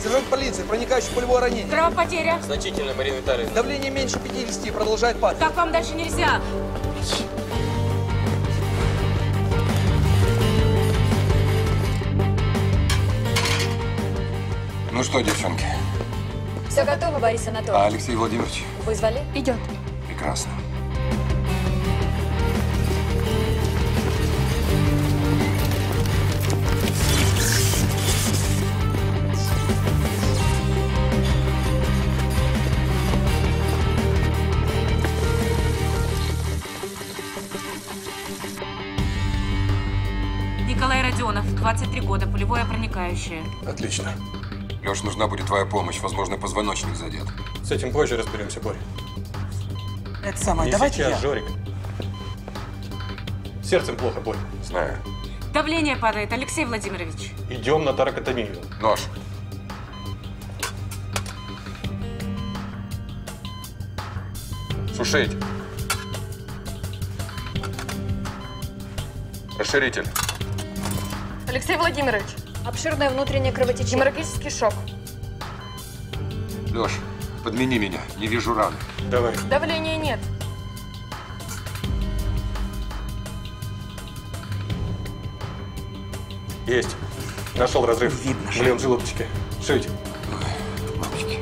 Сержант полиции, проникающий в пулевое ранение. Кровопотеря. Значительно, Марина Витальевна. Давление меньше 50, продолжает падать. Так вам дальше нельзя. Ну что, девчонки? Все готово, Борис Анатольевич. А Алексей Владимирович? Вызвали? Идет. Прекрасно. Николай Родионов, 23 года, пулевое проникающее. Отлично. Леш, нужна будет твоя помощь. Возможно, позвоночник задет. С этим позже разберемся, Борь. Это самое, Не давайте сейчас, я. Жорик. Сердцем плохо, Борь. Знаю. Давление падает, Алексей Владимирович. Идем на торакотомию. Нож. Сушить. Расширитель. Алексей Владимирович, Обширное внутреннее кровотечение. геморрагический шок. Леш, подмени меня. Не вижу раны. Давай. Давления нет. Есть. Нашел разрыв. Видно же. В левом желудочке. Шить. Ой, мамочки.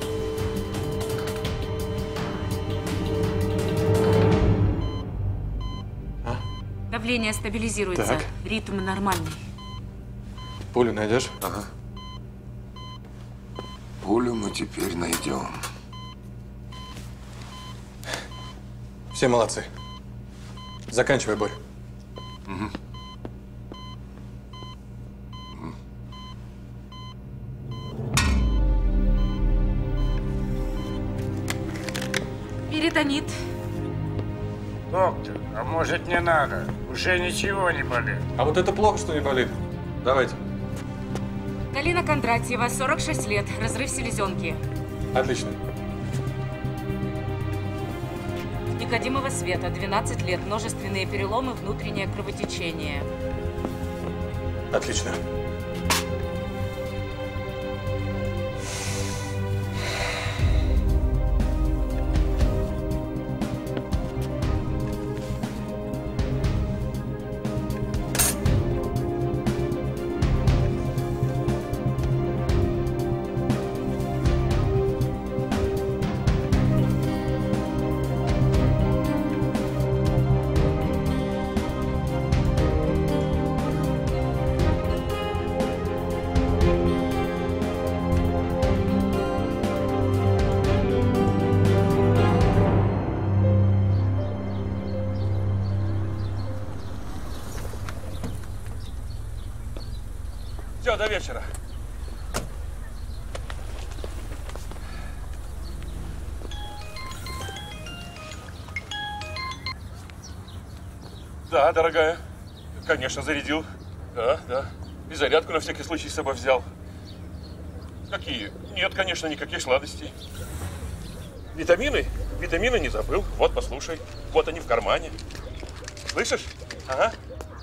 Давление стабилизируется. Так. Ритм нормальный. Пулю найдешь? Ага. Пулю мы теперь найдем. Все молодцы. Заканчивай, Борь. Перитонит. Доктор, а может не надо? Уже ничего не болит. А вот это плохо, что не болит. Давайте. Галина Кондратьева, 46 лет, разрыв селезенки. Отлично. Никодимова Света, 12 лет, множественные переломы, внутреннее кровотечение. Отлично. Все, до вечера. Да, дорогая. Конечно, зарядил. Да, да. И зарядку на всякий случай с собой взял. Какие? Нет, конечно, никаких сладостей. Витамины? Витамины не забыл. Вот, послушай. Вот они в кармане. Слышишь? Ага.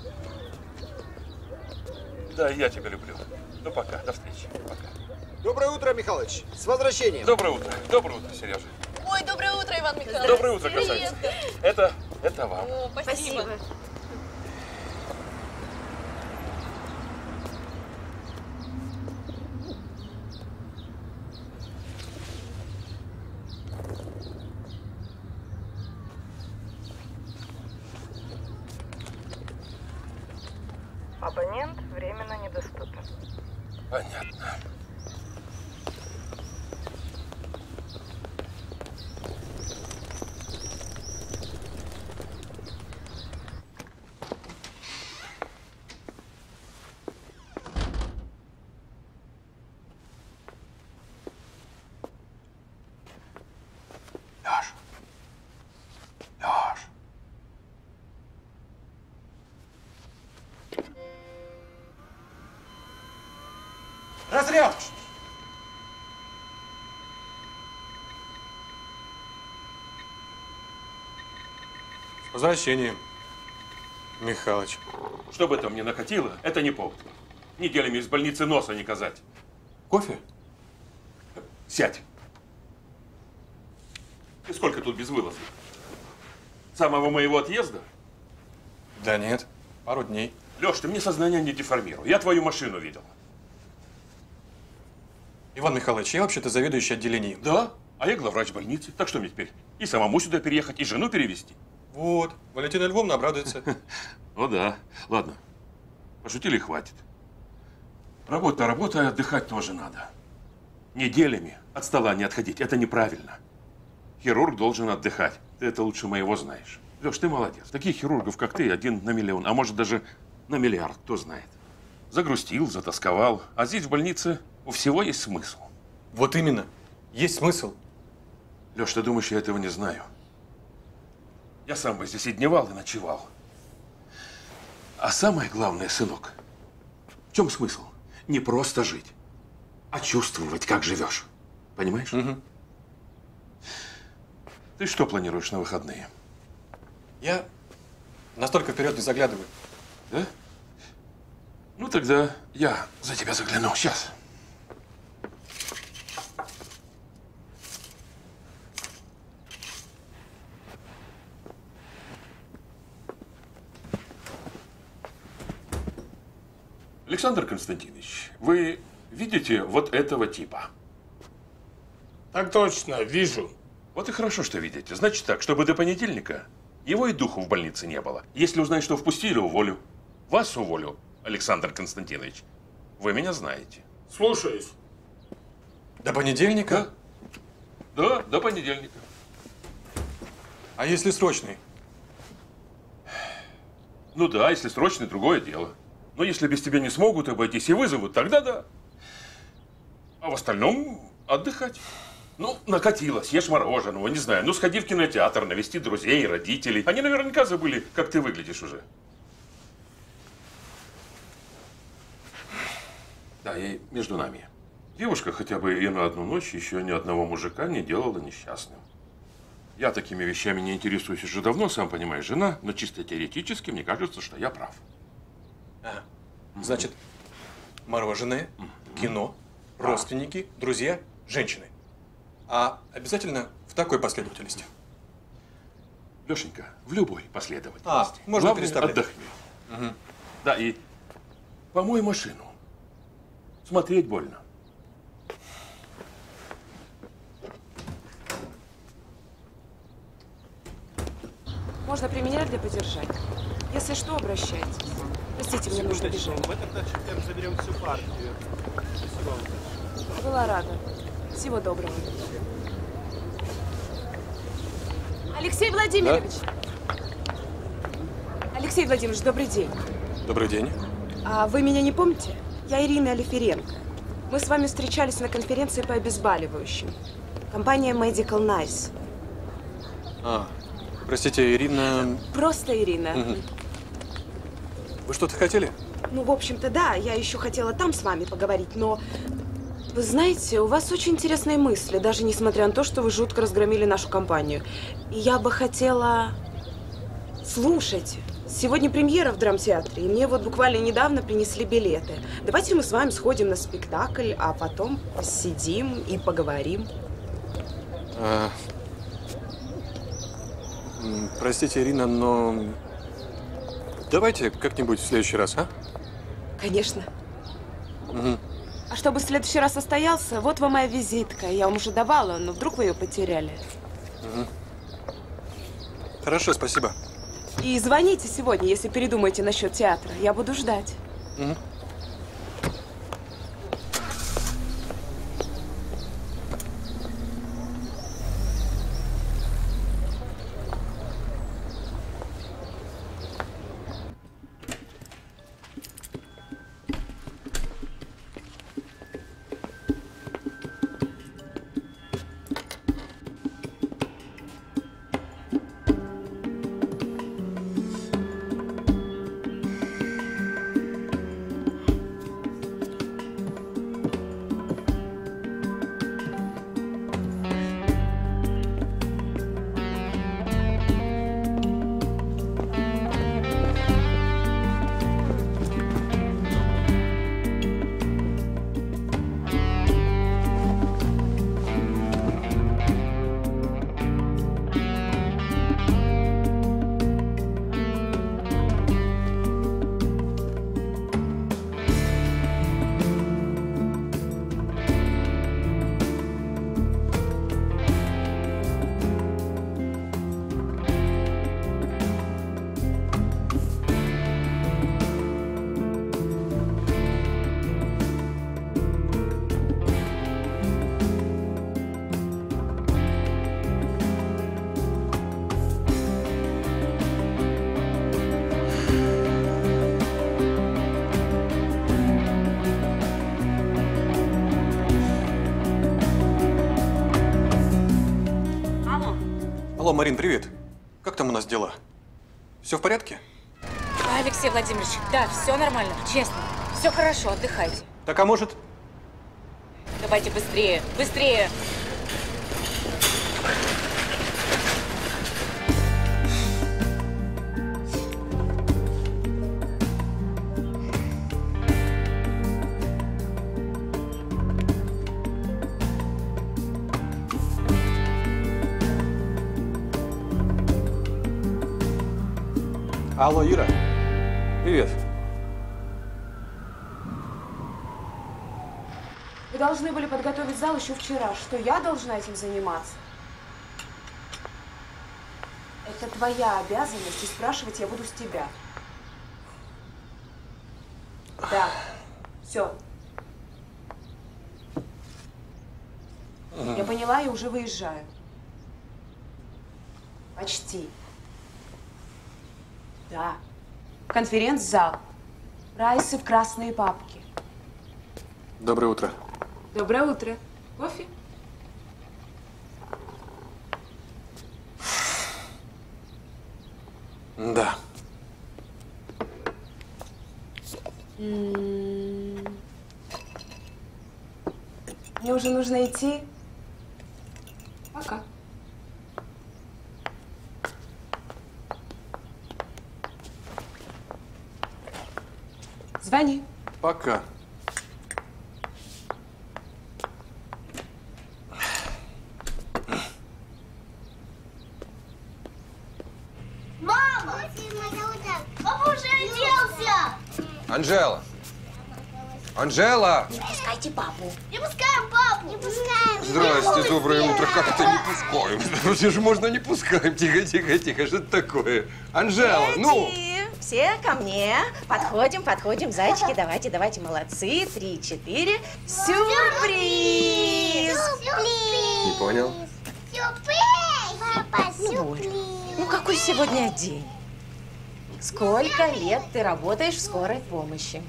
Да, я тебя люблю. Ну, пока. До встречи. Пока. Доброе утро, Михалыч. С возвращением. Доброе утро. Доброе утро, Сережа. Ой, доброе утро, Иван Михайлович. Доброе утро, красавица. Это вам. О, спасибо. Абонент временно недоступен. Понятно. Леш. Леш. Разряд! С возвращением, Михалыч. Что бы там ни накатило, это не повод. Неделями из больницы носа не казать. Кофе? Сядь. Ты сколько тут без вылаза? С самого моего отъезда? Да нет, пару дней. Леш, ты мне сознание не деформируй. Я твою машину видел. Иван Михайлович, я вообще-то заведующий отделением. Да? А я главврач больницы. Так что мне теперь? И самому сюда переехать, и жену перевезти? Вот, Валентина Львовна обрадуется. О да. Ладно. Пошутили, хватит. Работа, работа, а отдыхать тоже надо. Неделями от стола не отходить. Это неправильно. Хирург должен отдыхать. Ты это лучше моего знаешь. Леш, ты молодец. Таких хирургов, как ты, 1 на миллион. А может, даже на миллиард, кто знает. Загрустил, затасковал. А здесь, в больнице, у всего есть смысл. Вот именно. Есть смысл. Леш, ты думаешь, я этого не знаю? Я сам бы здесь и дневал, и ночевал. А самое главное, сынок, в чем смысл? Не просто жить, а чувствовать, как живешь. Понимаешь? Угу. Ты что планируешь на выходные? Я настолько вперед не заглядываю. Да? Ну, тогда я за тебя загляну. Сейчас. Александр Константинович, вы видите вот этого типа? Так точно, вижу. Вот и хорошо, что видите. Значит так, чтобы до понедельника его и духу в больнице не было. Если узнать, что впустили, уволю. Вас уволю, Александр Константинович. Вы меня знаете. Слушаюсь. До понедельника? Да, до понедельника. А если срочный? Ну да, если срочный, другое дело. Но если без тебя не смогут обойтись и вызовут, тогда да. А в остальном отдыхать. Ну, накатило, съешь мороженого, не знаю. Ну, сходи в кинотеатр, навести друзей, родителей. Они наверняка забыли, как ты выглядишь уже. Да, и между нами. Девушка хотя бы и на одну ночь еще ни одного мужика не делала несчастным. Я такими вещами не интересуюсь уже давно, сам понимаешь, жена, но чисто теоретически мне кажется, что я прав. Ага. Значит, мороженое, кино, родственники, друзья, женщины. А обязательно в такой последовательности. Лешенька, в любой последовательности. Можно главное, переставлять. отдохни. Угу. Да, и помой машину. Смотреть больно. Можно применять для поддержания. Если что, обращайтесь. Простите, мне нужно бежать. Мы тогда заберем всю партию. Спасибо вам. Была рада. Всего доброго. Алексей Владимирович! Алексей Владимирович, добрый день. Добрый день. А вы меня не помните? Я Ирина Алиференко. Мы с вами встречались на конференции по обезболивающим. Компания Medical Nice. Простите, Ирина... Просто Ирина. Угу. Вы что-то хотели? Ну, в общем-то, да. Я еще хотела там с вами поговорить, но... Вы знаете, у вас очень интересные мысли, даже несмотря на то, что вы жутко разгромили нашу компанию. И я бы хотела... Слушайте, сегодня премьера в драмтеатре, и мне вот буквально недавно принесли билеты. Давайте мы с вами сходим на спектакль, а потом посидим и поговорим. Простите, Ирина, но... Давайте как-нибудь в следующий раз, а? Конечно. Угу. А чтобы в следующий раз состоялся, вот вам моя визитка. Я вам уже давала, но вдруг вы ее потеряли. Угу. Хорошо, спасибо. И звоните сегодня, если передумаете насчет театра. Я буду ждать. Угу. Алло, Марин, привет. Как там у нас дела? Все в порядке? Алексей Владимирович, да, все нормально, честно. Все хорошо, отдыхайте. Так, а может... Давайте быстрее, быстрее. Алло, Ира. Привет. Вы должны были подготовить зал еще вчера. Что, я должна этим заниматься? Это твоя обязанность, и спрашивать я буду с тебя. Да. Все. Я поняла и уже выезжаю. Почти. Да. Конференц-зал. Прайсы в красные папки. Доброе утро. Доброе утро. Кофе? Да. Мне уже нужно идти. Пока. Звони. Пока. Мама! Папа уже оделся! Анжела! Анжела! Не пускайте папу. Не пускаем папу. Не пускаем. Здрасте, доброе утро. Как это не пускаем? Здравствуйте же, можно не пускаем. Тихо, тихо, тихо. Что это такое? Анжела, ну! Все ко мне. Подходим, подходим. Зайчики, давайте, давайте. Молодцы. 3, 4. Сюрприз! Не понял? Сюрприз! Папа, сюрприз! Ну, какой сегодня день? Сколько лет ты работаешь в скорой помощи?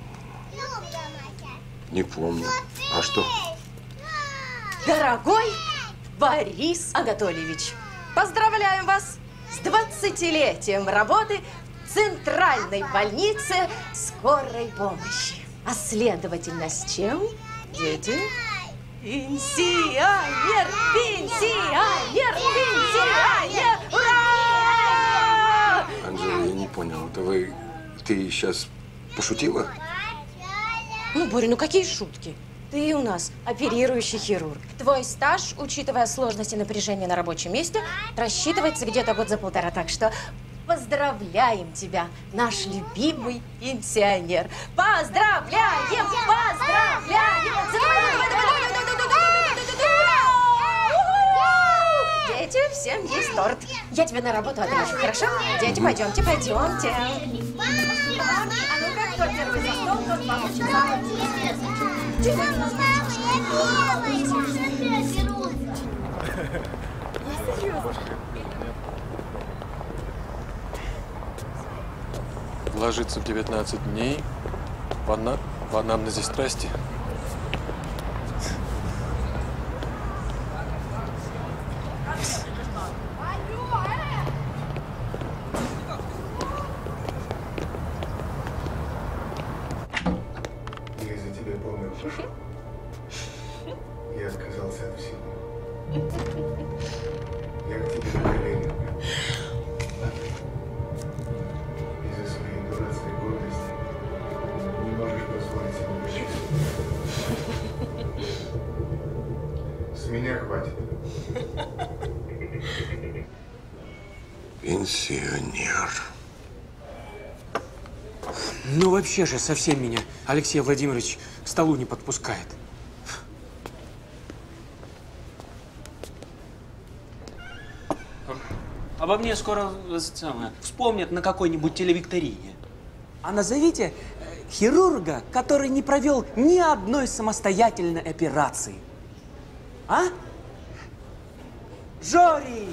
Не помню. А что? Дорогой Борис Анатольевич, поздравляем вас с 20-летием работы в Центральной больнице скорой помощи. А следовательно, с чем, дети? Пенсионер! Пенсионер! Пенсионер! Ура! Анжела, я не понял. Это ты сейчас пошутила? Ну, Боря, ну какие шутки? Ты у нас оперирующий хирург. Твой стаж, учитывая сложности напряжения на рабочем месте, рассчитывается где-то год за полтора. Так что поздравляем тебя, наш любимый пенсионер. Поздравляем! Поздравляем! Дети, всем есть торт. Я тебя на работу отвезу, хорошо? Дети, пойдемте, пойдемте. А ну-ка, кто первый за стол, тот получит самый вкусный. Ложиться в 19 дней в анамнезе страсти. Я за тебя помнил, пошел. Я отказался от всего. Я к тебе на колени. Из-за своей дурацкой гордости не можешь позволить себе учиться. С меня хватит. Пенсионер. Ну вообще же совсем меня Алексей Владимирович к столу не подпускает. Обо мне скоро вспомнят на какой-нибудь телевикторине. А назовите хирурга, который не провел ни одной самостоятельной операции. А? Жорик!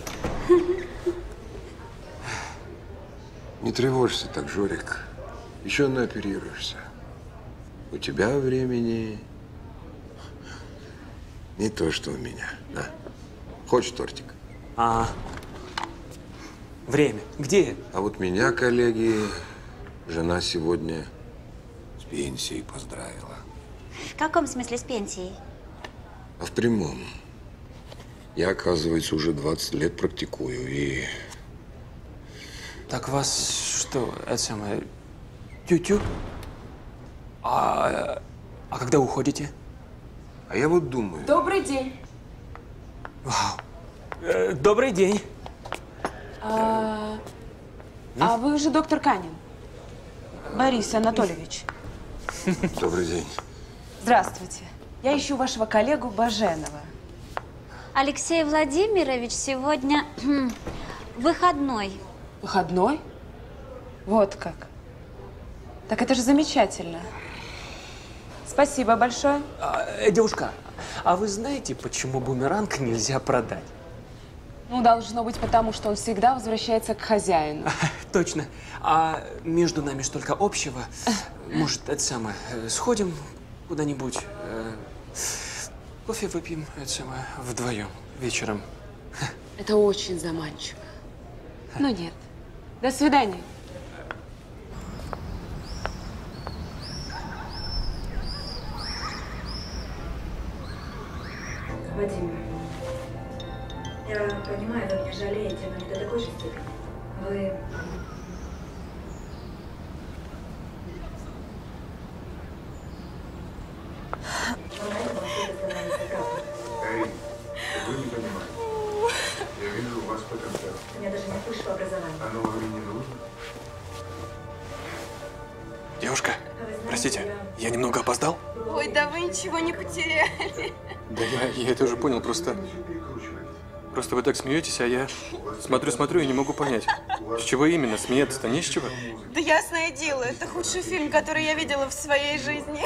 Не тревожься так, Жорик. Еще наоперируешься. У тебя времени не то, что у меня. На. Хочешь тортик? А, Время. Где? А вот меня, коллеги, жена сегодня с пенсией поздравила. В каком смысле с пенсией? А в прямом. Я, оказывается, уже 20 лет практикую и… Так вас что, это самое, тю-тю? А когда уходите? А я вот думаю… Добрый день. Вау. Добрый день. А вы же доктор Канин? Борис Анатольевич. Добрый день. Здравствуйте. Я ищу вашего коллегу Баженова. Алексей Владимирович сегодня выходной. Выходной? Вот как. Так это же замечательно. Спасибо большое. Девушка, а вы знаете, почему бумеранг нельзя продать? Ну, должно быть потому, что он всегда возвращается к хозяину. Точно. А между нами столько общего. Может, это самое, сходим куда-нибудь, кофе выпьем, это самое, вдвоем вечером. Это очень заманчиво. Но нет. До свидания. Владимир, я понимаю, вы меня жалеете, но не до такой же степени. Вы… Карин, вы не понимаете. Я вижу у вас потенциал. У меня даже нет высшего образования. Оно вам не нужно? Девушка, простите, я немного опоздал? Ой, да вы ничего не потеряли. Да я это уже понял, просто вы так смеетесь, а я смотрю и не могу понять. С чего именно? Смеяться-то не с чего? Да ясное дело, это худший фильм, который я видела в своей жизни.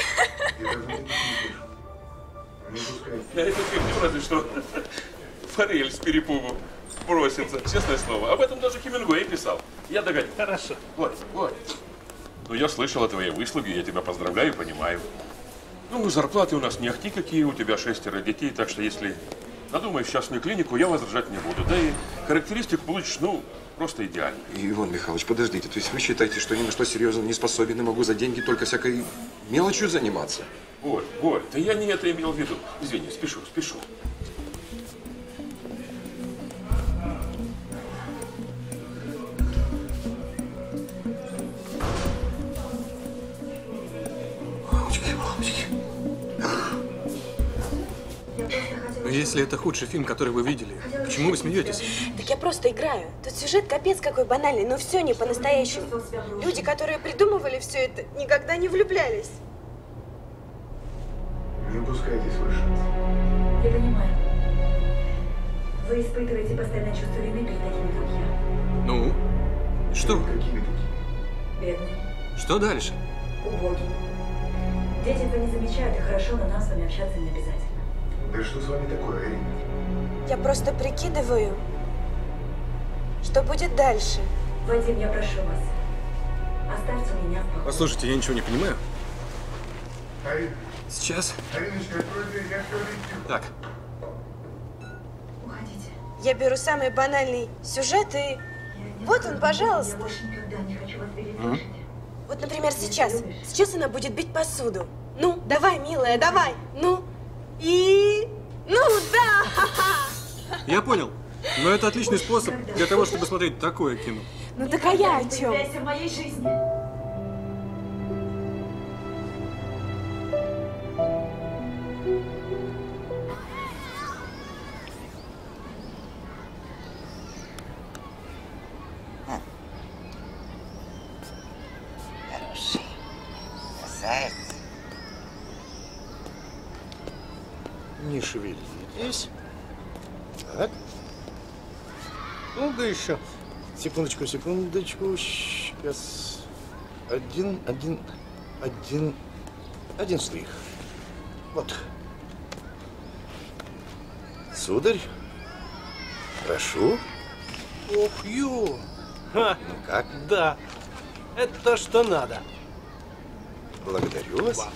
На этот фильм разве что форель с перепугу бросится, честное слово. Об этом даже Хемингуэй писал. Я догадываюсь. Хорошо. Вот. Ну, я слышал о твоей выслуге, я тебя поздравляю и понимаю. Ну, зарплаты у нас не ахти какие, у тебя 6 детей, так что если надумаешь частную клинику, я возражать не буду. Да и характеристик получишь, ну, просто идеально. Иван Михайлович, подождите, то есть вы считаете, что ни на что серьезно не способен и могу за деньги только всякой мелочью заниматься? Боль, да я не это имел в виду. Извини, спешу. Но если это худший фильм, который вы видели, почему вы смеетесь? Так я просто играю. Тут сюжет капец какой банальный, но все не по-настоящему. Люди, которые придумывали все это, никогда не влюблялись. Не упускайтесь выше. Я понимаю. Вы испытываете постоянное чувство вины перед такими, как я. Ну? Что? Какими такими? Бедные, Что дальше? убогие. Дети этого не замечают, и хорошо, но нам с вами общаться не обязательно. Да что с вами такое, Арина? Я просто прикидываю, что будет дальше. Вадим, я прошу вас, оставьте меня в покое. Послушайте, я ничего не понимаю. Арина, Сейчас. Ариночка, открой дверь, я все объясню. Так. Уходите. Я беру самый банальный сюжет и… Вот он, пожалуйста. Я больше никогда не хочу вас видеть, слышите? Вот, например, сейчас. Сейчас она будет бить посуду. Ну, давай, милая, давай. Ну, и… Ну, да! Я понял. Но это отличный способ для того, чтобы смотреть такое кино. Ну так а я о чем? Появляйся в моей жизни. Хороший. Красавец. Не шевелитесь. Так. Ну-ка еще. Секундочку. Сейчас. Один штрих. Вот. Сударь. Прошу. Ох, ё! Ну как? Да, это что надо. Благодарю вас.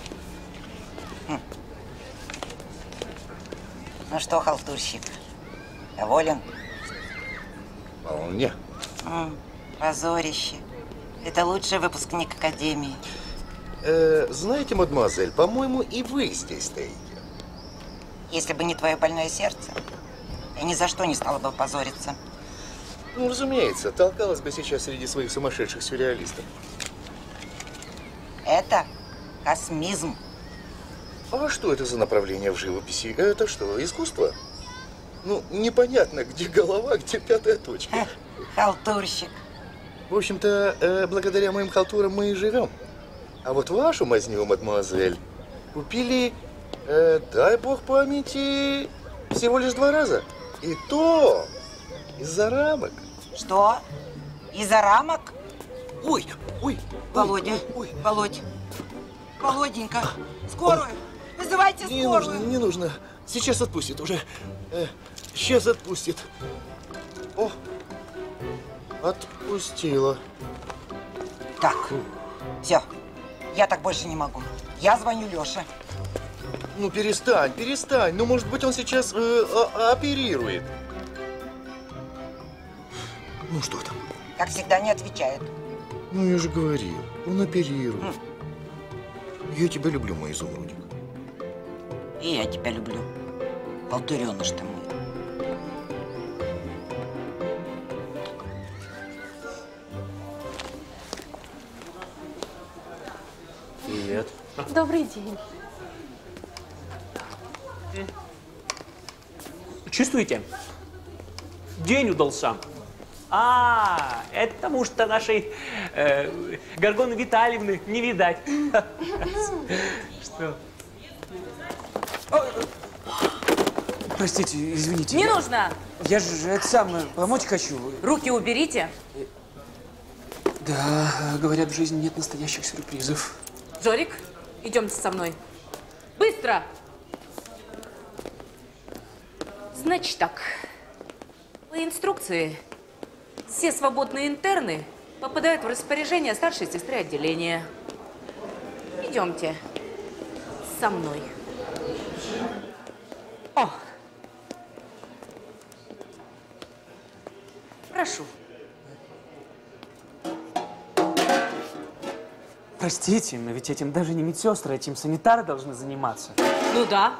Ну что, халтурщик, доволен? Вполне. Позорище. Это лучший выпускник академии. Знаете, мадемуазель, по-моему, и вы здесь стоите. Если бы не твое больное сердце, я ни за что не стала бы позориться. Ну, разумеется, толкалась бы сейчас среди своих сумасшедших сюрреалистов. Это космизм. А что это за направление в живописи? Это что, искусство? Ну, непонятно, где голова, где пятая точка. Халтурщик. В общем-то, благодаря моим халтурам мы и живем. А вот вашу мазню, мадемуазель, купили, дай бог памяти, всего лишь 2 раза. И то из-за рамок. Что? Из-за рамок? Ой, ой, Володя, ой, Володь, Володенька, скорую, вызывайте не скорую. нужно, не нужно. Сейчас отпустит уже. Сейчас отпустит. О, отпустила. Так, все, я так больше не могу. Я звоню Леше. Ну, перестань, перестань. Ну, может быть, он сейчас оперирует. Ну, что там? Как всегда, не отвечает. Ну, я же говорил, он оперирует. Я тебя люблю, мой изумрудик. И я тебя люблю. Болтуреныш ты мой. Привет. Добрый день. Чувствуете? День удался. Это потому что нашей Горгоны Витальевны не видать. Что? Простите, извините. Не нужно! Я же это самое, помочь хочу. Руки уберите. Да, говорят, в жизни нет настоящих сюрпризов. Жорик, идемте со мной. Быстро! Значит так, по инструкции все свободные интерны попадают в распоряжение старшей сестры отделения. Идемте со мной. О! Прошу. Простите, но ведь этим даже не медсестры, этим санитары должны заниматься. Ну да.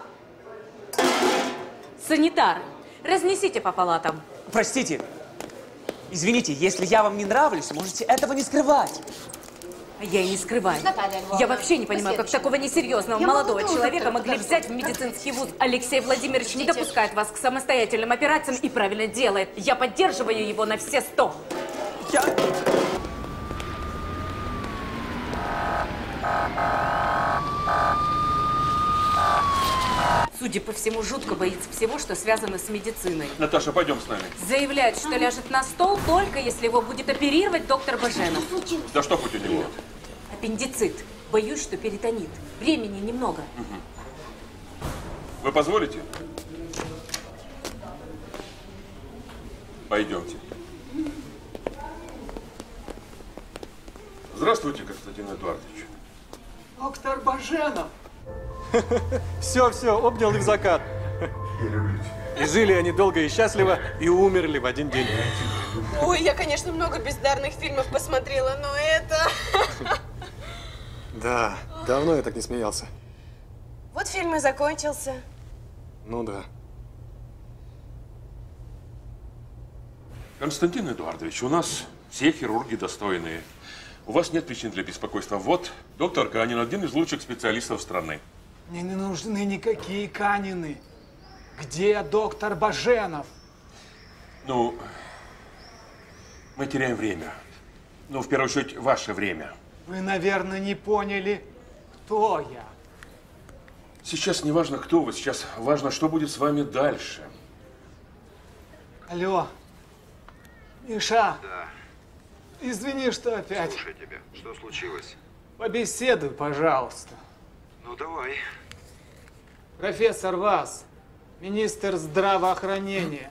Санитар, разнесите по палатам. Простите, извините, если я вам не нравлюсь, можете этого не скрывать. Я и не скрываю. Я вообще не понимаю, как такого несерьезного молодого человека могли взять в медицинский вуз. Алексей Владимирович не допускает вас к самостоятельным операциям и правильно делает. Я поддерживаю его на все 100. Судя по всему, жутко боится всего, что связано с медициной. Наташа, пойдем с нами. Заявляет, что ляжет на стол только если его будет оперировать доктор Баженов. Да что хоть у него? Аппендицит. Боюсь, что перитонит. Времени немного. Вы позволите? Пойдемте. Здравствуйте, Константин Эдуардович. Доктор Баженов. Все, обнял и в закат. Я люблю тебя. И жили они долго и счастливо, и умерли в один день. Ой, я, конечно, много бездарных фильмов посмотрела, но это... Да, давно я так не смеялся. Вот фильм и закончился. Ну да. Константин Эдуардович, у нас все хирурги достойные. У вас нет причин для беспокойства. Вот доктор Канин, один из лучших специалистов страны. Мне не нужны никакие Канины. Где доктор Баженов? Ну, мы теряем время. Ну, в первую очередь, ваше время. Вы, наверное, не поняли, кто я. Сейчас не важно, кто вы, сейчас важно, что будет с вами дальше. Алло, Миша. Да. Извини, что опять. Слушай тебя. Что случилось? Побеседуй, пожалуйста. Ну, давай. Профессор Вас, министр здравоохранения.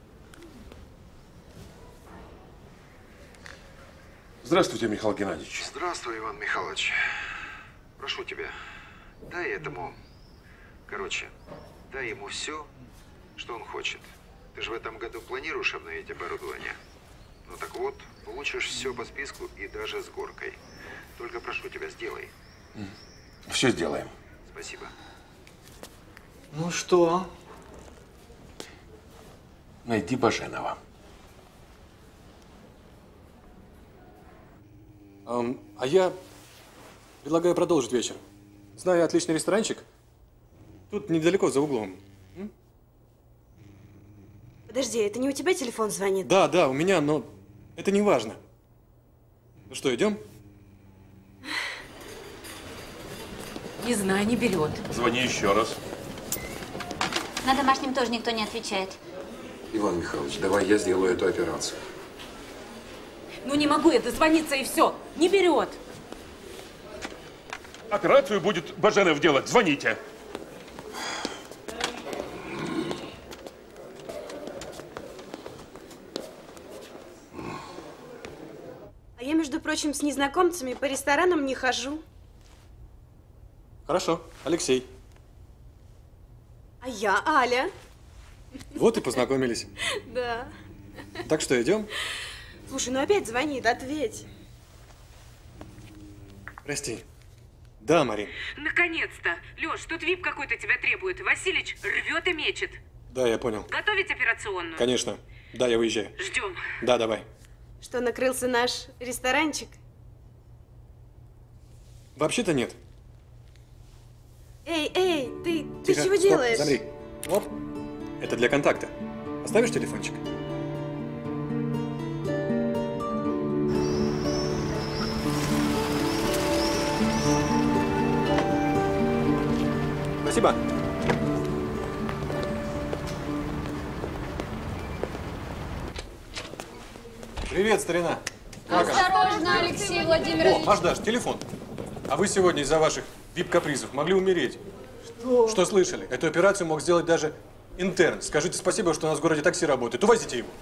Здравствуйте, Михаил Геннадьевич. Здравствуй, Иван Михайлович. Прошу тебя, дай этому... Короче, дай ему все, что он хочет. Ты же в этом году планируешь обновить оборудование? Ну так вот, получишь все по списку и даже с горкой. Только прошу тебя, сделай. Все сделаем. Спасибо. Ну что? Найди Баженова. А я предлагаю продолжить вечер. Знаю отличный ресторанчик. Тут недалеко, за углом. Подожди, это не у тебя телефон звонит? Да, да, у меня, но это не важно. Ну что, идем? Не знаю, не берет. Звони еще раз. На домашнем тоже никто не отвечает. Иван Михайлович, давай я сделаю эту операцию. Ну не могу я дозвониться и все. Не берет. Операцию будет Баженов делать. Звоните. А я, между прочим, с незнакомцами по ресторанам не хожу. Хорошо, Алексей. А я Аля. Вот и познакомились. Да. Так что, идем? Слушай, ну опять звонит, ответь. Прости. Да, Марин. Наконец-то. Лёш, тут ВИП какой-то тебя требует. Василич рвет и мечет. Да, я понял. Готовить операционную? Конечно. Да, я выезжаю. Ждем. Да, давай. Что, накрылся наш ресторанчик? Вообще-то нет. Эй, ты Тихо, чего стоп, делаешь? Замри. Оп. Это для контакта. Оставишь телефончик? Спасибо. Привет, старина. Как она? Осторожно, Алексей Владимирович. О, Машдаш, телефон. А вы сегодня из-за ваших вип-капризов могли умереть. Что? Что слышали? Эту операцию мог сделать даже интерн. Скажите спасибо, что у нас в городе такси работает. Увозите его.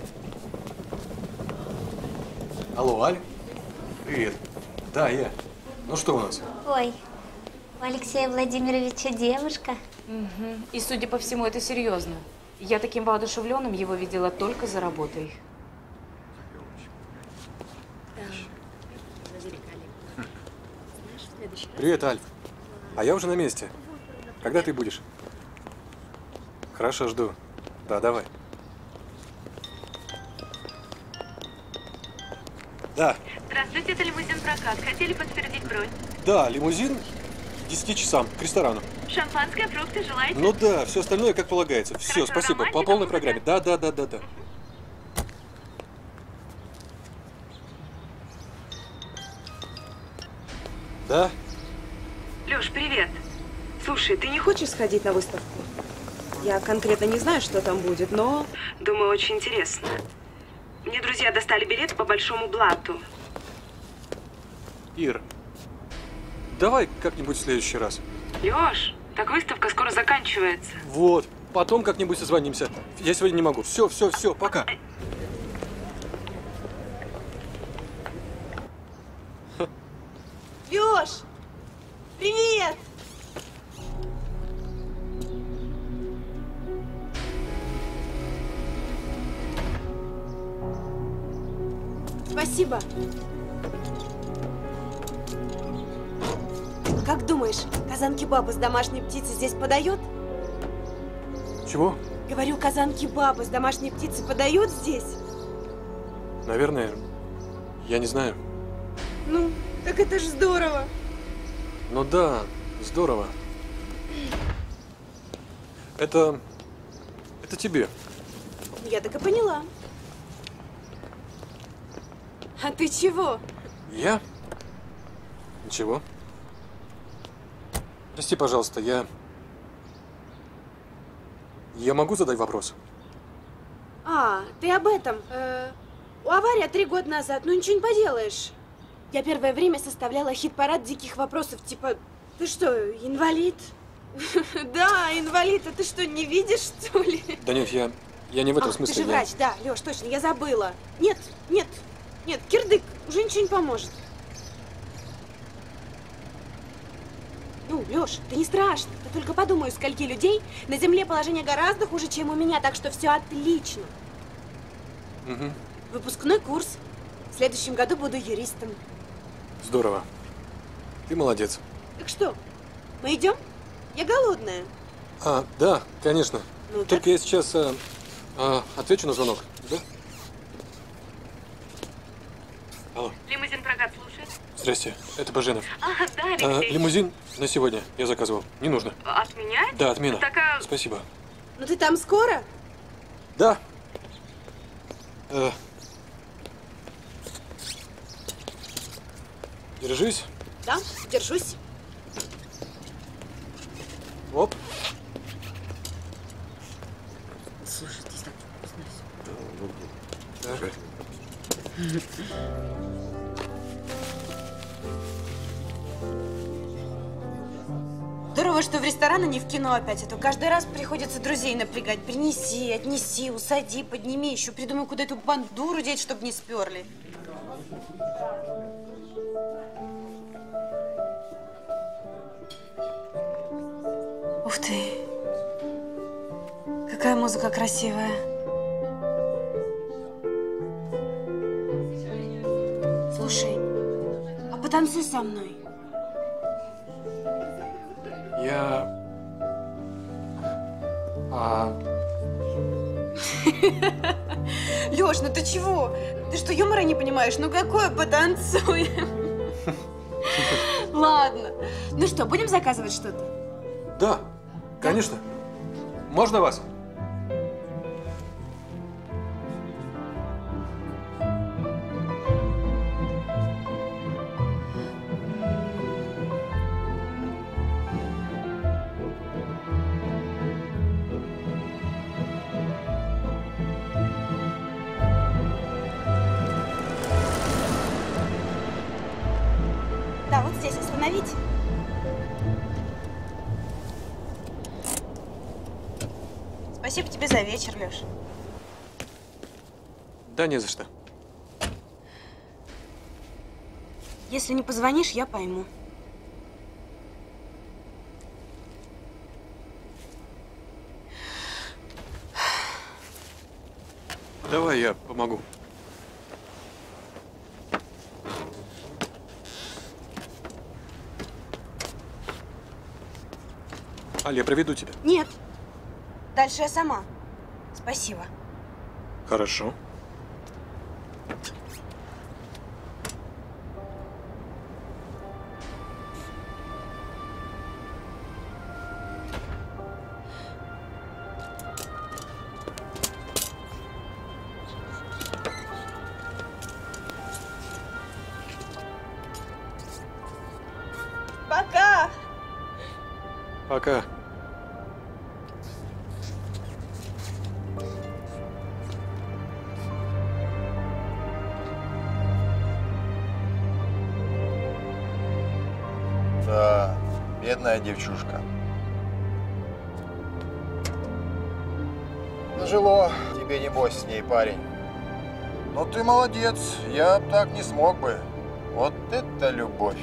Алло, Аль? Привет. Да, я. Ну что у нас? Ой, у Алексея Владимировича девушка. Угу. И, судя по всему, это серьезно. Я таким воодушевленным его видела только за работой. Привет, Альф. А я уже на месте. Когда ты будешь? Хорошо, жду. Да, давай. Да. Здравствуйте, это лимузин прокат. Хотели подтвердить бронь? Да, лимузин к 10 часам, к ресторану. Шампанское, фрукты желаете? Ну да, все остальное как полагается. Все, спасибо. По полной программе. Да. Да? Лёш, привет. Слушай, ты не хочешь сходить на выставку? Я конкретно не знаю, что там будет, но думаю, очень интересно. Мне друзья достали билет по большому блату. Ир, давай как-нибудь в следующий раз. Лёш, так выставка скоро заканчивается. Вот, потом как-нибудь созвонимся. Я сегодня не могу. Все, пока. Лёш, привет! Спасибо. Как думаешь, казан-кебаб из домашней птицы здесь подает? Чего? Говорю, казан-кебаб из домашней птицы подают здесь? Наверное, я не знаю. Ну, так это ж здорово. Ну да, здорово. Это тебе. Я так и поняла. А ты чего? Я? Ничего. Прости, пожалуйста, я могу задать вопрос? А, ты об этом. Авария 3 года назад, ну ничего не поделаешь. Я первое время составляла хит-парад диких вопросов, типа, ты что, инвалид? Да, инвалид, а ты что, не видишь, что ли? Да нет, я не в этом смысле. Ты же врач, да, Лёш, точно, я забыла. Нет, кирдык, уже ничего не поможет. Ну, Лёш, ты не страшно. Ты только подумай, у скольки людей на земле положение гораздо хуже, чем у меня, так что все отлично. Угу. Выпускной курс. В следующем году буду юристом. Здорово. Ты молодец. Так что, мы идем? Я голодная. Да, конечно. Ну, Только я сейчас отвечу на звонок. Да? Алло. Лимузин прокат слушает. Здрасте, это Баженов. Да, Алексей. Лимузин на сегодня я заказывал. Не нужно. Отменять? Да, отмена. Так, Спасибо. Ну ты там скоро? Да. Держись. Да, держусь. Оп. Слушай, здесь так вкусно. Так. Здорово, что в ресторан, а не в кино опять. А то каждый раз приходится друзей напрягать. Принеси, отнеси, усади, подними. Еще придумай, куда эту бандуру деть, чтобы не сперли. Ух ты! Какая музыка красивая. Слушай, а потанцуй со мной. Лёш, ну ты чего? Ты что, юмора не понимаешь? Ну какое потанцуем? Ладно. Ну что, будем заказывать что-то? Да, конечно. Можно вас? Да, вот здесь остановить. Спасибо тебе за вечер, Лёш. Да, не за что. Если не позвонишь, я пойму. Давай я помогу. Аль, я проведу тебя. Нет. Дальше я сама. Спасибо. Хорошо. Пока. Пока. Да, бедная девчушка. Тяжело тебе, небось, с ней, парень. Но ты молодец, я так не смог бы. Вот это любовь.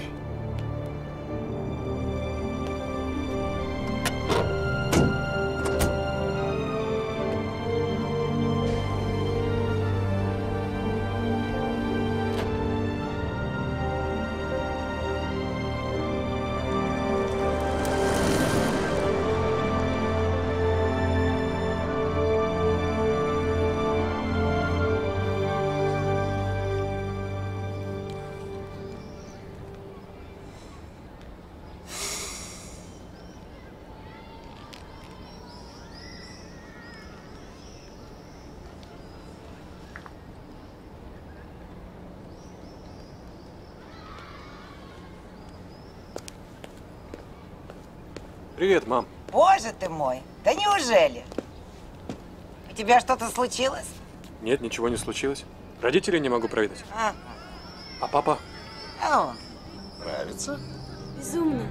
Привет, мам. Боже ты мой, да неужели? У тебя что-то случилось? Нет, ничего не случилось. Родителей не могу проведать. А папа? А он? Нравится? Безумно.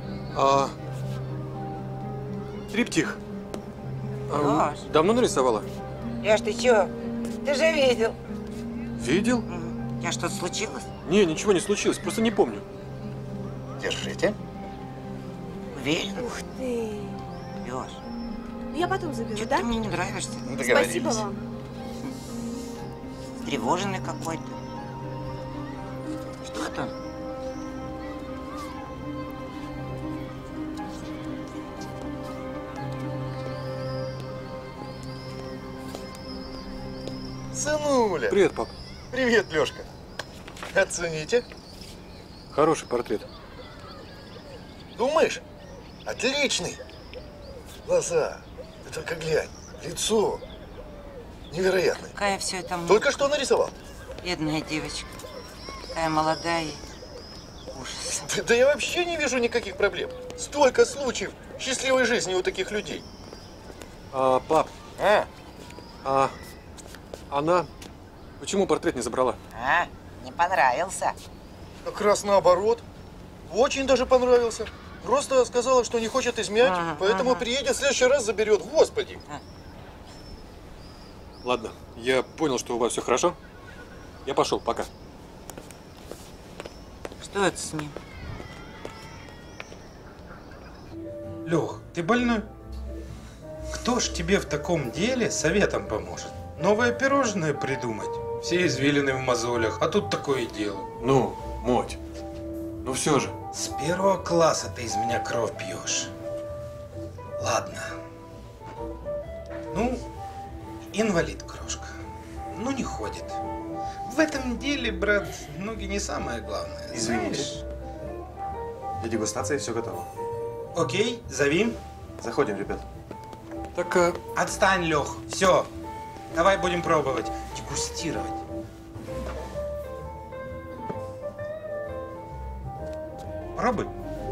Триптих. Лёш. Давно нарисовала? Лёш, ты чё? Ты же видел. Видел? У тебя что-то случилось? Не, ничего не случилось, просто не помню. Держите. Уверен? Ух ты. Лёш. Ну я потом заберу, Чё да? ты мне не нравишься? Спасибо вам. встревоженный какой-то. Что там? Сынуля! Привет, пап. Привет, Лёшка. Оцените. Хороший портрет. Думаешь? Отличный. Глаза. Ты только глянь. Лицо. Невероятное. Какая все это мука. Только что нарисовал. Бедная девочка. Такая молодая. Ужас. Да я вообще не вижу никаких проблем. Столько случаев счастливой жизни у таких людей. Пап. Она почему портрет не забрала? Не понравился. Как раз наоборот. Очень даже понравился. Просто сказала, что не хочет изменять, поэтому приедет в следующий раз заберет. Господи. Ладно, я понял, что у вас все хорошо. Я пошел, пока. Что это с ним? Лех, ты больной? Кто ж тебе в таком деле советом поможет? Новое пирожное придумать? Все извилины в мозолях, а тут такое дело. Ну, Моть, ну все же. С 1 класса ты из меня кровь пьешь. Ладно. Ну, инвалид крошка. Ну, не ходит. В этом деле, брат, ноги не самое главное. Извините. Знаешь? Для дегустации все готово. Окей, зови. Заходим, ребят. Так, Отстань, Лех. Все. Давай будем пробовать. Дегустировать. Пробуй.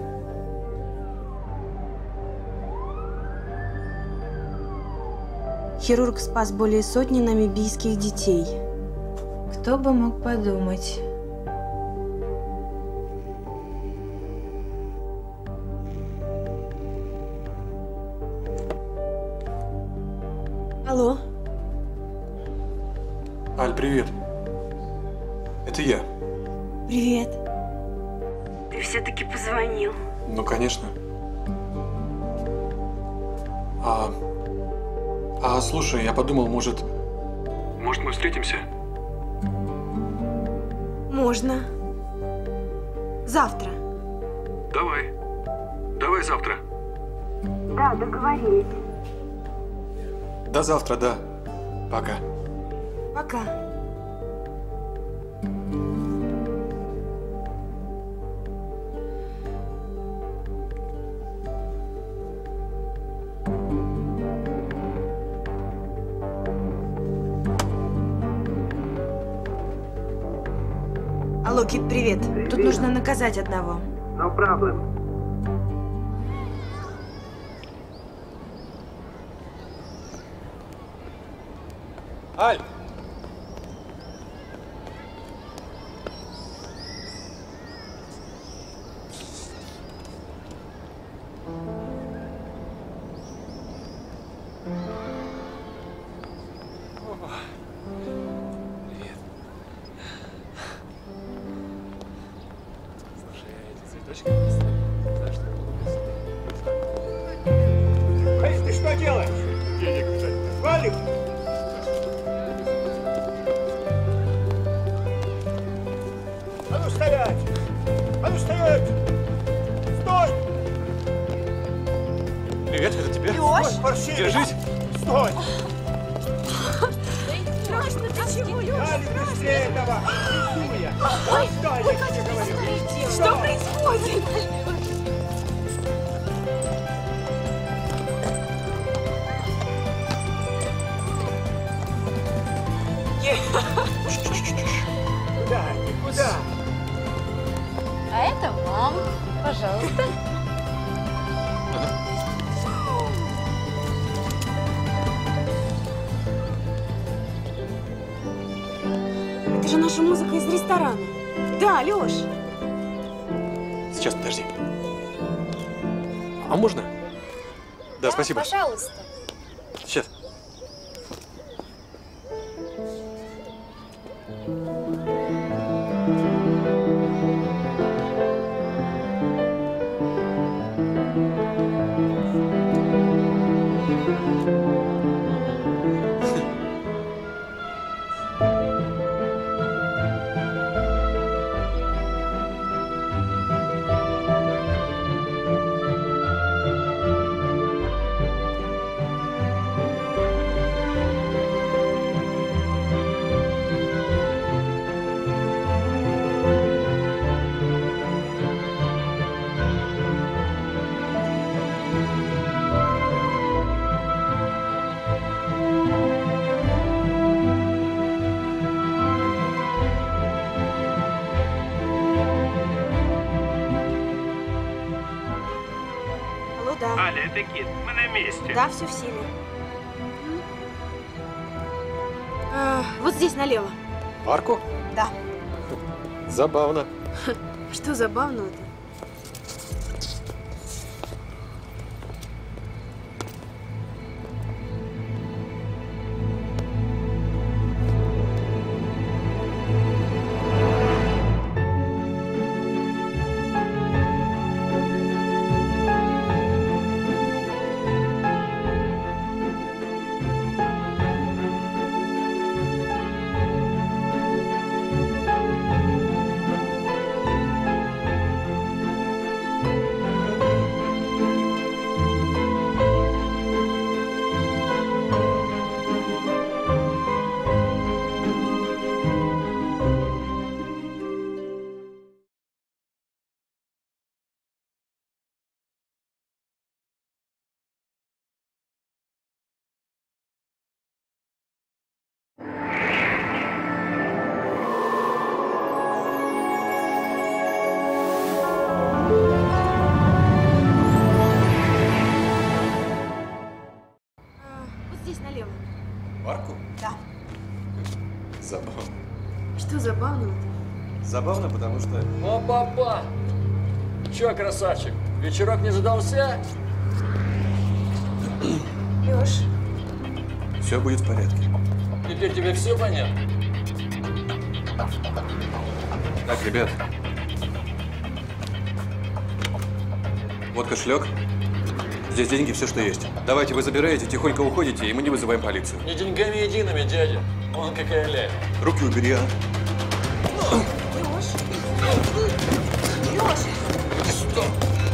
Хирург спас более сотни намибийских детей. Кто бы мог подумать? Алло. Аль, привет. Это я. Привет. Ты все-таки позвонил. Ну, конечно. Слушай, я подумал, может мы встретимся? Можно. Завтра. Давай завтра. Да, договорились. До завтра, да. Пока. Пока. Алло, Кит, привет. Тут нужно наказать одного. No problem. Аль! Эй, ты что делаешь? Денег взять. Валик! А ну стоять! А ну стоять! Стой! Привет, это тебе? Стой, паршивец! Держись! Стой! Страшно, ты чего, Лёша? Валик, быстрее давай! Иду я! Ой, Стой, я тебе говорю! Что происходит? Куда? Никуда! А это вам, пожалуйста. Это же наша музыка из ресторана. Да, Лёш. Сейчас, подожди. А можно? Да, спасибо. Пожалуйста. Сейчас. Кит, мы на месте. Да, все в силе. Вот здесь налево. Парку? Да. Забавно. Что забавного-то? Парку? Да. Забавно. Что забавного-то? Забавно, потому что... О, папа! Чё, красавчик, вечерок не задался? Лёш. Все будет в порядке. Теперь тебе все понятно? Так, ребят. Вот кошелек. Здесь деньги, все, что есть. Давайте вы забираете, тихонько уходите, и мы не вызываем полицию. Не деньгами едиными, дядя. Вон какая ляля. Руки убери, а. Лёш. Лёш. Что?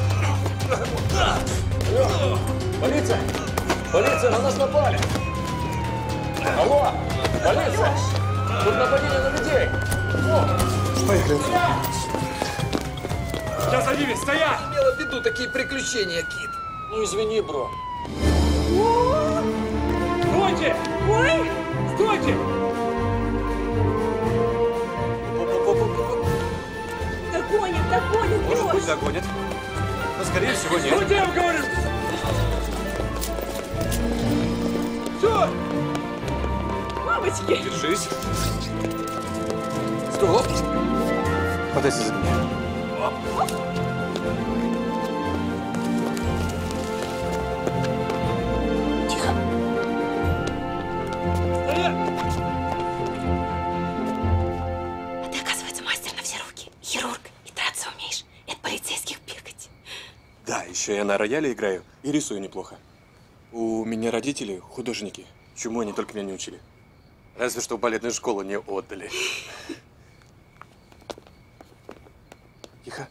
Полиция! Полиция, на нас напали! Алло! Полиция! Тут нападение на людей! Поехали. Сейчас садись, стоять! Имела в виду такие приключения, Кит. Ну извини, бро. Стойте! Ой! Стойте! Догонит, догонит, Может Лёш. быть, догонит. Но, скорее всего, нет. Стойте, я вам говорю! Все! Мамочки! Держись. Стоп! Хватайся за меня. Тихо. А ты, оказывается, мастер на все руки. Хирург. И драться умеешь. И от полицейских бегать. Да, еще я на рояле играю и рисую неплохо. У меня родители художники. Чему они только меня не учили. Разве что в балетную школу не отдали. Тихо.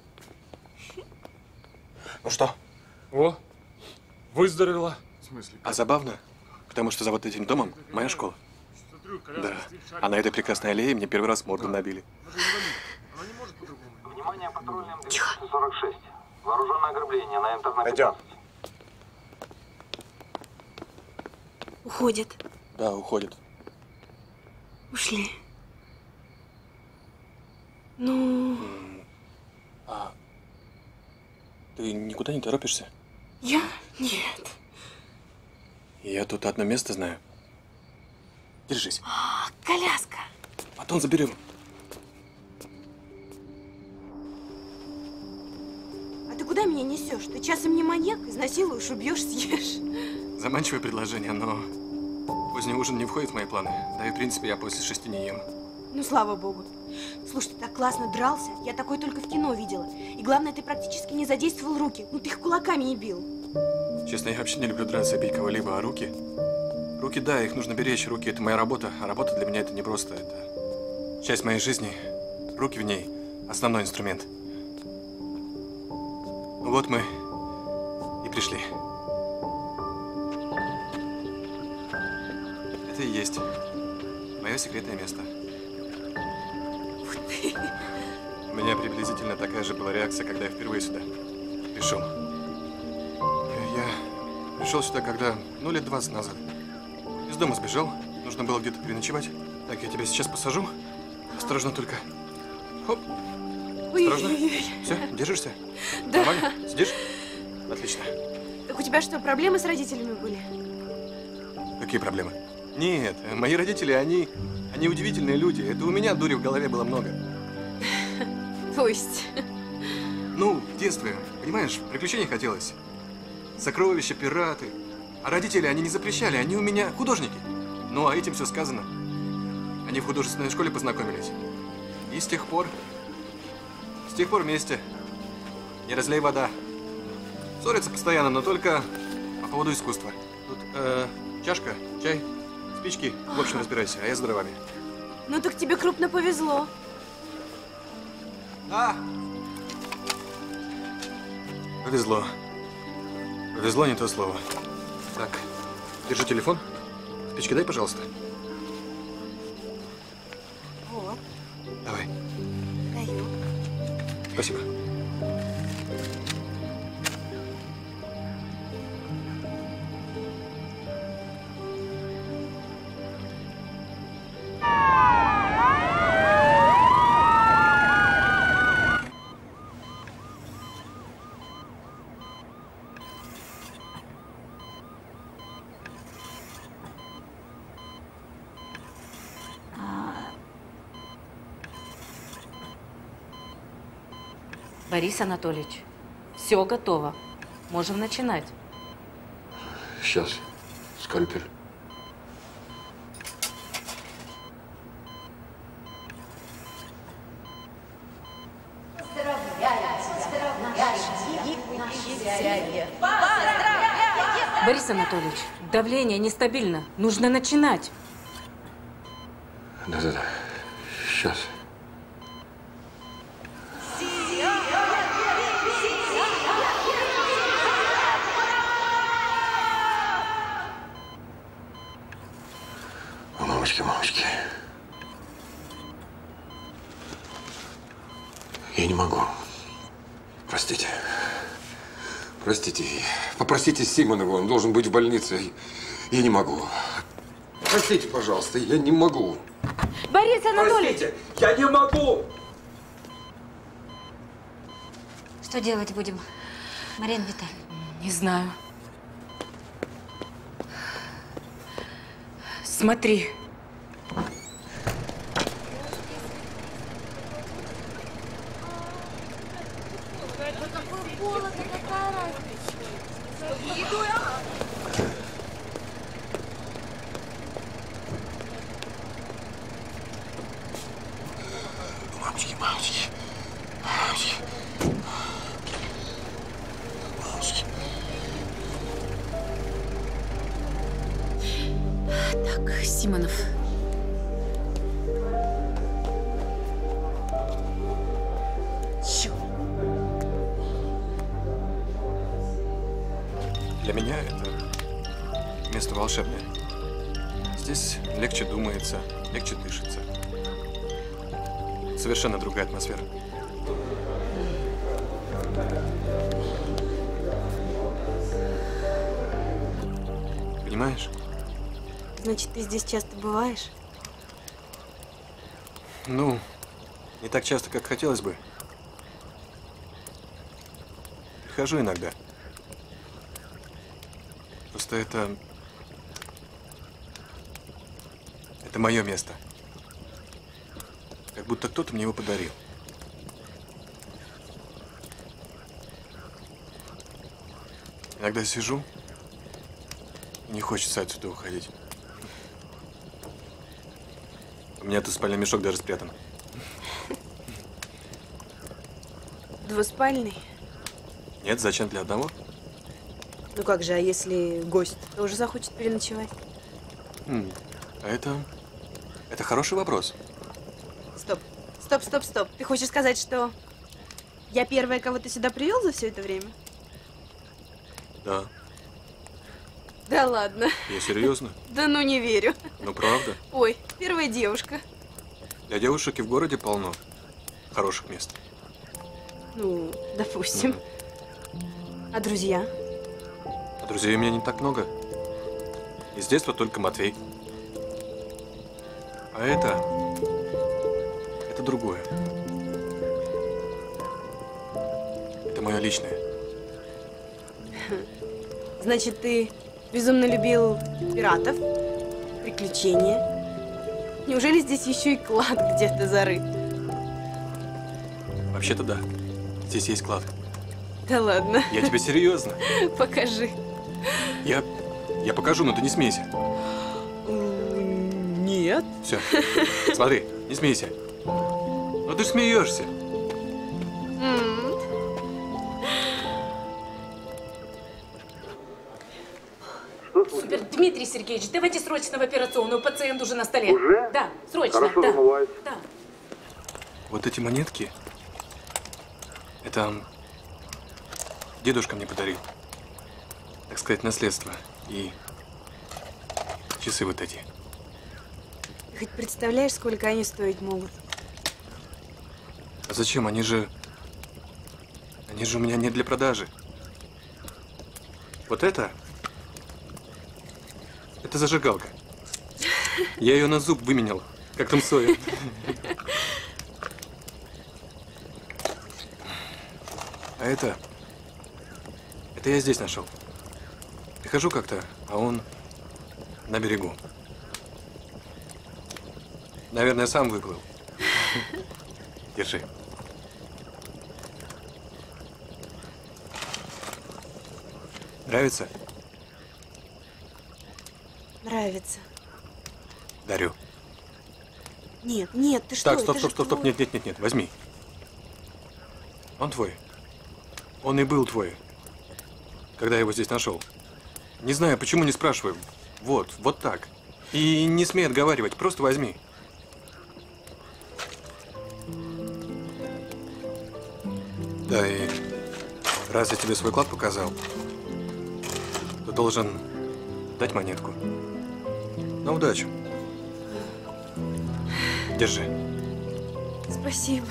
Ну что? О, выздоровела. В смысле? А забавно, потому что за вот этим домом моя школа. Да. А на этой прекрасной аллее мне первый раз морду набили. Внимание, патрульным 246. Вооруженное ограбление на М-15. Пойдем. Уходят. Да, уходит. Ушли. Ну... А ты никуда не торопишься? Я? Нет. Я тут одно место знаю. Держись. А, коляска. Потом заберем. А ты куда меня несешь? Ты часом не маньяк? Изнасилуешь, убьешь, съешь. Заманчивое предложение, но поздний ужин не входит в мои планы. Да и, в принципе, я после 6 не ем. Ну, слава богу. Слушай, ты так классно дрался. Я такое только в кино видела. И главное, ты практически не задействовал руки. Ну, ты их кулаками не бил. Честно, я вообще не люблю драться и бить кого-либо, а руки? Руки, да, их нужно беречь. Руки – это моя работа, а работа для меня – это не просто. Это часть моей жизни. Руки в ней – основной инструмент. Вот мы и пришли. Это и есть мое секретное место. У меня приблизительно такая же была реакция, когда я впервые сюда пришел. Я пришел сюда, когда, лет 20 назад. Из дома сбежал, нужно было где-то переночевать. Так, я тебя сейчас посажу. Осторожно только. Хоп. Осторожно. Все, держишься? Да. Нормально? Сидишь? Отлично. Так у тебя что, проблемы с родителями были? Какие проблемы? Нет, мои родители, они удивительные люди. Это у меня дури в голове было много. То есть? Ну, в детстве, понимаешь, приключений хотелось. Сокровища, пираты. А родители, они не запрещали, они у меня художники. Ну, а этим все сказано. Они в художественной школе познакомились. И с тех пор вместе. Не разлей вода. Ссорятся постоянно, но только по поводу искусства. Тут чашка, чай, спички. В общем, разбирайся, а я с дровами. Ну так тебе крупно повезло. Да. Повезло. Повезло не то слово. Так, держи телефон. Спички дай, пожалуйста. Вот. Давай. Даю. Спасибо. Борис Анатольевич, все готово. Можем начинать. Сейчас. Скальпель. Борис Анатольевич, давление нестабильно. Нужно начинать. Да-да-да. Сейчас. Мамочки. Я не могу. Простите. Простите. Попросите Симонова, он должен быть в больнице. Я не могу. Простите, пожалуйста, я не могу. Борис Анатольевич! Простите, я не могу! Что делать будем, Марина Витальевна? Не знаю. Смотри. Мамочки. Так, Симонов. Для меня это место волшебное. Здесь легче думается, легче дышится. Совершенно другая атмосфера. Понимаешь? Значит, ты здесь часто бываешь? Ну, не так часто, как хотелось бы. Прихожу иногда. Просто это мое место. Как будто кто-то мне его подарил. Иногда сижу, и не хочется отсюда уходить. У меня тут спальный мешок даже спрятан. Двуспальный? Нет, зачем для одного? Ну как же, а если гость тоже захочет переночевать? А это хороший вопрос. Стоп. Ты хочешь сказать, что я первая, кого ты сюда привел за все это время? Да. Да ладно. Я серьезно? Да ну не верю. Ну правда. Ой, первая девушка. Для девушек и в городе полно хороших мест. Ну, допустим. А друзья? А друзей у меня не так много. Из детства только Матвей. А это другое. Это мое личное. Значит, ты безумно любил пиратов, приключения. Неужели здесь еще и клад где-то зарыт? Вообще-то да. Здесь есть клад. Да ладно. Я тебе серьезно. Покажи. Я покажу, но ты не смейся. Нет. Все. Смотри, не смейся. Ну ты ж смеешься. Супер, Дмитрий Сергеевич, давайте срочно в операционную, пациент уже на столе. Уже? Да, срочно. Хорошо, да. замываюсь. Да. Вот эти монетки, это дедушка мне подарил. Так сказать, наследство. И часы вот эти. Ты хоть представляешь, сколько они стоить могут? А зачем? Они же у меня не для продажи. Вот это зажигалка. Я ее на зуб выменял, как там Соя. А это я здесь нашел. Прихожу как-то, а он на берегу. Наверное, сам выплыл. Держи. Нравится? Нравится. Дарю. Нет, нет, ты что? Так, стоп, нет, возьми. Он твой. Он и был твой, когда я его здесь нашел. Не знаю, почему не спрашиваю. Вот так. И не смей отговаривать, просто возьми. Да, и раз я тебе свой клад показал, то должен дать монетку. На удачу. Держи. Спасибо.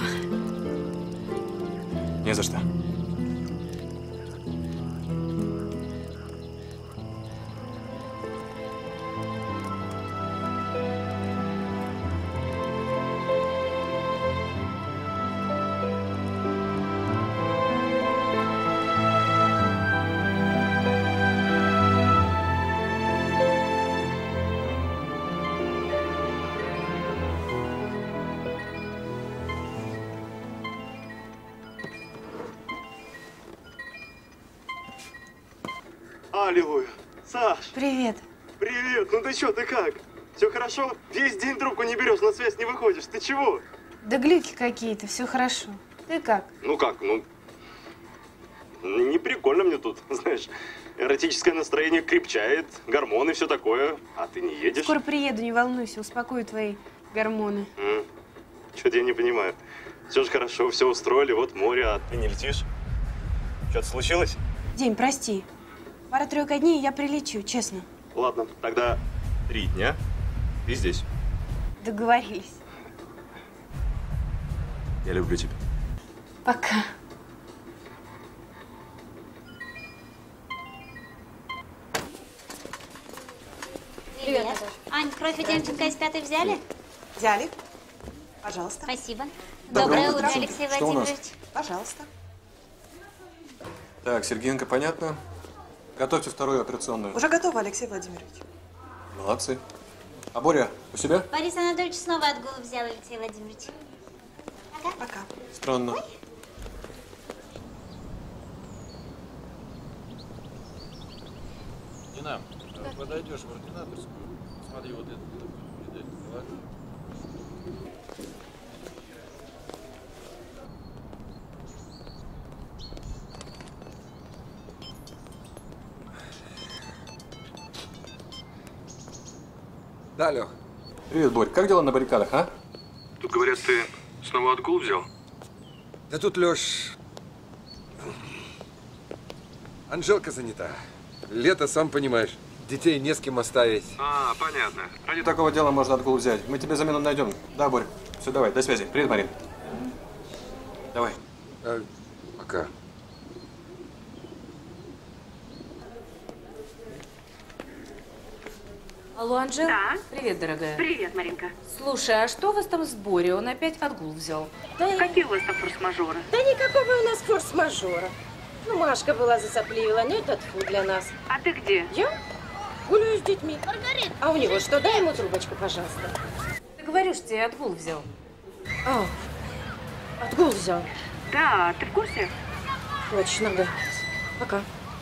Не за что. Аллилуйя. Саш! Привет. Привет! Ну ты чё, ты как? Все хорошо? Весь день трубку не берешь, на связь не выходишь. Ты чего? Да глюки какие-то, все хорошо. Ты как? Ну как, не прикольно мне тут, знаешь. Эротическое настроение крепчает, гормоны, все такое. А ты не едешь? Скоро приеду, не волнуйся, успокою твои гормоны. Что-то я не понимаю. Все же хорошо, все устроили, вот море, а ты не летишь? Что-то случилось? День, прости. Пара-тройка дней, и я прилечу, честно. Ладно, тогда 3 дня ты здесь. Договорились. Я люблю тебя. Пока. Привет. Ань, кровь у Демченко из 5-й взяли? Взяли. Пожалуйста. Спасибо. Доброе Доброе утро, утро. Алексей Что у нас? Владимирович. Пожалуйста. Так, Сергеенко, понятно. Готовьте вторую операционную. Уже готово, Алексей Владимирович. Молодцы. А Боря у себя? Борис Анатольевич снова отгул взял, Алексей Владимирович. Пока. Странно. Дина, подойдешь в ординаторскую, смотри, вот это передать. Ладно? Да, Лех. Привет, Борь. Как дела на баррикадах, а? Тут говорят, ты снова отгул взял? Да тут, Леш, Анжелка занята. Лето, сам понимаешь, детей не с кем оставить. А, понятно. Ради такого дела можно отгул взять. Мы тебе замену найдем. Да, Борь? Все, давай, до связи. Привет, Марин. Давай. Пока. Алло, Анжел? Да. Привет, дорогая. Привет, Маринка. Слушай, а что у вас там с Борей? Он опять отгул взял. Какие у вас там форс-мажоры? Да никакого у нас форс-мажора. Ну, Машка была засопливила, но это тьфу для нас. А ты где? Я гуляю с детьми. А у него что? Дай ему трубочку, пожалуйста. Ты говоришь, тебе отгул взял. А, отгул взял? Да, ты в курсе? Точно, да. Пока.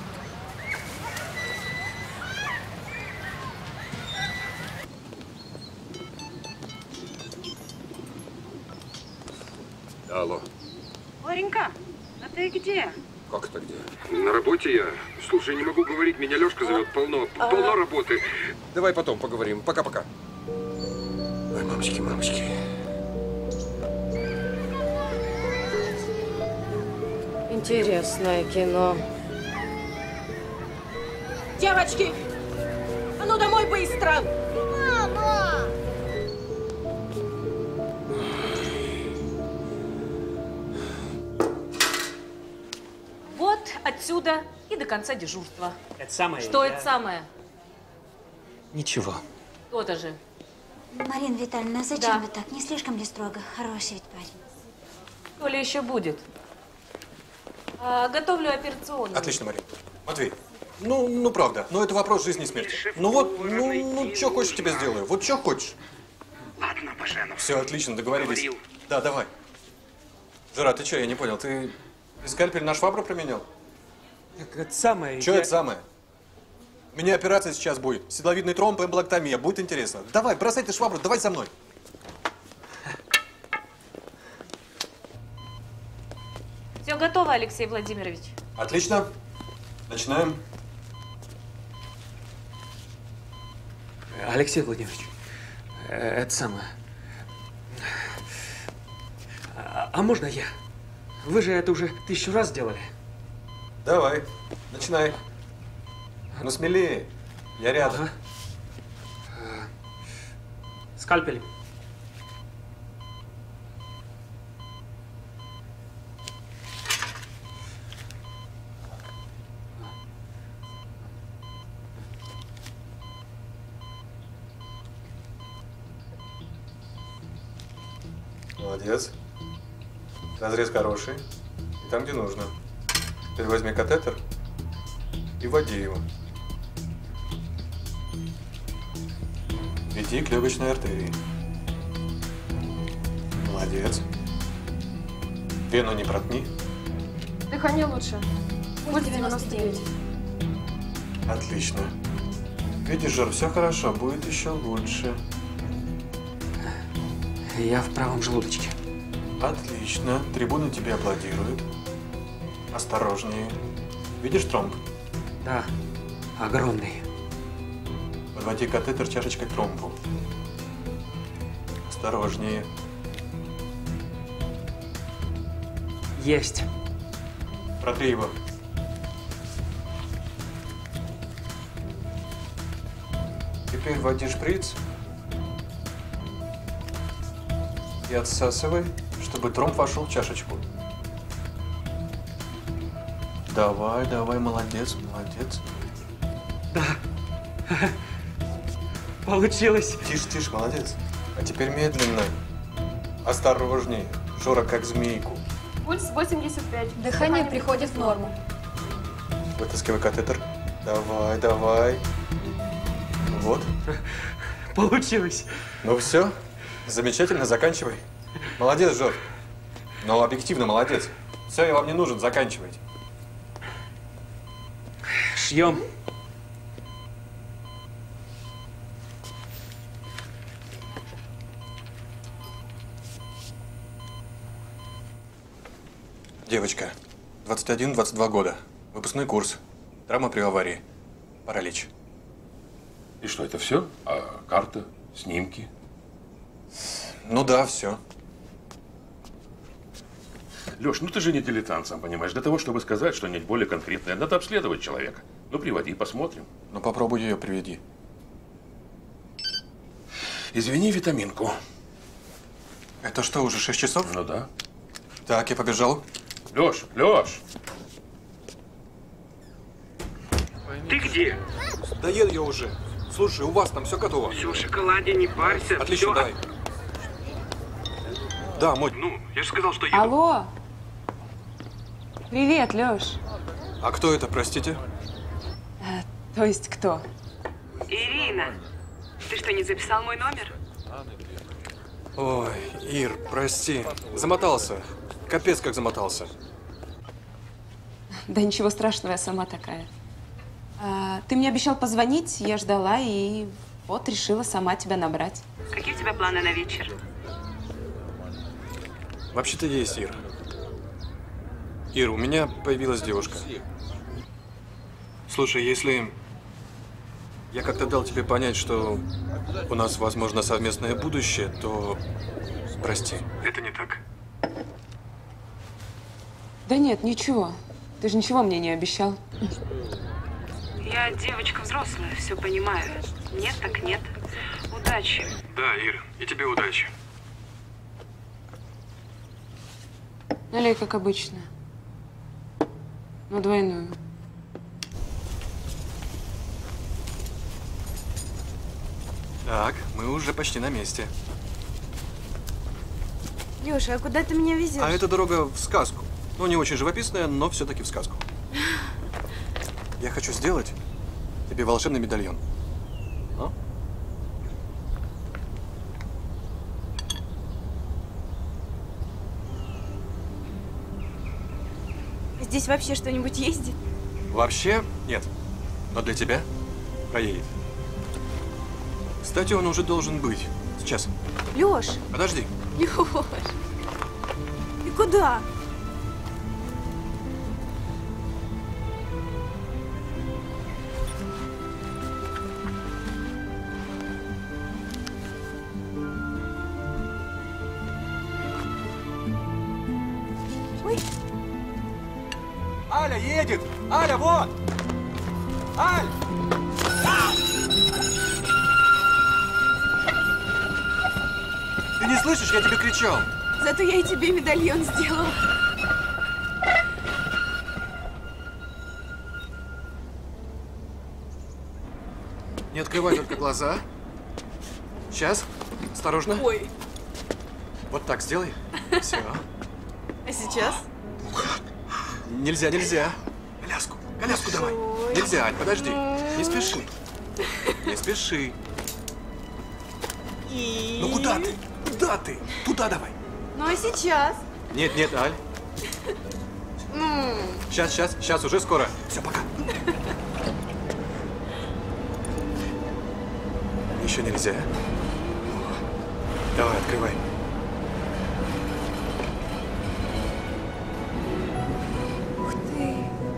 Алло. Ларенька, а ты где? Как это где? На работе я. Слушай, не могу говорить, меня Лёшка зовет. Полно работы. Давай потом поговорим. Пока-пока. Ой, мамочки, мамочки. Интересное кино. Девочки, а ну домой быстро! Мама! Вот отсюда и до конца дежурства. Это самое. Что это самое? Ничего. То-то же. Марина Витальевна, зачем Да. вы так? Не слишком ли строго? Хороший ведь парень. Коля еще будет. Готовлю операционную. Отлично, Марин. Матвей, ну правда, но это вопрос жизни и смерти. Ну вот, ну что хочешь тебе сделаю, вот что хочешь. Ладно, Баженов. Все, отлично, договорились. Говорил. Да, давай. Жора, ты что, я не понял, ты скальпель на швабру променял? Так это самое. Что это самое? У меня операция сейчас будет. Седловидный тромб, эмболоктомия. Будет интересно. Давай, бросай ты швабру, давай со мной. Все готово, Алексей Владимирович. Отлично. Начинаем. Алексей Владимирович, это самое. А можно я? Вы же это уже 1000 раз делали. Давай, начинай. Ну смелее. Я рядом. Скальпель. Молодец. Разрез хороший. И там, где нужно. Теперь возьми катетер и вводи его. Веди к легочной артерии. Молодец. Вену не проткни. Дыхание лучше. Пульс 99. Отлично. Видишь, Жор, все хорошо, будет еще лучше. Я в правом желудочке. Отлично. Трибуны тебе аплодируют. Осторожнее. Видишь тромб? Да, огромный. Подводи катетер чашечкой к тромбу. Осторожнее. Есть. Протри его. Теперь вводи шприц и отсасывай, чтобы тромб вошел в чашечку. Давай, давай, молодец, молодец. Да. Получилось. Тише, тише, молодец. А теперь медленно. Осторожнее. Жора, как змейку. Пульс 85. Дыхание приходит в норму. Вытаскивай катетер. Давай, давай. Вот. Получилось. Ну все. Замечательно, заканчивай. Молодец, Жор. Но объективно молодец. Все, я вам не нужен, заканчивайте. Шьем. Девочка, 21-22 года. Выпускной курс. Травма при аварии. Паралич. И что, это все? А карта, снимки? Ну да, все. Леш, ну ты же не дилетант, сам понимаешь. Для того, чтобы сказать что-нибудь более конкретное, надо обследовать человека. Ну, приводи, посмотрим. Ну, попробуй ее приведи. Извини, витаминку. Это что, уже 6 часов? Ну да. Так, я побежал. Леш, Леш! Ты где? Да еду я уже. Слушай, у вас там все готово? Все, в шоколаде, не парься. Отлично, всё. давай. Да, мой. Ну, я же сказал, что еду. Алло. Привет, Лёш. А кто это, простите? То есть кто? Ирина, ты что, не записал мой номер? Ой, Ир, прости. Замотался. Капец, как замотался. Да ничего страшного, я сама такая. Ты мне обещал позвонить, я ждала и вот решила сама тебя набрать. Какие у тебя планы на вечер? Вообще-то есть, Ир. Ир, у меня появилась девушка. Слушай, если я как-то дал тебе понять, что у нас, возможно, совместное будущее, то прости. Это не так. Да нет, ничего. Ты же ничего мне не обещал. Я девочка взрослая, все понимаю. Нет, так нет. Удачи. Да, Ир, и тебе удачи. Налей, как обычно. Но двойную. Так, мы уже почти на месте. Лёша, а куда ты меня везешь? А это дорога в сказку. Ну, не очень живописная, но все-таки в сказку. Я хочу сделать тебе волшебный медальон. А? Здесь вообще что-нибудь ездит? Вообще нет. Но для тебя проедет. Кстати, он уже должен быть. Сейчас. Лёш! Подожди. Лёш! И куда? Ой! Аля едет! Аля, вот! Аль! Ты не слышишь? Я тебе кричал. Зато я и тебе медальон сделала. Не открывай только глаза. Сейчас. Осторожно. Ой. Вот так сделай. Все. А сейчас? Нельзя, нельзя. Коляску. Коляску давай. Нельзя, Аль, подожди. Не спеши. Не спеши. Ну куда ты? Куда ты? Туда давай. Ну а сейчас? Нет, нет, Аль. Сейчас, уже скоро. Все, пока. Еще нельзя. Давай, открывай. Ух ты!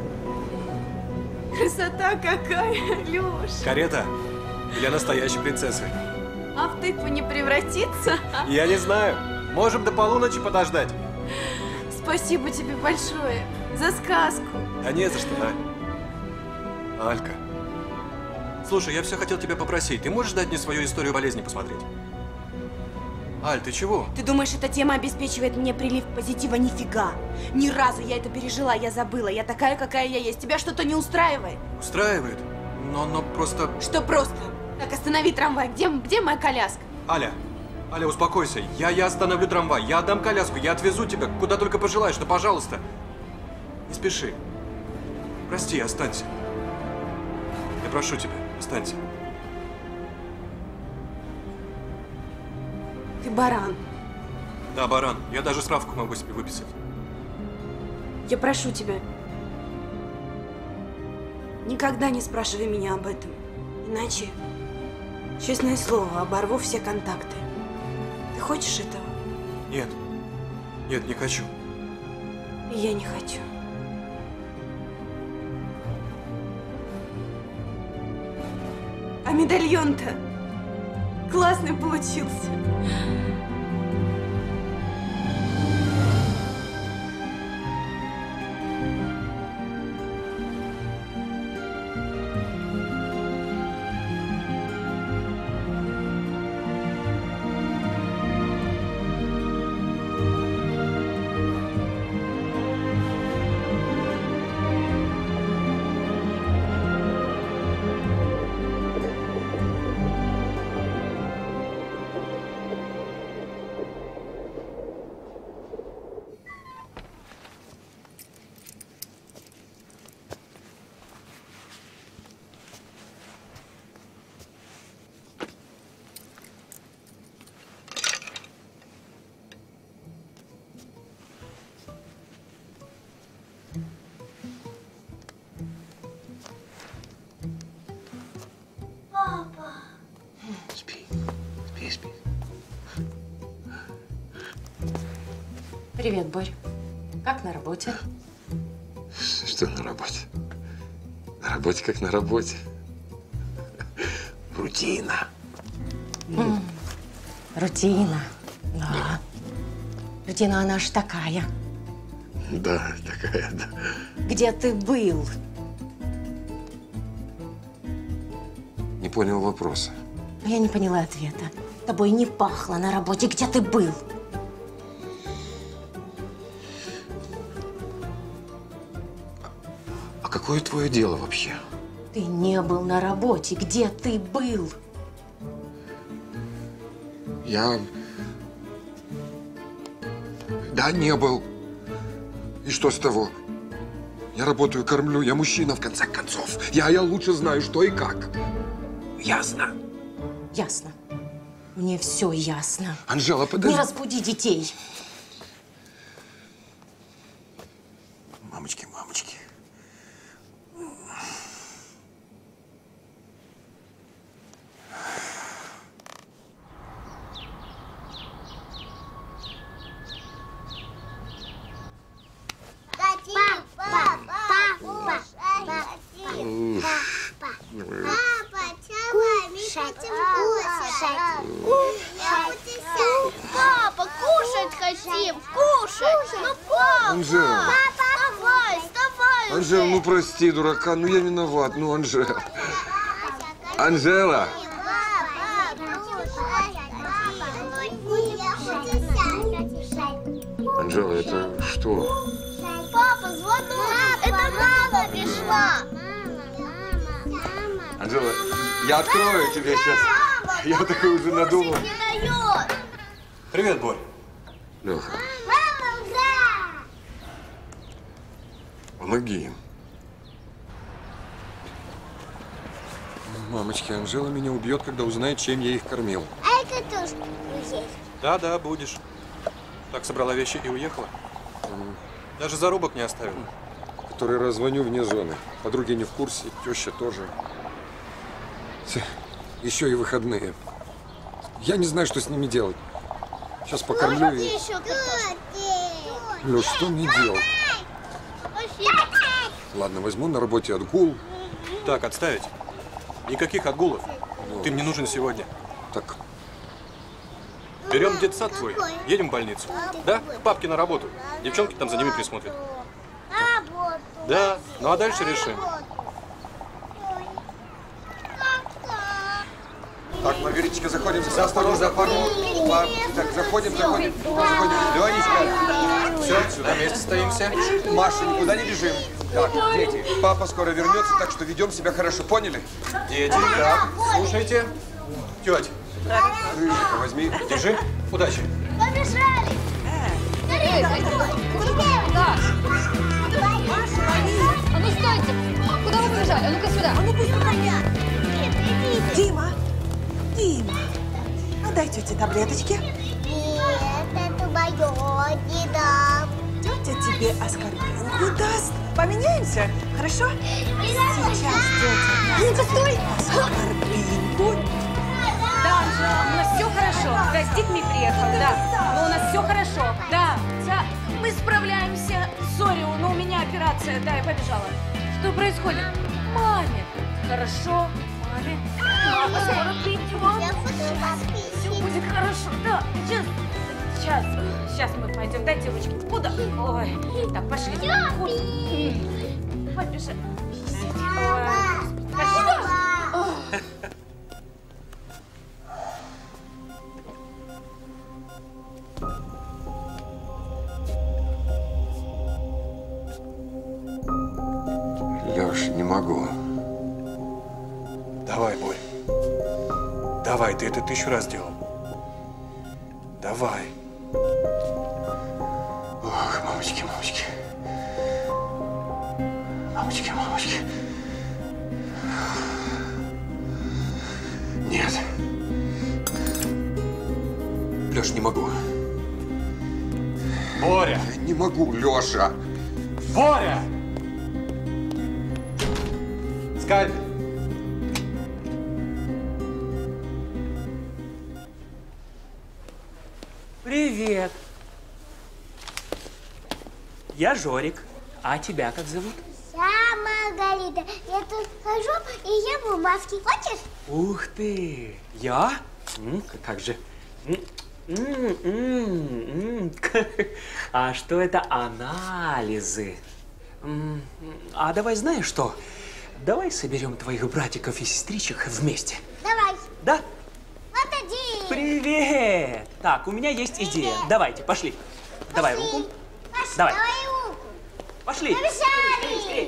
Красота какая, Лёш! Карета для настоящей принцессы. А в тыкву не превратится? Я не знаю. Можем до полуночи подождать. Спасибо тебе большое за сказку. Да не за что, Аль. Алька. Слушай, я все хотел тебя попросить. Ты можешь дать мне свою историю болезни посмотреть? Аль, ты чего? Ты думаешь, эта тема обеспечивает мне прилив позитива? Нифига. Ни разу я это пережила, я забыла. Я такая, какая я есть. Тебя что-то не устраивает? Устраивает. Но просто... Что просто? Так, останови трамвай. Где моя коляска? Аля, успокойся. Я остановлю трамвай. Я отдам коляску. Я отвезу тебя куда только пожелаешь. Но, пожалуйста, не спеши. Прости, останься. Я прошу тебя, останься. Ты баран. Да, баран. Я даже справку могу себе выписать. Я прошу тебя. Никогда не спрашивай меня об этом. Иначе, честное слово, оборву все контакты. Ты хочешь этого? Нет. Нет, не хочу. И я не хочу. А медальон-то классный получился. Привет, Борь. Как на работе? Что на работе? На работе как на работе. Рутина. Рутина. Да. Рутина, она ж такая. Да, такая, да. Где ты был? Не понял вопроса. Я не поняла ответа. Тобой не пахло на работе. Где ты был? А какое твое дело вообще? Ты не был на работе. Где ты был? Я… Да, не был. И что с того? Я работаю, кормлю, я мужчина, в конце концов. Я лучше знаю, что и как. Ясно? Ясно. Мне все ясно. Анжела, подожди. Не разбуди детей. Мамочки, мамочки. Папа, кушать хотим! Кушать! Ну, папа! Анжела! Давай, вставай уже! Анжела, ну прости, дурака, ну я виноват, ну Анжела. Анжела! Анжела, это что? Папа, звонок! Это мама пришла! Анжела, я открою тебе сейчас. Я такой уже надумал. Не дает! Привет, Борь. Леха, Мама, да! помоги им. Мамочки, Анжела меня убьет, когда узнает, чем я их кормил. А это тоже есть. Да, будешь. Так собрала вещи и уехала? Даже зарубок не оставила. Который раз звоню вне зоны. Подруги не в курсе, теща тоже. Еще и выходные. Я не знаю, что с ними делать. Сейчас покормлю и… Леш, что мне делать? Ладно, возьму на работе отгул. Так, отставить. Никаких отгулов. Ты мне нужен сегодня. Так. Берем детсад твой, едем в больницу. Да? К папке на работу. Девчонки там за ними присмотрят. Да, ну а дальше решим. Так, Маргариточка, заходим, заходим за пару. Так, заходим. Ленечка. Все, сюда вместе стоимся. Маша, никуда не бежим. Так, дети, папа скоро вернется, так что ведем себя хорошо, поняли? Дети, так, слушайте. Тетя, Рыжика возьми. держи. Удачи. Побежали! А ну стойте! Куда вы побежали? А ну-ка сюда! А ну Дима! Дима! А дай тете таблеточки. Нет, это мое, не дам. Тетя тебе аскорбинку даст. Поменяемся? Хорошо? Сейчас тетя. Ну-ка, стой! Аскорбинку. Да, Анжела, у нас все хорошо. Гостик мне приехал, да. Но у нас все хорошо. Да, мы справляемся. Сори, но у меня операция. Да, я побежала. Что происходит? Маме. Хорошо. Маме. Мама скоро придет. Все будет хорошо. Да, сейчас мы пойдем. Дайте ручки. Куда? Ой. Так, пошли. Побежали. Пошли. Леш, не могу. Давай, Борь. Давай, ты это 1000 раз делал. Давай. Ох, мамочки. Мамочки. Нет. Леш, не могу. Боря! Я не могу, Леша. Боря! Скальпель. Привет. Я Жорик. А тебя как зовут? Я Маргарита. Я тут хожу и ем бумажки. Хочешь? Ух ты! Я? Как же? А что это анализы? А давай знаешь что? Давай соберем твоих братиков и сестричек вместе. Давай. Да? Вот один. Привет! Так, у меня есть идея. Давайте, пошли. Давай руку. Давай. Давай руку. Пошли. Побежали.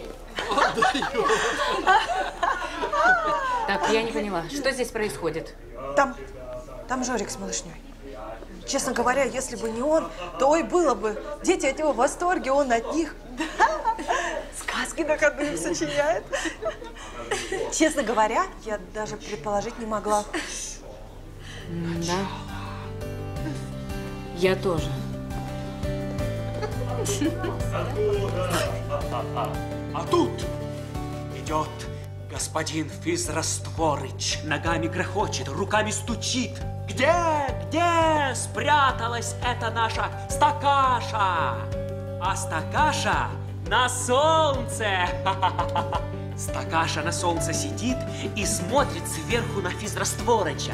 Так, я не поняла, что здесь происходит? Там Жорик с малышней. Честно говоря, если бы не он, то ой, было бы. Дети от него в восторге, он от них. Сказки на ходу им сочиняет. Честно говоря, я даже предположить не могла. Да. Я тоже. А тут идет господин Физрастворыч, ногами грохочет, руками стучит. Где спряталась эта наша стакаша? А стакаша на солнце. Стакаша на солнце сидит и смотрит сверху на Физрастворыча.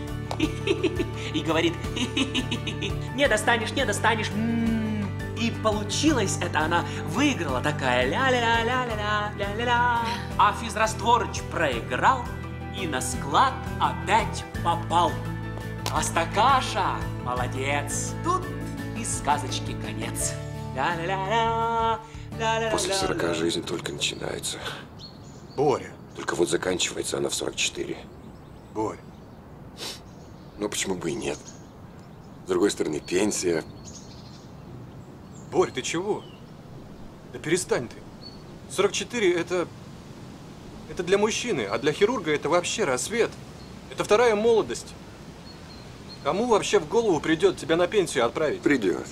И говорит, не достанешь, не достанешь. И получилось это, она выиграла такая ля-ля-ля-ля-ля-ля-ля. А Физрастворыч проиграл и на склад опять попал. А стакаша молодец. Тут и сказочки конец. Ля-ля-ля-ля, ля-ля-ля-ля. После 40 жизнь только начинается. Боря. Только вот заканчивается она в 44. Борь. Ну, почему бы и нет? С другой стороны, пенсия. Борь, ты чего? Да перестань ты. 44 это для мужчины, а для хирурга это вообще рассвет. Это вторая молодость. Кому вообще в голову придет тебя на пенсию отправить? Придет.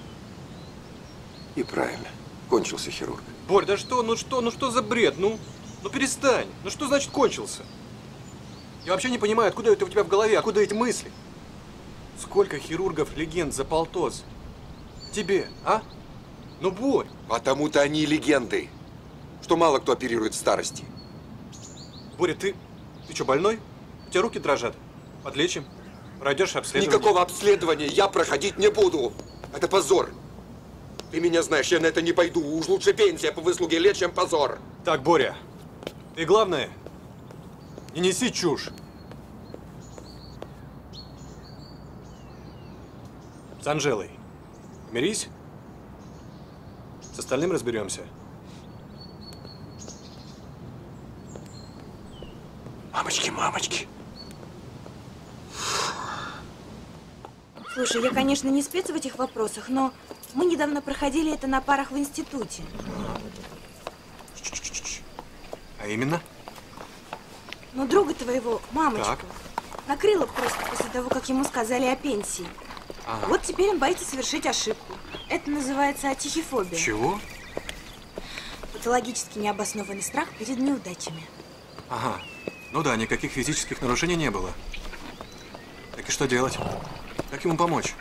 И правильно. Кончился хирург. Борь, да что, ну что за бред? Ну перестань. Ну что значит кончился? Я вообще не понимаю, откуда это у тебя в голове, откуда эти мысли? Сколько хирургов-легенд за полтос? Тебе, а? Ну, Борь. Потому-то они легенды, что мало кто оперирует в старости. Боря, ты что, больной? У тебя руки дрожат. Подлечим. Пройдешь обследование. Никакого обследования я проходить не буду. Это позор. Ты меня знаешь, я на это не пойду. Уж лучше пенсия по выслуге лет, чем позор. Так, Боря, ты главное, не неси чушь. С Анжелой мирись. С остальным разберемся. Мамочки, мамочки. Слушай, я, конечно, не спец в этих вопросах, но мы недавно проходили это на парах в институте. А именно? Но друга твоего, мамочку, Так. накрыло просто после того, как ему сказали о пенсии. Ага. Вот теперь он боится совершить ошибку. Это называется атихифобия. Чего? Патологически необоснованный страх перед неудачами. Ага. Ну да, никаких физических нарушений не было. Так и что делать? Как ему помочь?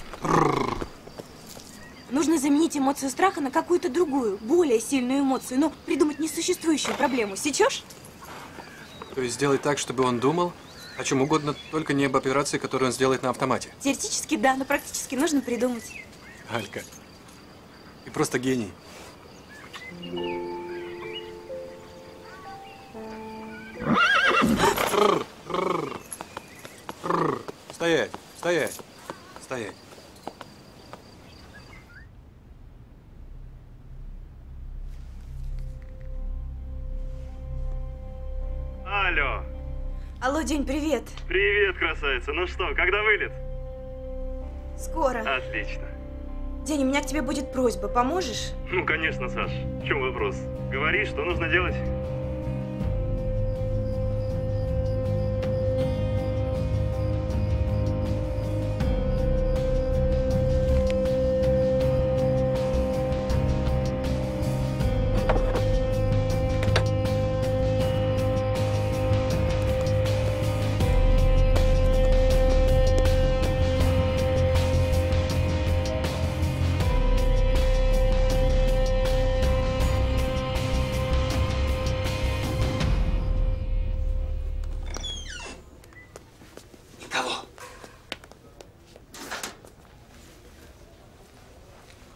Нужно заменить эмоцию страха на какую-то другую, более сильную эмоцию, но придумать несуществующую проблему. Сечешь? То есть сделать так, чтобы он думал о чем угодно, только не об операции, которую он сделает на автомате. Теоретически да, но практически нужно придумать. Алька, ты просто гений. Стоять, стоять, стоять. Алло. Алло, День, привет. Привет, красавица. Ну что, когда вылет? Скоро. Отлично. День, у меня к тебе будет просьба. Поможешь? Ну, конечно, Саш. В чем вопрос? Говори, что нужно делать?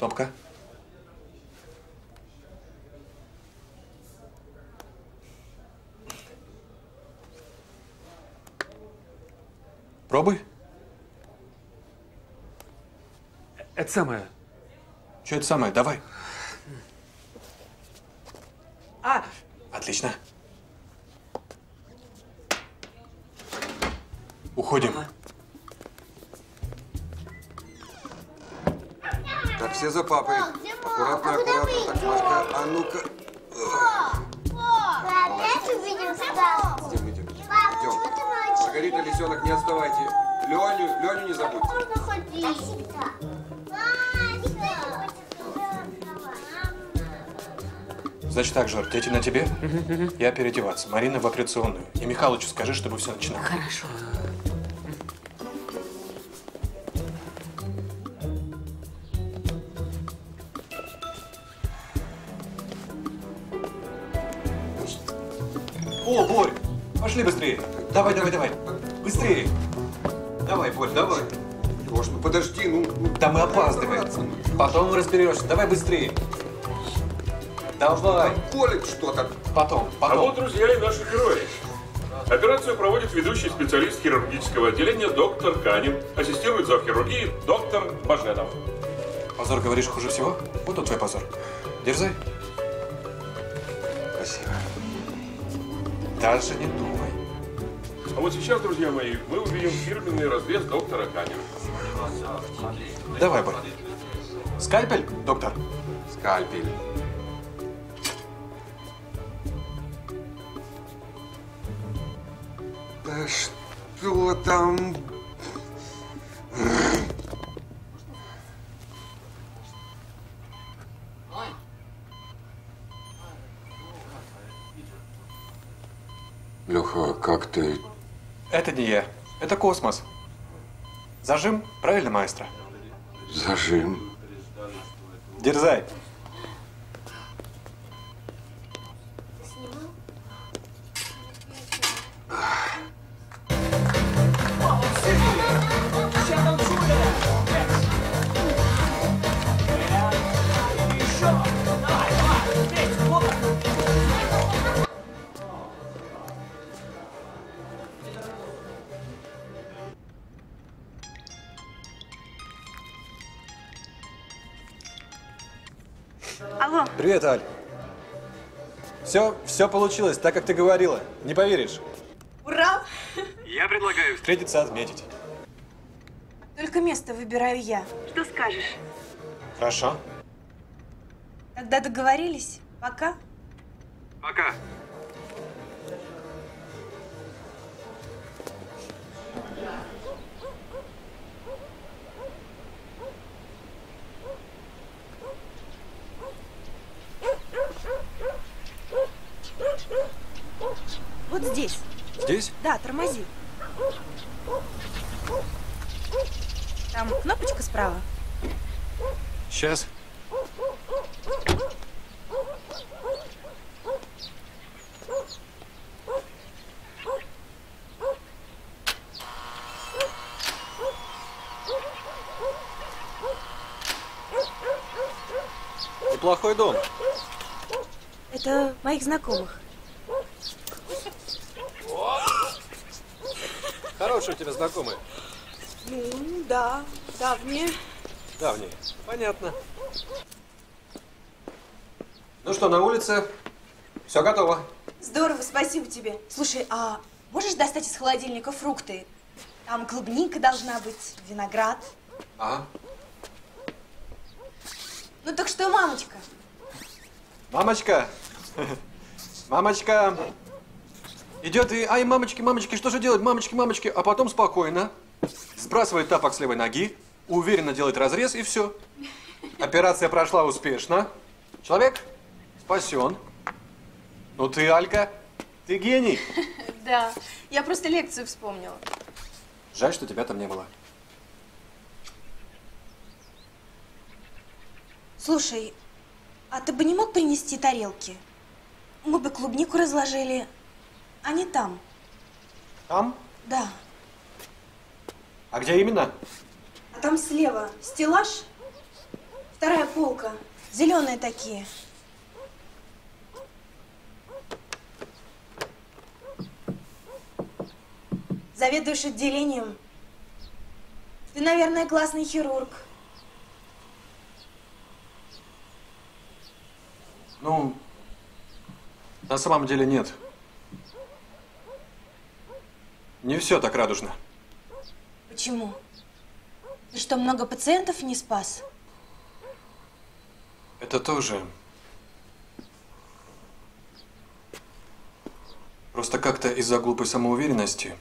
Топка. Пробуй. Это самое. Что это самое? Давай. А! Отлично. Уходим. Так, все за папой. Аккуратно, аккуратно. Так, Машка, а ну-ка. Мы опять увидим сказку. Идем. Маргарита, лисенок, не отставайте. Леню не забудьте. Можно ходить. Значит так, Жор, дети на тебе, я переодеваться. Марина в операционную. И Михалычу скажи, чтобы все начинало. Хорошо. О, Борь, пошли быстрее. Давай, давай, давай. Быстрее. Давай, Борь, давай. Леш, ну подожди, ну. Да мы опаздываем. Потом разберешься. Давай быстрее. Давай. Колет что-то. Потом. А вот, друзья, и наши герои. Операцию проводит ведущий специалист хирургического отделения доктор Канин. Ассистирует завхирургии доктор Баженов. Позор, говоришь, хуже всего? Вот он твой позор. Дерзай. Спасибо. Даже не думай. А вот сейчас, друзья мои, мы увидим фирменный разрез доктора Канина. Давай, Борь. Скальпель, доктор? Скальпель. Да что там? Леха, как ты? Это не я. Это космос. Зажим? Правильно, маэстро? Зажим. Дерзай. Алло. Привет, Аль. Все получилось, так как ты говорила. Не поверишь. Ура! Я предлагаю встретиться, отметить. Только место выбираю я. Что скажешь? Хорошо. Тогда договорились. Пока. Пока. Вот здесь. Здесь? Да, тормози. Там кнопочка справа. Сейчас. Неплохой дом. Это моих знакомых. Хорошие у тебя знакомые. Ну, да, давние. Давние. Понятно. Ну что, на улице? Все готово. Здорово, спасибо тебе. Слушай, а можешь достать из холодильника фрукты? Там клубника должна быть, виноград. Ага. Ну так что, мамочка? Мамочка. Мамочка. Идет и, ай, мамочки, мамочки, что же делать, мамочки, мамочки, а потом спокойно сбрасывает тапок с левой ноги, уверенно делает разрез и все. Операция прошла успешно. Человек спасен. Ну ты, Алька, ты гений. Да, я просто лекцию вспомнила. Жаль, что тебя там не было. Слушай, а ты бы не мог принести тарелки? Мы бы клубнику разложили, а не там. Там? Да. А где именно? А там слева стеллаж, в Вторая полка. Зеленые такие. Заведуешь отделением. Ты, наверное, классный хирург. Ну, на самом деле нет. Не все так радужно. Почему? Ты что, много пациентов не спас? Это тоже. Просто как-то из-за глупой самоуверенности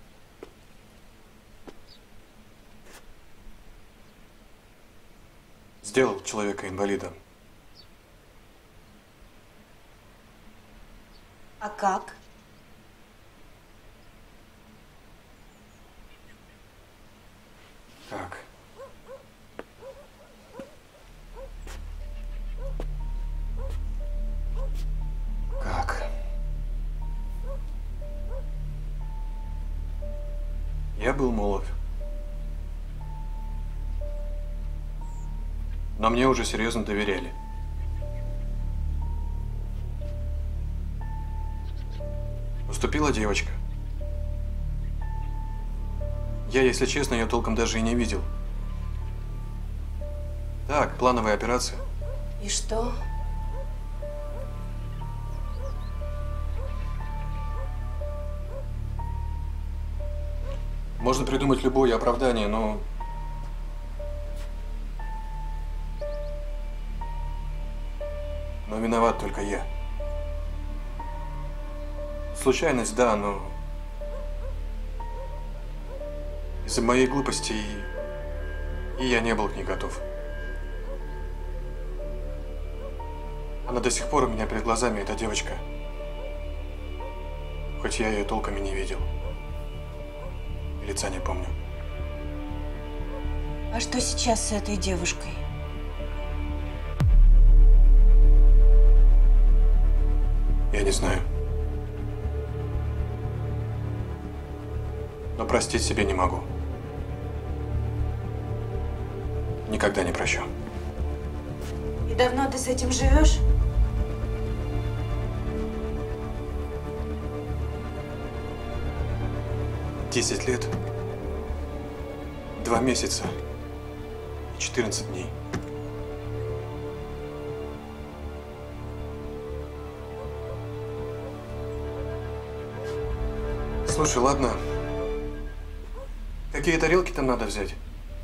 сделал человека инвалидом. А как? Как? Как? Я был молод. Но мне уже серьезно доверяли. Поступила девочка. Я, если честно, ее толком даже и не видел. Так, плановая операция. И что? Можно придумать любое оправдание, но… Но виноват только я. Случайность, да, но… Из-за моей глупости и я не был к ней готов. Она до сих пор у меня перед глазами, эта девочка. Хоть я ее толком и не видел. И лица не помню. А что сейчас с этой девушкой? Я не знаю. Но простить себе не могу. Никогда не прощу. И давно ты с этим живешь? Десять лет, 2 месяца и 14 дней. Слушай, ладно. Какие тарелки там надо взять?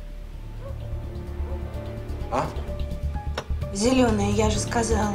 А? Зеленые, я же сказала.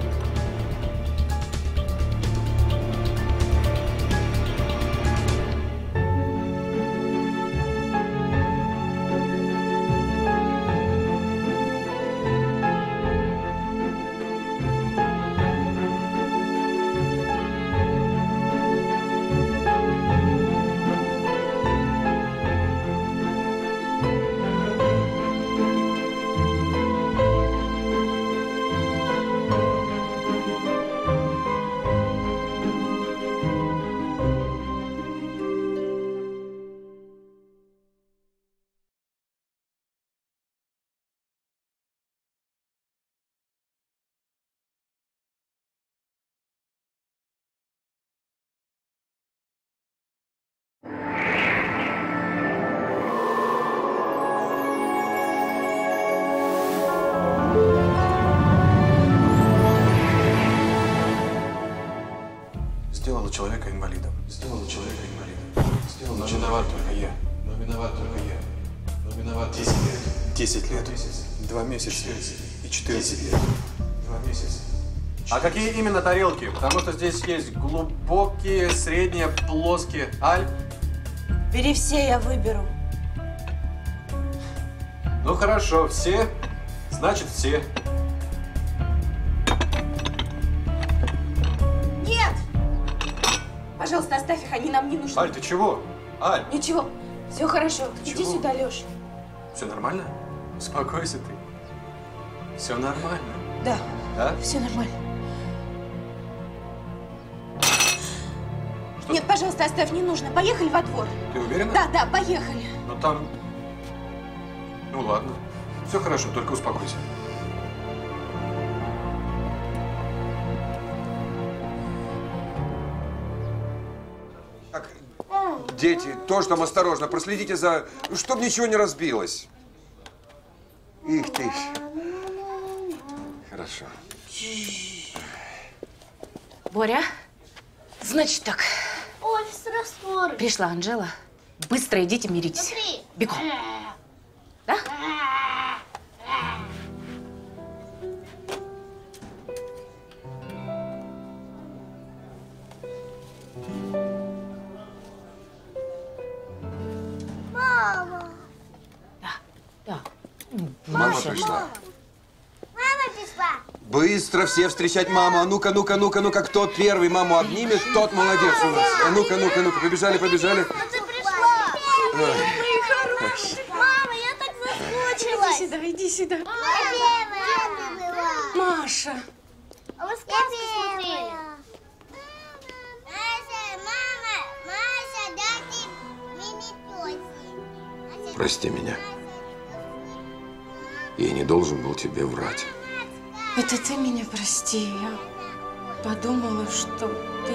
Сделала человека инвалидом. Сделала человека инвалидом. Сделала. Но виноват только я. Но виноват только я. Но виноват 10 лет. 10 лет. 2 месяца и 14 лет. 2 месяца. А какие именно тарелки? Потому что здесь есть глубокие, средние, плоские. Аль? Бери все, я выберу. Ну хорошо, все. Значит, все. Нет! Пожалуйста, оставь их, они нам не нужны. Аль, ты чего? Аль! Ничего, все хорошо. Иди сюда, Леш. Все нормально? Успокойся ты. Все нормально. Да. Да? Все нормально. Что? Нет, пожалуйста, оставь, не нужно. Поехали во двор. Ты уверена? Да, да, поехали. Ну там… Ну ладно. Все хорошо, только успокойся. Дети, тоже там осторожно, проследите за... Чтобы ничего не разбилось. Их ты. Хорошо. Боря, значит так. Ой, раствор. Пришла Анжела. Быстро идите миритесь. Бегом. Да? Мама. Да. Мама пришла. Мама пришла. Быстро все встречать маму. А ну-ка, ну-ка, ну-ка, ну-ка, кто первый маму обнимет, тот молодец у нас. А ну-ка, ну-ка, ну-ка, побежали, побежали. Ты пришла. Мама, я так соскучилась. Иди сюда, иди сюда. Маша. А вы сказки смотрели? Маша, дайте мини-тёти. Прости меня. Я не должен был тебе врать. Это ты меня прости. Я подумала, что ты...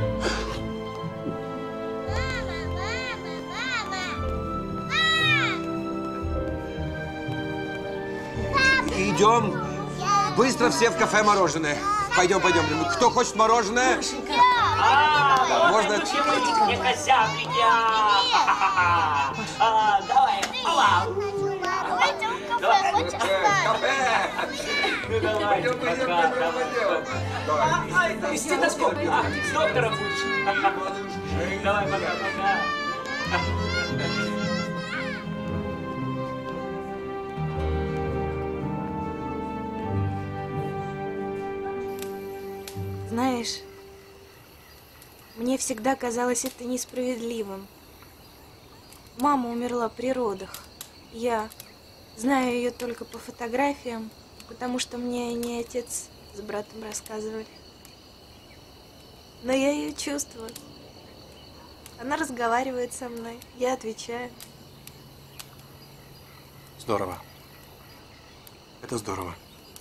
Идем. Быстро все в кафе мороженое. Пойдем, пойдем. Кто хочет мороженое? Можно? Не косяпли, давай, Пойдем в кафе, хочешь встать? Ну давай, пока, давай. Стетоскоп, с доктором будешь. Давай, пока. Знаешь, мне всегда казалось это несправедливым. Мама умерла при родах. Я знаю ее только по фотографиям, потому что мне не отец с братом рассказывали. Но я ее чувствую. Она разговаривает со мной, я отвечаю. Здорово. Это здорово.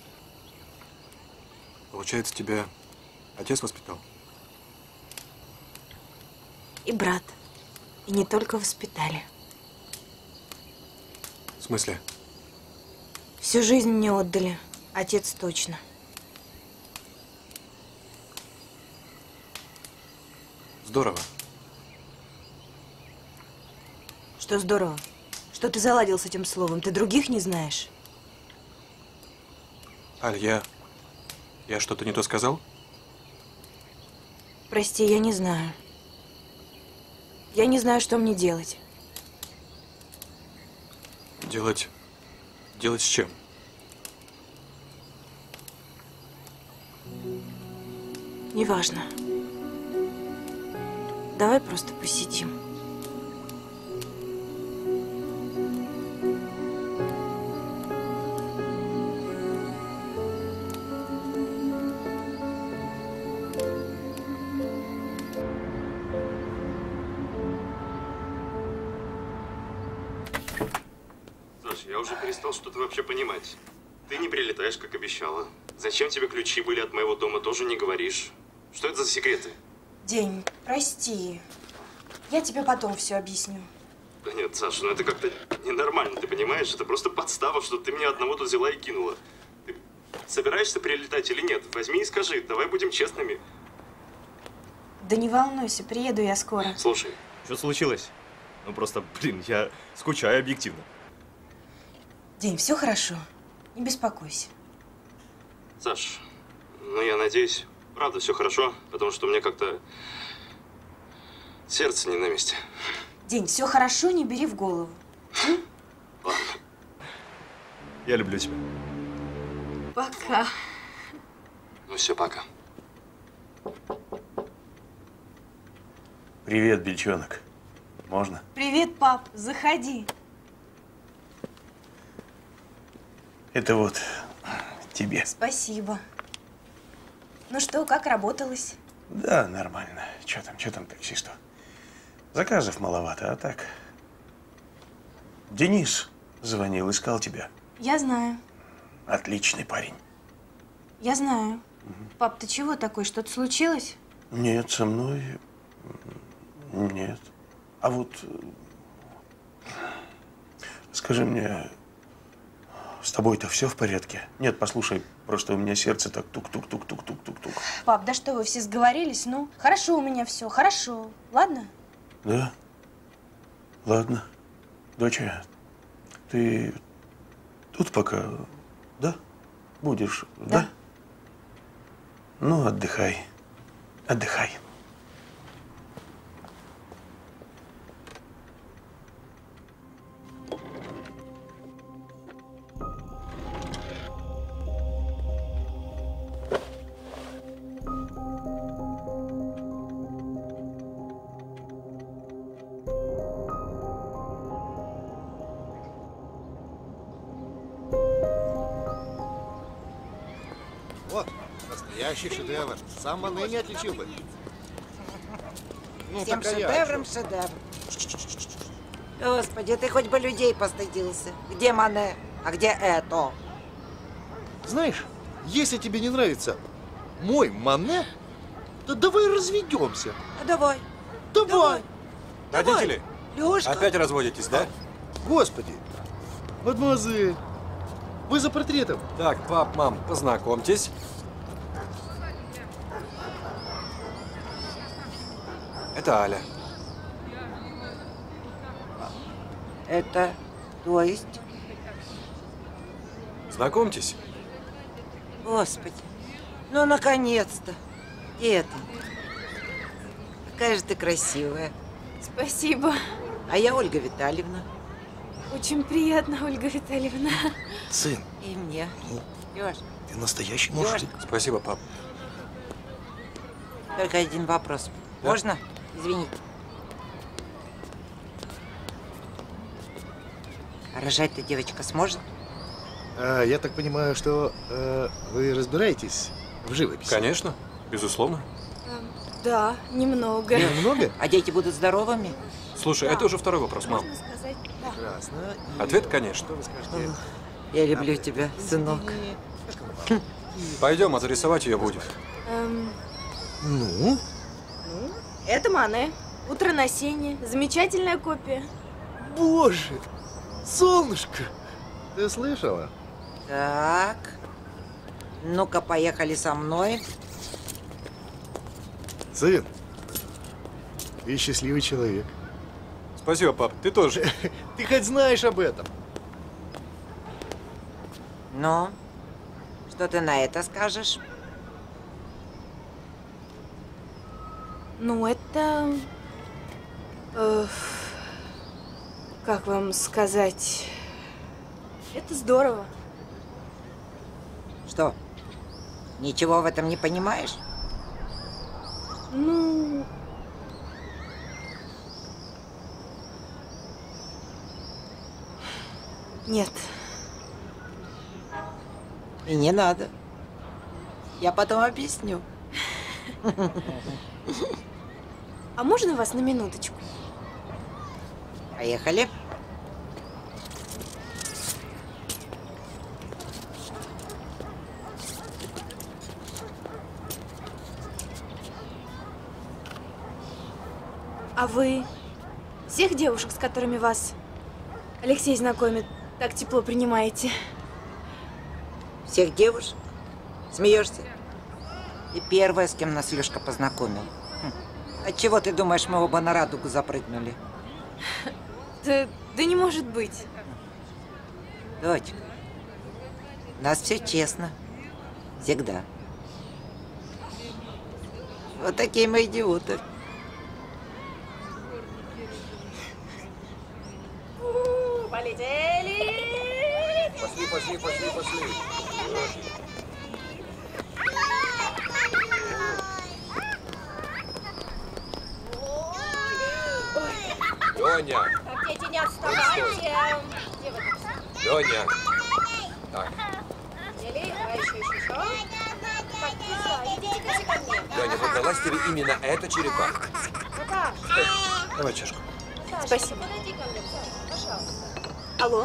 Получается, тебя отец воспитал? И брат. И не только воспитали. В смысле? Всю жизнь мне отдали. Отец точно. Здорово. Что здорово? Что ты заладил с этим словом? Ты других не знаешь? Аль, я что-то не то сказал? Прости, я не знаю. Я не знаю, что мне делать. Делать с чем? Неважно. Давай просто посидим. Саша, я уже перестал что-то вообще понимать. Ты не прилетаешь, как обещала. Зачем тебе ключи были от моего дома, тоже не говоришь. Что это за секреты? День, прости. Я тебе потом все объясню. Да нет, Саша, ну это как-то ненормально, ты понимаешь? Это просто подстава, что ты меня одного тут взяла и кинула. Ты собираешься прилетать или нет? Возьми и скажи, давай будем честными. Да не волнуйся, приеду я скоро. Слушай. Что случилось? Ну просто, блин, я скучаю объективно. День, все хорошо. Не беспокойся. Саш, ну я надеюсь, правда все хорошо, потому что у меня как-то сердце не на месте. День, все хорошо, не бери в голову. Ладно. Я люблю тебя. Пока. Ну все, пока. Привет, бельчонок. Можно? Привет, пап. Заходи. Это вот тебе. Спасибо. Ну что, как работалось? Да, нормально. Че там, такси, что? Заказов маловато, а так? Денис звонил, искал тебя. Я знаю. Отличный парень. Я знаю. Пап, ты чего такой? Что-то случилось? Нет, со мной… Нет. А вот скажи мне, с тобой-то все в порядке? Нет, послушай, просто у меня сердце так тук-тук-тук-тук-тук-тук-тук. Пап, да что вы, все сговорились? Ну, хорошо у меня все, хорошо. Ладно? Да? Ладно. Доча, ты тут пока, да? Будешь, да? Ну, отдыхай. Отдыхай. Вот, настоящий шедевр. Сам Мане не отличил бы. Ну, Всем такая шедевром шедевр. Господи, ты хоть бы людей постыдился. Где Мане, а где это? Знаешь, если тебе не нравится мой Мане, то давай разведемся. Давай. Давай. Родители, Лёшка. опять разводитесь, да? Господи, мадемуазель, вы за портретом. Так, пап, мам, познакомьтесь. Это Аля. Это, то есть? Знакомьтесь. Господи, ну наконец-то. Это. Какая же ты красивая. Спасибо. А я Ольга Витальевна. Очень приятно, Ольга Витальевна. Сын. И мне. Ну, Лёш, ты настоящий мужик. Спасибо, пап. только один вопрос. Да? Можно? Извините. А рожать-то девочка сможет? Я так понимаю, что вы разбираетесь в живописи? Конечно, безусловно. Да, немного. Немного? А дети будут здоровыми? Слушай, это уже второй вопрос, мам. Можно сказать, да. Прекрасно. Ответ, конечно. Что вы скажете? Я люблю тебя, сынок. Пойдем, а зарисовать ее будет. Ну? Это Мане. Утро на сене. Замечательная копия. Боже, солнышко, ты слышала? Так. Ну-ка, поехали со мной. Сын, ты счастливый человек. Спасибо, пап, ты тоже. Ты хоть знаешь об этом? Ну, что ты на это скажешь? Ну, это... как вам сказать? Это здорово. Что? Ничего в этом не понимаешь? Ну... Нет. И не надо. Я потом объясню. А можно вас на минуточку? Поехали. А вы всех девушек, с которыми вас Алексей знакомит, так тепло принимаете? Всех девушек? Смеешься? И первая, с кем нас Лёшка познакомил. Отчего ты думаешь, мы оба на радугу запрыгнули? Да не может быть. Дочка, у нас все честно. Всегда. Вот такие мы идиоты. Полетели! Пошли. Леня! Так, дети, не отставайте! Леня! Так, Дели, давай еще. Так, идите ко мне. Леня, задалась тебе именно эта черепаха. Наташ, Давай чашку. Спасибо. подойди ко мне, пожалуйста. Алло?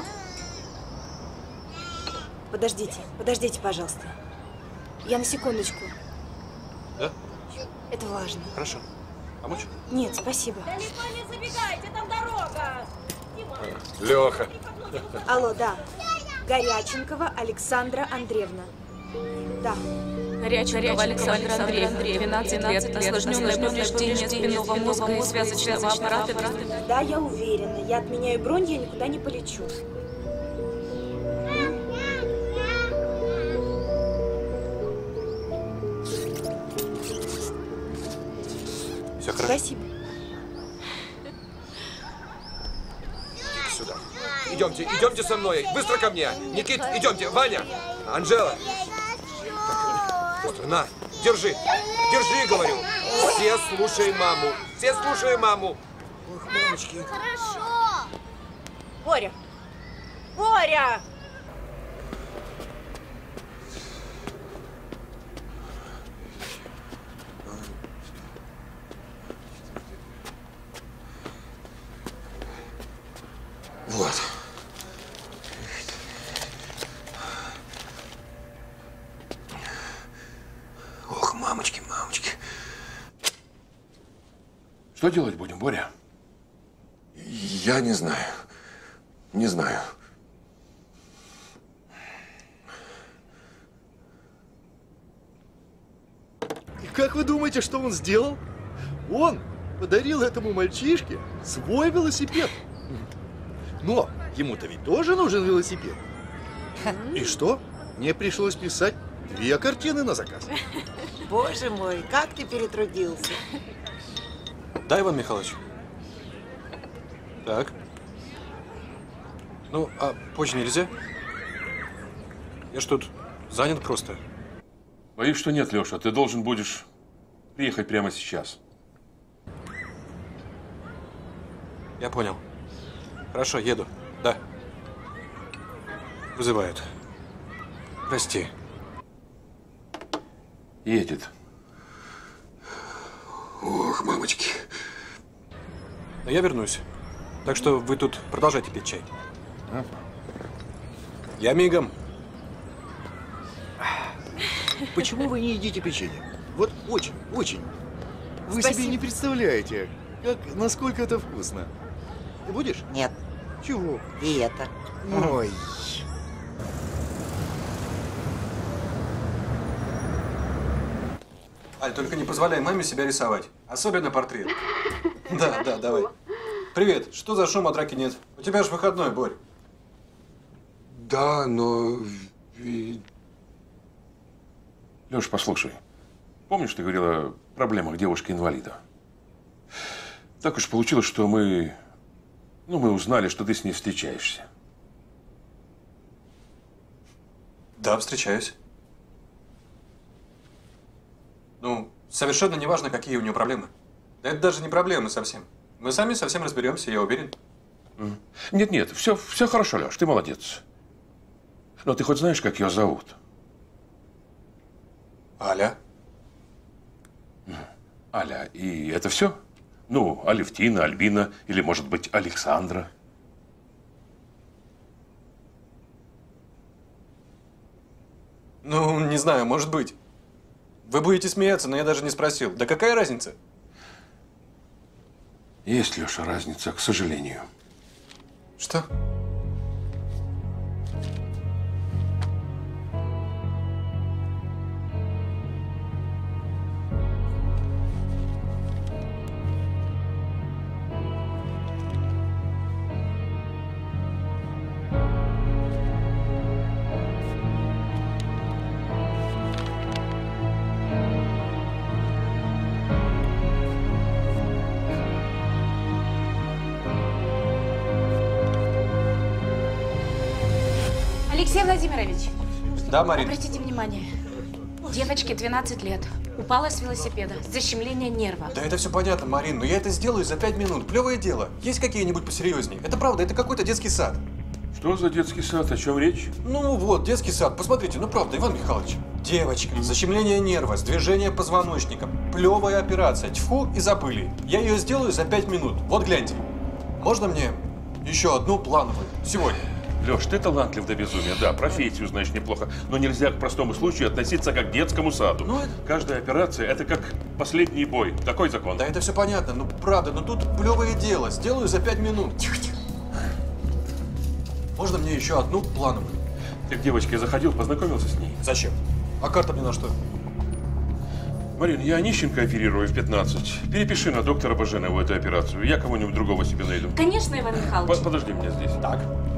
Подождите, пожалуйста. Я на секундочку. Да? Это важно. Хорошо. Помочь? Нет, спасибо. Далеко не забегайте, там дорога. Леха. Алло, да. Горяченкова Александра Андреевна. Да. Горяченкова Александра Андреевна, 12 лет, осложненное повреждение спинного мозга и связочного аппарата. Да, я уверена. Я отменяю бронь, я никуда не полечу. Все хорошо? Спасибо. Сюда. Идемте, идемте со мной. Быстро ко мне. Никит, идемте. Ваня, Анжела. Быстро, на, держи. Держи, говорю. Все слушаем маму. Все слушаем маму. Ох, мамочки. Хорошо. Боря! Боря! Вот. Ох, мамочки, мамочки. Что делать будем, Боря? Я не знаю. Не знаю. И как вы думаете, что он сделал? Он подарил этому мальчишке свой велосипед. Но ему-то ведь тоже нужен велосипед. И что? Мне пришлось писать 2 картины на заказ. Боже мой, как ты перетрудился. Да, Иван Михайлович? Так. Ну, а позже нельзя? Я ж тут занят просто. Боюсь, что нет, Леша. Ты должен будешь приехать прямо сейчас. Я понял. Хорошо, еду. Да. Вызывают. Прости. Едет. Ох, мамочки. Но я вернусь. Так что вы тут продолжайте пить чай. А? Я мигом. Почему вы не едите печенье? Вот очень, очень. Вы Спасибо. себе не представляете, насколько это вкусно. Ты будешь? Нет. Чего? И это. Ой. Аль, только не позволяй маме себя рисовать. Особенно портрет. Да, да, давай. Привет. Что за шум, а драки нет? У тебя же выходной, Борь. Да, но... Леша, послушай. Помнишь, ты говорила о проблемах девушки-инвалида? Так уж получилось, что мы узнали, что ты с ней встречаешься. Да, встречаюсь. Ну, совершенно не важно, какие у нее проблемы. Да это даже не проблемы совсем. Мы сами совсем разберемся, я уверен. Нет, все хорошо, Леш, ты молодец. Но ты хоть знаешь, как ее зовут? Аля. Аля. И это все? Ну, Алевтина, Альбина или, может быть, Александра? Ну, не знаю, может быть. Вы будете смеяться, но я даже не спросил. Да какая разница? Есть, Леша, разница, к сожалению. Что? Алексей Владимирович. Да, Марина? Обратите внимание. Девочке 12 лет. Упала с велосипеда. Защемление нерва. Да это все понятно, Марин, но я это сделаю за 5 минут. Плевое дело. Есть какие-нибудь посерьезнее? Это правда, это какой-то детский сад. Что за детский сад? О чем речь? Ну вот, детский сад. Посмотрите, ну правда, Иван Михайлович. Девочка, защемление нерва, сдвижение позвоночника. Плевая операция. Тьфу и забыли. Я ее сделаю за 5 минут. Вот гляньте. Можно мне еще одну плановую? Сегодня. Леш, ты талантлив до безумия, да, профессию знаешь неплохо, но нельзя к простому случаю относиться как к детскому саду. Каждая операция – это как последний бой. Такой закон. Да это все понятно, ну правда, но тут плевое дело. Сделаю за 5 минут. Тихо-тихо. Можно мне еще одну плановую? Ты к девочке заходил, познакомился с ней? Зачем? А карта мне на что? Марин, я нищенко оперирую в 15. Перепиши на доктора Баженову эту операцию. Я кого-нибудь другого себе найду. Конечно, Иван Михайлович. Подожди меня здесь. Так.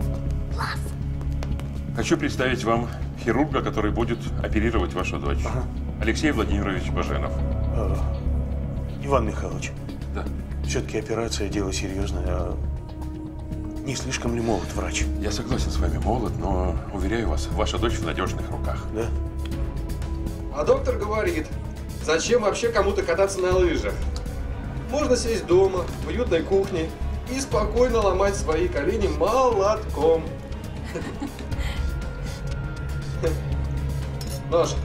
Хочу представить вам хирурга, который будет оперировать вашу дочь. Алексей Владимирович Баженов. Иван Михайлович. Да. Все-таки операция – дело серьезное. А не слишком ли молод врач? Я согласен с вами, молод, но, уверяю вас, ваша дочь в надежных руках. Да? А доктор говорит, зачем вообще кому-то кататься на лыжах? Можно сесть дома, в уютной кухне и спокойно ломать свои колени молотком. Нож.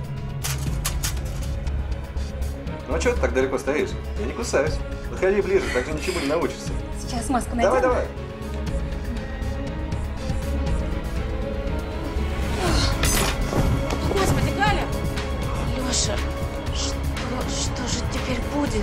Ну а что ты так далеко стоишь? Я не кусаюсь. Подходи ближе, так же ничему не научишься. Сейчас маску найдем. Давай, давай. Господи, Галя! Леша, что же теперь будет?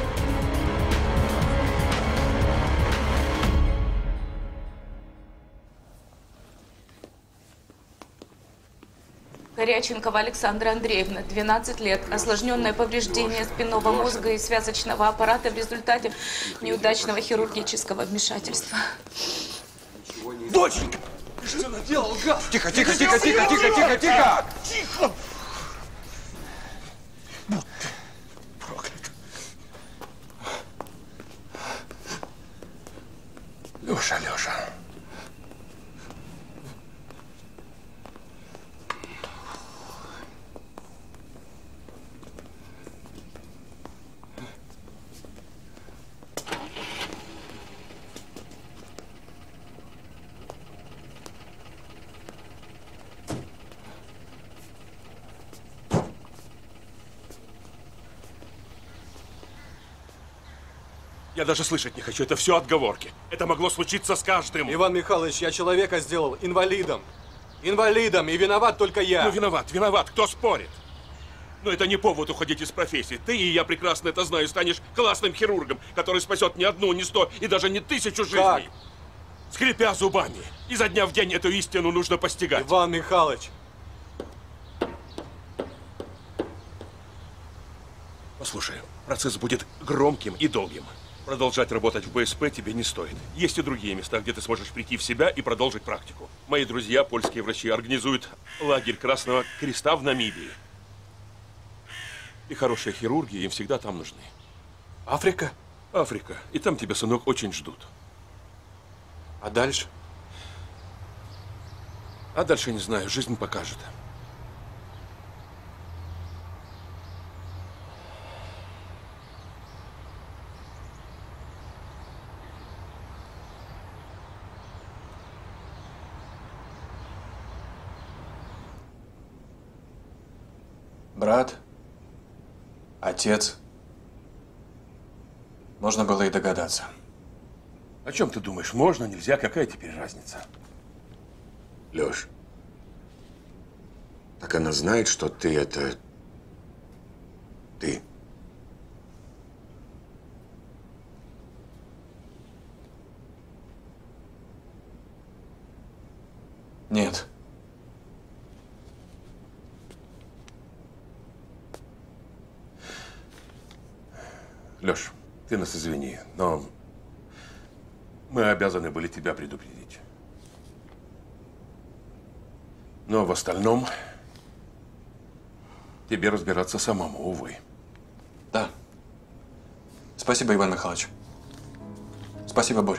Коряченкова Александра Андреевна, 12 лет. Осложненное повреждение спинного мозга и связочного аппарата в результате неудачного хирургического вмешательства. Доченька! Ты что наделал, гад? Тихо, тихо, тихо, тихо, тихо, тихо, тихо! Тихо! Будь ты проклят. Леша, Леша. Я даже слышать не хочу, это все отговорки. Это могло случиться с каждым. Иван Михайлович, я человека сделал инвалидом. Инвалидом, и виноват только я. Ну, виноват, кто спорит? Но это не повод уходить из профессии. Ты и я прекрасно это знаю, станешь классным хирургом, который спасет не одну, не 100 и даже не 1000 жизней. Как? Скрипя зубами. Изо дня в день эту истину нужно постигать. Иван Михайлович. Послушай, процесс будет громким и долгим. Продолжать работать в БСП тебе не стоит. Есть и другие места, где ты сможешь прийти в себя и продолжить практику. Мои друзья, польские врачи, организуют лагерь Красного Креста в Намибии. И хорошие хирурги им всегда там нужны. Африка? Африка. И там тебя, сынок, очень ждут. А дальше? А дальше не знаю, жизнь покажет. Брат, отец. Можно было и догадаться. О чем ты думаешь? Можно, нельзя? Какая теперь разница? Лёш, так она знает, что ты это... Ты. Нет. Лёш, ты нас извини, но мы обязаны были тебя предупредить. Но в остальном тебе разбираться самому, увы. Да. Спасибо, Иван Михайлович. Спасибо, Борь.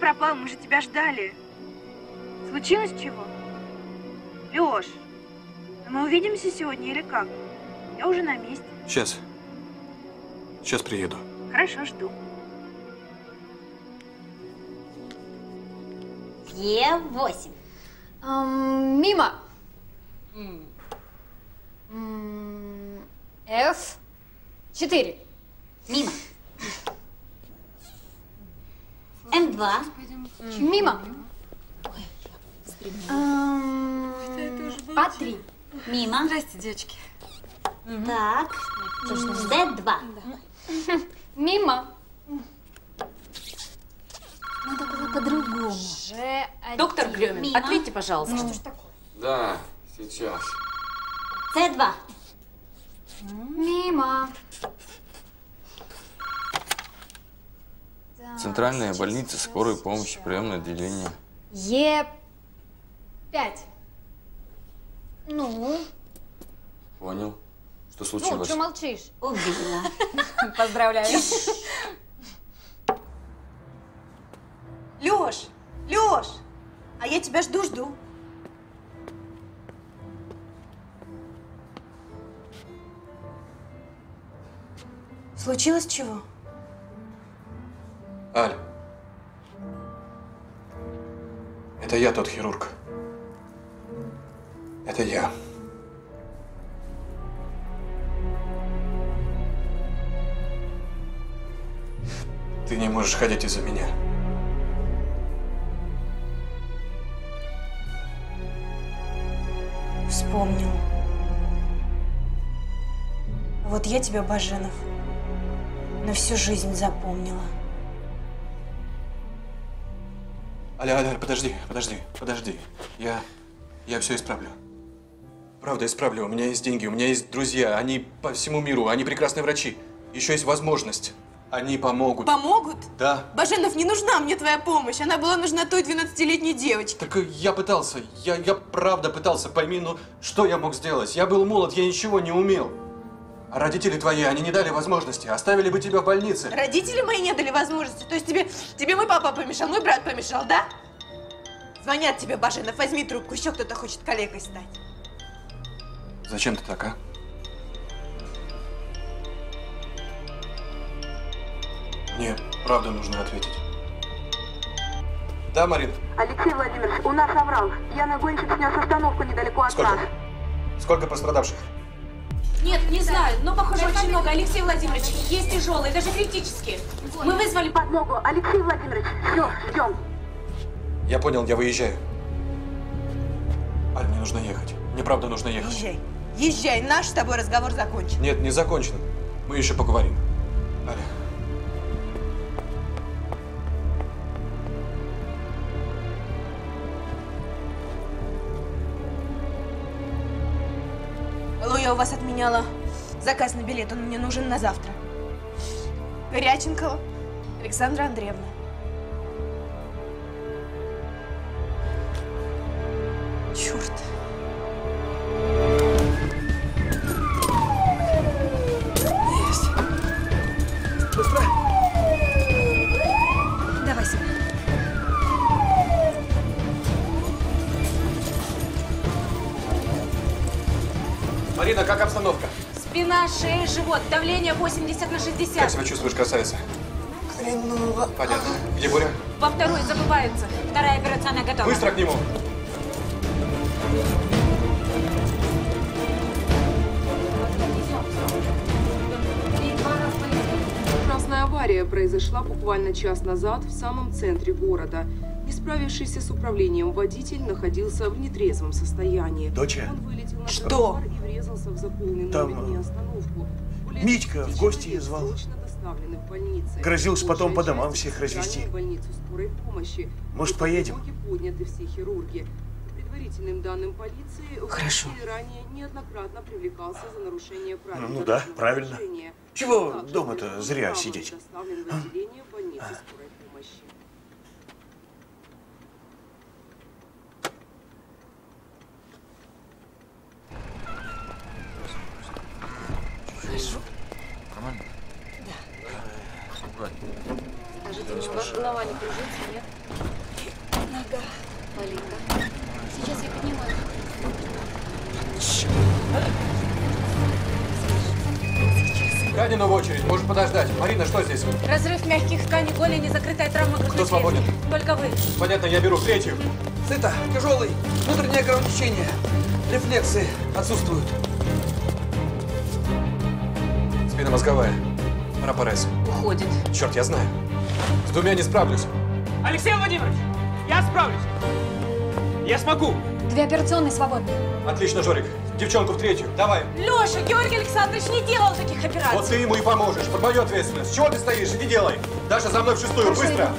пропал? Мы же тебя ждали. Случилось чего? Лёш, мы увидимся сегодня или как? Я уже на месте. Сейчас. Сейчас приеду. Хорошо, жду. Е8. Мимо. F4. Мимо. М2. Мимо. А3. Мимо. Здрасте, девочки. Так. Д2. Мимо. Надо было по-другому. Доктор Грёмин, ответьте, пожалуйста. Что ж такое? Да, сейчас. С2. Мимо. Центральная больница скорой помощи, приемное отделение. Е5. Ну? Понял. Что Ну, случилось? что молчишь? Убила. Поздравляю. Лёш, Лёш, а я тебя жду. Случилось чего? Аль, это я тот хирург. Это я. Ты не можешь ходить из-за меня. Вспомнил. Вот я тебя, Баженов, на всю жизнь запомнила. Аля, подожди. Я все исправлю. Правда, исправлю. У меня есть деньги, у меня есть друзья. Они по всему миру, они прекрасные врачи. Еще есть возможность. Они помогут. Помогут? Да. Баженов, не нужна мне твоя помощь. Она была нужна той 12-летней девочке. Так я пытался. Я правда пытался. Пойми, ну что я мог сделать? Я был молод, я ничего не умел. А родители твои, они не дали возможности. Оставили бы тебя в больнице. Родители мои не дали возможности. То есть тебе мой папа помешал, мой брат помешал, да? Звонят тебе, Баженов, возьми трубку. Еще кто-то хочет коллегой стать. Зачем ты так, а? Мне правда нужно ответить. Да, Марин? Алексей Владимирович, у нас оврал. Пьяный гонщик снес остановку недалеко от нас. Сколько пострадавших? Нет, не знаю, но похоже очень много. Алексей Владимирович, есть тяжелые, даже критические. Мы вызвали подмогу. Алексей Владимирович, все, ждем. Я понял, я выезжаю. Аль, мне нужно ехать. Мне правда нужно ехать. Езжай, наш с тобой разговор закончен. Нет, не закончен. Мы еще поговорим. Аля. Алло, я у вас отменяла заказ на билет. Он мне нужен на завтра. Горяченкова Александра Андреевна. Черт. Есть. Быстро. Давай сюда. Марина, как обстановка? спина, шея, живот, давление 80/60. Как себя чувствуешь, красавица? Хреново. Понятно. Где Боря? Во второй забывается. Вторая операционная готова. Быстро к нему. Ужасная авария произошла буквально час назад в самом центре города. Не справившийся с управлением водитель находился в нетрезвом состоянии. Доча? Он вылетел на Что? тротуар и врезался в заполненную Там, людьми остановку. Митька в гости ее звал. Доставлены в больнице. Грозился потом по домам Большая всех часть развести. в больницу скорой помощи. Может, Из поедем? тревоги подняты все хирурги. По предварительным данным полиции, Хорошо. водитель ранее неоднократно привлекался за нарушение правил Ну да, дорожного правильно. движения. Чего Также дома-то зря Роман сидеть? доставлен в отделение больницы скорой помощи. Хорошо. Нормально? Скажите, у вас голова не кружится, нет? Ранену в очередь, может подождать. Марина, что здесь? Разрыв мягких тканей голени, закрытая травма грудной Кто свободен? клетки. Только вы. Понятно, я беру третью. Сыто, тяжелый, внутреннее кровотечение. Рефлексы отсутствуют. Спинномозговая. Парапарез. Уходит. Черт, я знаю. С двумя не справлюсь. Алексей Владимирович, я справлюсь. Я смогу. 2 операционные свободны. Отлично, Жорик. Девчонку в третью. Давай. Леша, Георгий Александрович не делал таких операций. Вот ты ему и поможешь. Под мою ответственность. Чего ты стоишь? Иди делай. Даша, за мной в шестую. Быстро.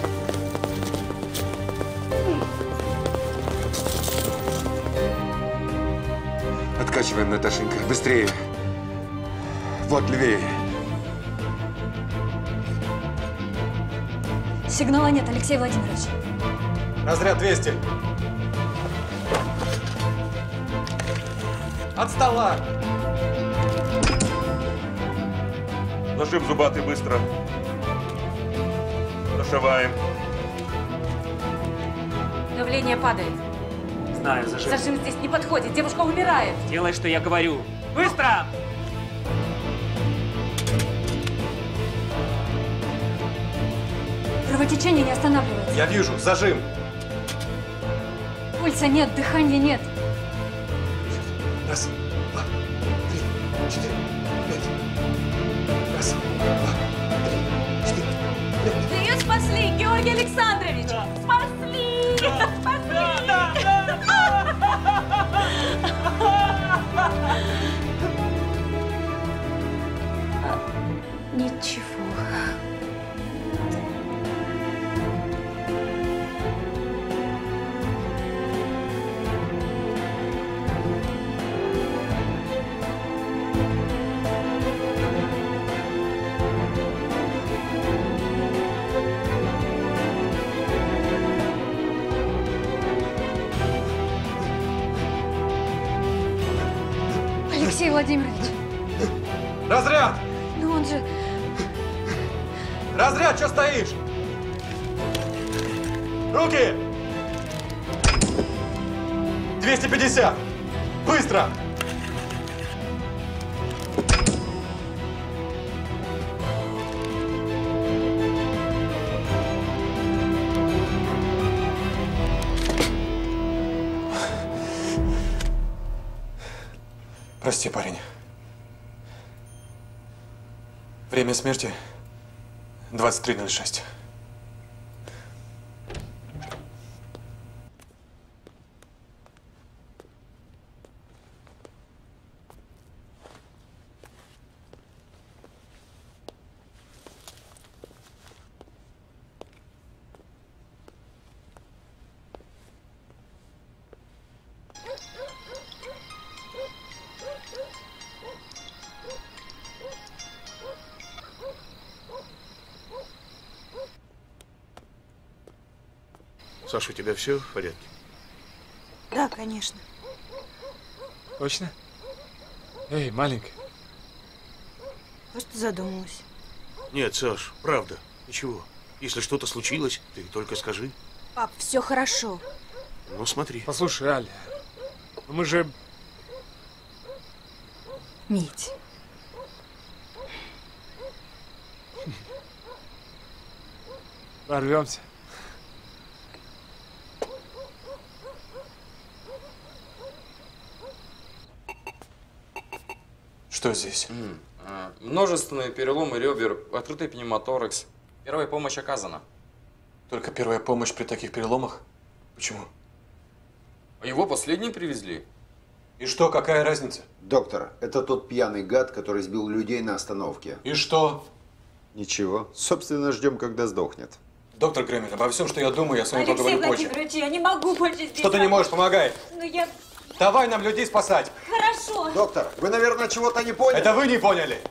Откачиваем, Наташенька. Быстрее. Вот левее. Сигнала нет, Алексей Владимирович. Разряд 200. От стола. Зажим зубатый быстро. Зашиваем. Давление падает. Знаю, зажим. Зажим здесь не подходит. Девушка умирает. Делай, что я говорю. Быстро! Кровотечение не останавливается. Я вижу. Зажим. Пульса нет, дыхания нет. Раз, два, три, четыре, пять. Раз, два, три, четыре, пять. Вы ее спасли, Георгий Александрович! Да. Спасли! Да. Спасли! Да, да, да. Ничего. Алексей Владимирович. Разряд! Ну он же... Разряд, что стоишь? Руки! 250! Быстро! Прости, парень. Время смерти 23:06. Саша, у тебя все в порядке? Да, конечно. Точно? Эй, маленькая. Просто задумалась. Нет, Саш, правда, ничего. Если что-то случилось, ты только скажи. Пап, все хорошо. Ну, смотри. Послушай, Аля, мы же... Мить. Порвемся. Что здесь? Множественные переломы ребер, открытый пневмоторакс. Первая помощь оказана. Только первая помощь при таких переломах? Почему? Его последний привезли. И что, какая разница? Доктор, это тот пьяный гад, который сбил людей на остановке. И что? Ничего. Собственно, ждем, когда сдохнет. Доктор Кремель, обо всем, что я думаю, я с вами Алексей поговорю позже. Владимирович, я не могу больше здесь. Что ты не можешь, помогай. Ну я... Давай нам людей спасать. Хорошо. Доктор, вы, наверное, чего-то не поняли. Это вы не поняли.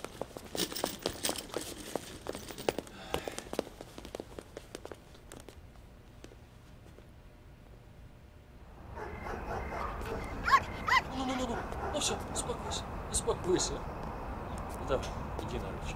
Ну все, успокойся, успокойся. Ну давай, иди на ручки.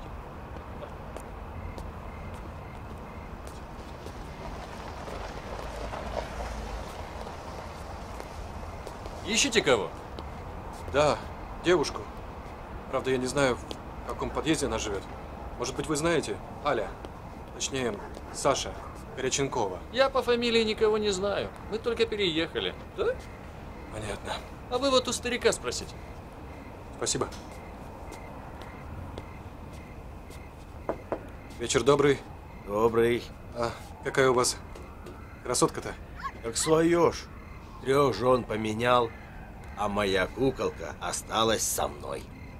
Ищете кого? Да, девушку. Правда, я не знаю, в каком подъезде она живет. Может быть, вы знаете? Аля. Точнее, Саша Коряченкова. Я по фамилии никого не знаю. Мы только переехали. Да? Понятно. А вы вот у старика спросите. Спасибо. Вечер добрый. Добрый. А какая у вас красотка-то? Как свое ж. 3 жен поменял, а моя куколка осталась со мной.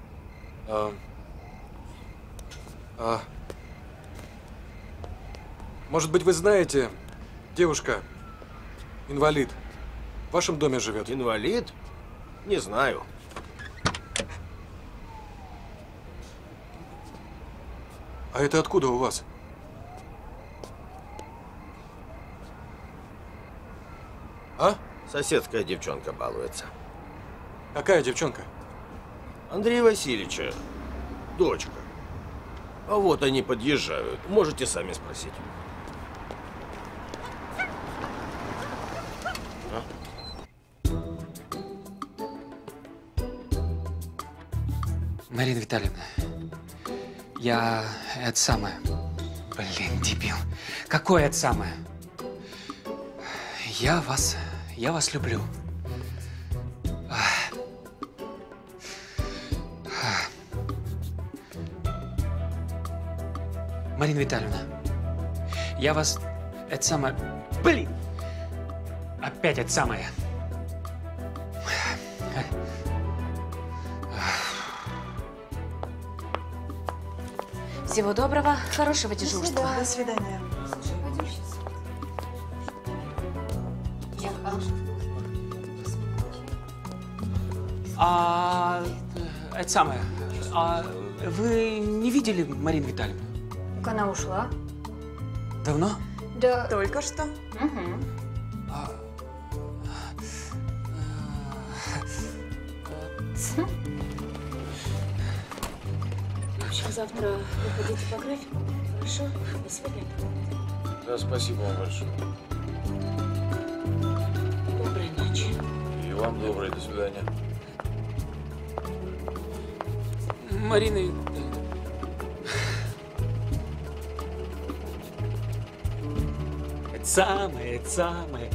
Может быть, вы знаете, девушка, инвалид, в вашем доме живет? Инвалид? Не знаю. А это откуда у вас? А? Соседская девчонка балуется. Какая девчонка? Андрея Васильевича. Дочка. А вот они подъезжают. Можете сами спросить. Марина Витальевна, я это самое. Блин, дебил. Какое это самое? Я вас люблю. Марина Витальевна, я вас это самое. Блин! Опять это самое. Всего доброго, хорошего дежурства. До свидания. Это самое. Вы не видели Марину Витальевну? Она ушла. Давно? Да. Только что. Завтра выходите по графику. Хорошо? До свидания. Да, спасибо вам большое. Доброй ночи. И вам доброй. До свидания. Марина... Это самое.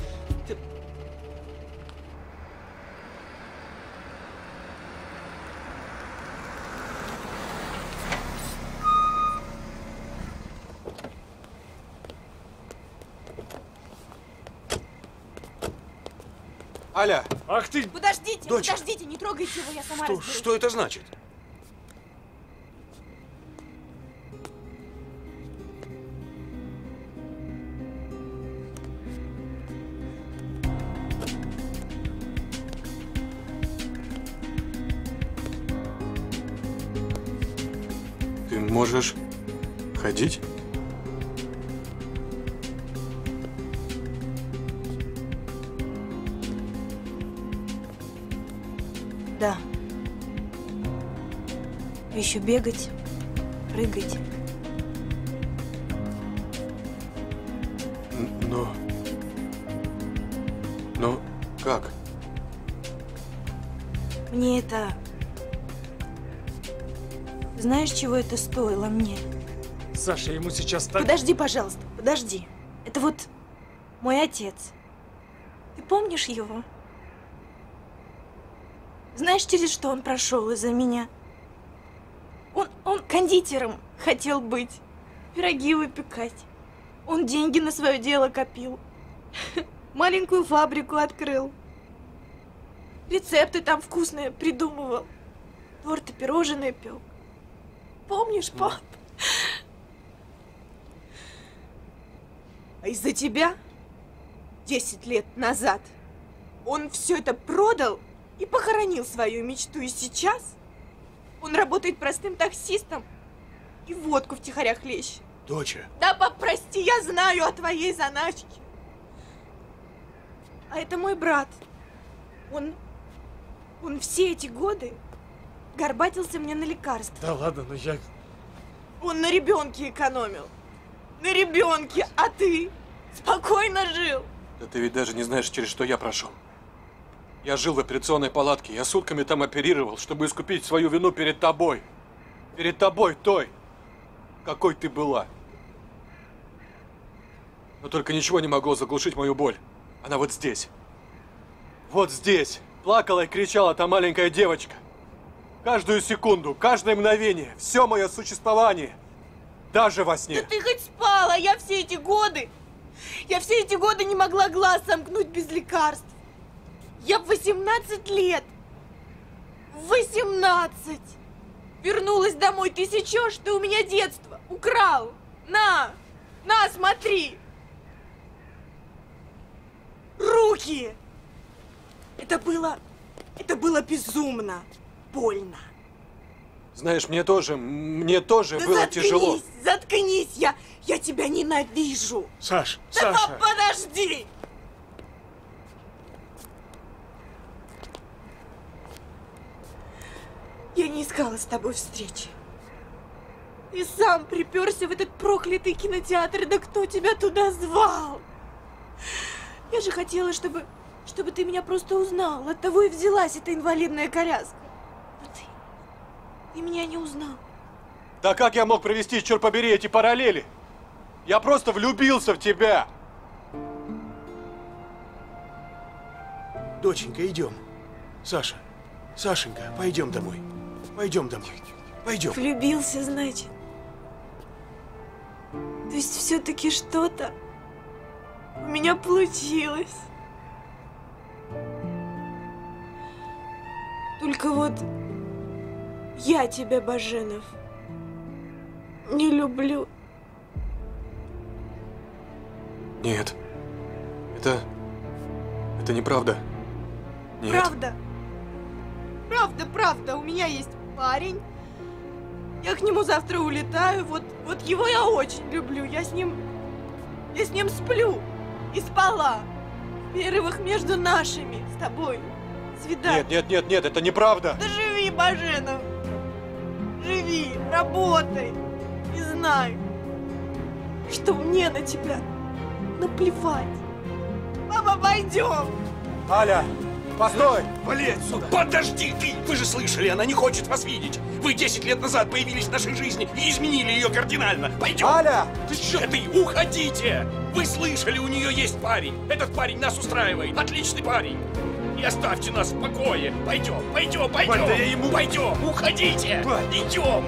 Аля! Ах ты! Подождите, Доча. подождите, не трогайте его, я сама разберусь. Что это значит? Ты можешь ходить? Да. Еще бегать, прыгать. Но как? Мне это... Знаешь, чего это стоило мне? Саша, ему сейчас так... Подожди, пожалуйста, подожди. Это вот мой отец. Ты помнишь его? Знаешь, через что он прошел из-за меня? Он кондитером хотел быть, пироги выпекать. Он деньги на свое дело копил. Маленькую фабрику открыл. Рецепты там вкусные придумывал. Торты, пирожные пек. Помнишь, пап? А из-за тебя 10 лет назад он все это продал и похоронил свою мечту. И сейчас он работает простым таксистом и водку втихаря хлещет. Доча. Да, пап, прости, я знаю о твоей заначке. А это мой брат. Он все эти годы горбатился мне на лекарства. Да ладно, но я... Он на ребенке экономил. На ребенке, а ты спокойно жил. Да ты ведь даже не знаешь, через что я прошел. Я жил в операционной палатке. Я сутками там оперировал, чтобы искупить свою вину перед тобой. Перед тобой, той, какой ты была. Но только ничего не могло заглушить мою боль. Она вот здесь. Вот здесь. Плакала и кричала та маленькая девочка. Каждую секунду, каждое мгновение, все мое существование. Даже во сне. Да ты хоть спала, я все эти годы не могла глаз сомкнуть без лекарств. Я в 18 лет. 18. Вернулась домой. Ты сечешь, ты у меня детство украл. На, смотри. Руки. Это было безумно больно. Знаешь, мне тоже Да было тяжело. Заткнись, я тебя ненавижу. Саш, да Саша. Подожди. Я не искала с тобой встречи. Ты сам приперся в этот проклятый кинотеатр. Да кто тебя туда звал? Я же хотела, чтобы ты меня просто узнал. Оттого и взялась эта инвалидная коляска. Но ты меня не узнал. Да как я мог провести, черт побери, эти параллели? Я просто влюбился в тебя. Доченька, идем. Саша, Сашенька, пойдем домой. Пойдем домой. Пойдем. Влюбился, значит. То есть все-таки что-то у меня получилось. Только вот я тебя, Баженов, не люблю. Нет. Это неправда. Нет. Правда. Правда. У меня есть парень. Я к нему завтра улетаю. Вот его я очень люблю. Я с ним сплю. И спала. Первых между нашими с тобой свидание. Нет, это неправда. Да живи, Баженов. Живи, работай. И знай, что мне на тебя наплевать. Папа, пойдем. Аля, постой! Вали отсюда! Подожди ты! Вы же слышали, она не хочет вас видеть. Вы 10 лет назад появились в нашей жизни и изменили ее кардинально. Пойдем! Аля! Ты что ты? Уходите! Вы слышали, у нее есть парень. Этот парень нас устраивает. Отличный парень. И оставьте нас в покое. Пойдем! Валь, да я ему... Пойдем! Уходите! Валь. Идем!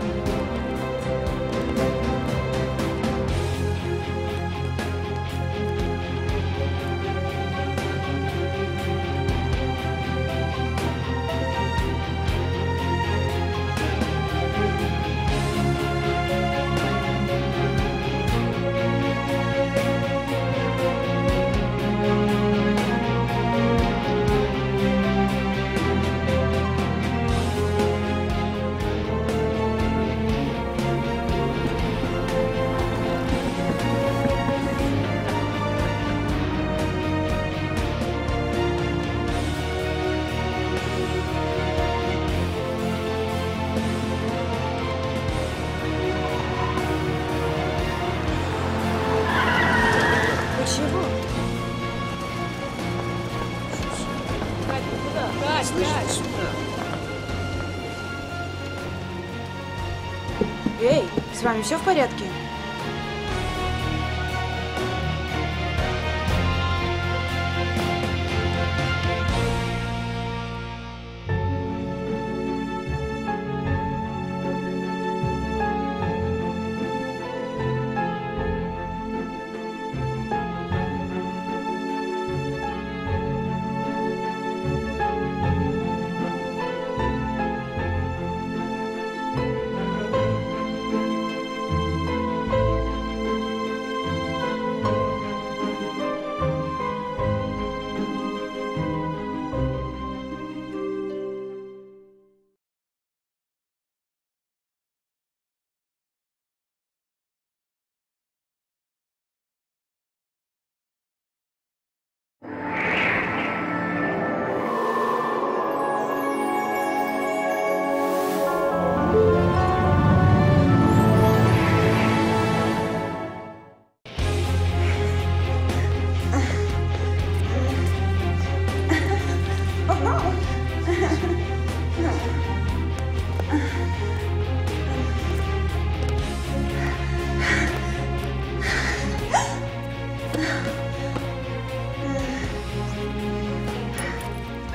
Эй, с вами все в порядке?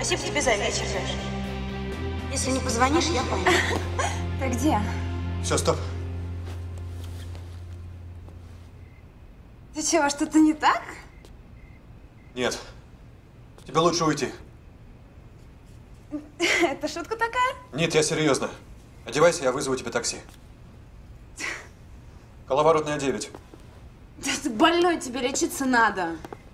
Спасибо тебе за вечер, Жеш. Если не позвонишь, я пойду. Ты где? Все, стоп. Ты чего, что-то не так? Нет. Тебе лучше уйти. Это шутка такая? Нет, я серьезно. Одевайся, я вызову тебе такси. Коловоротная 9. Да ты больной, тебе лечиться надо.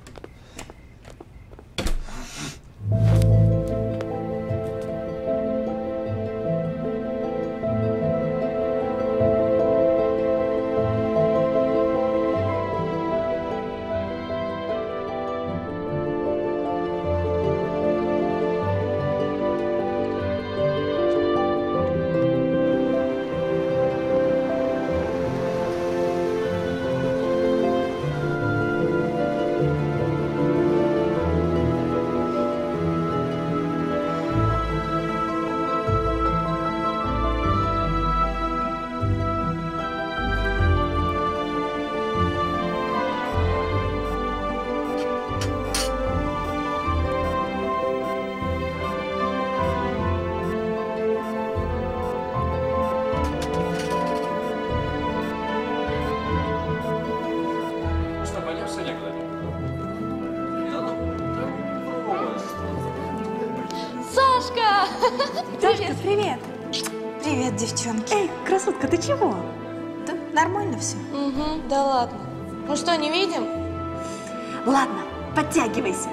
Сашка! Привет, привет. Привет, девчонки. Эй, красотка, ты чего? Да нормально все. Угу, да ладно. Ну что, не видим? Ладно, подтягивайся.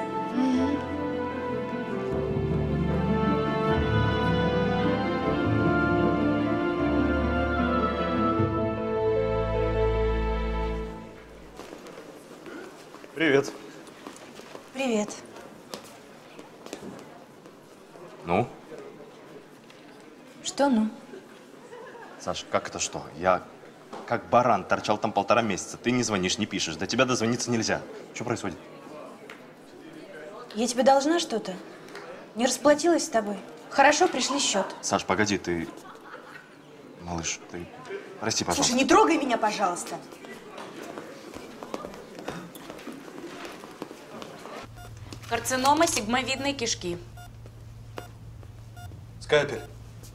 Привет. Привет. Ну? Что ну? Саша, как это что? Я как баран торчал там 1,5 месяца. Ты не звонишь, не пишешь. До тебя дозвониться нельзя. Что происходит? Я тебе должна что-то? Не расплатилась с тобой? Хорошо, пришли счет. Саш, погоди, ты... Малыш, ты... Прости, пожалуйста. Слушай, не трогай меня, пожалуйста. Карцинома сигмовидной кишки. Скальпель.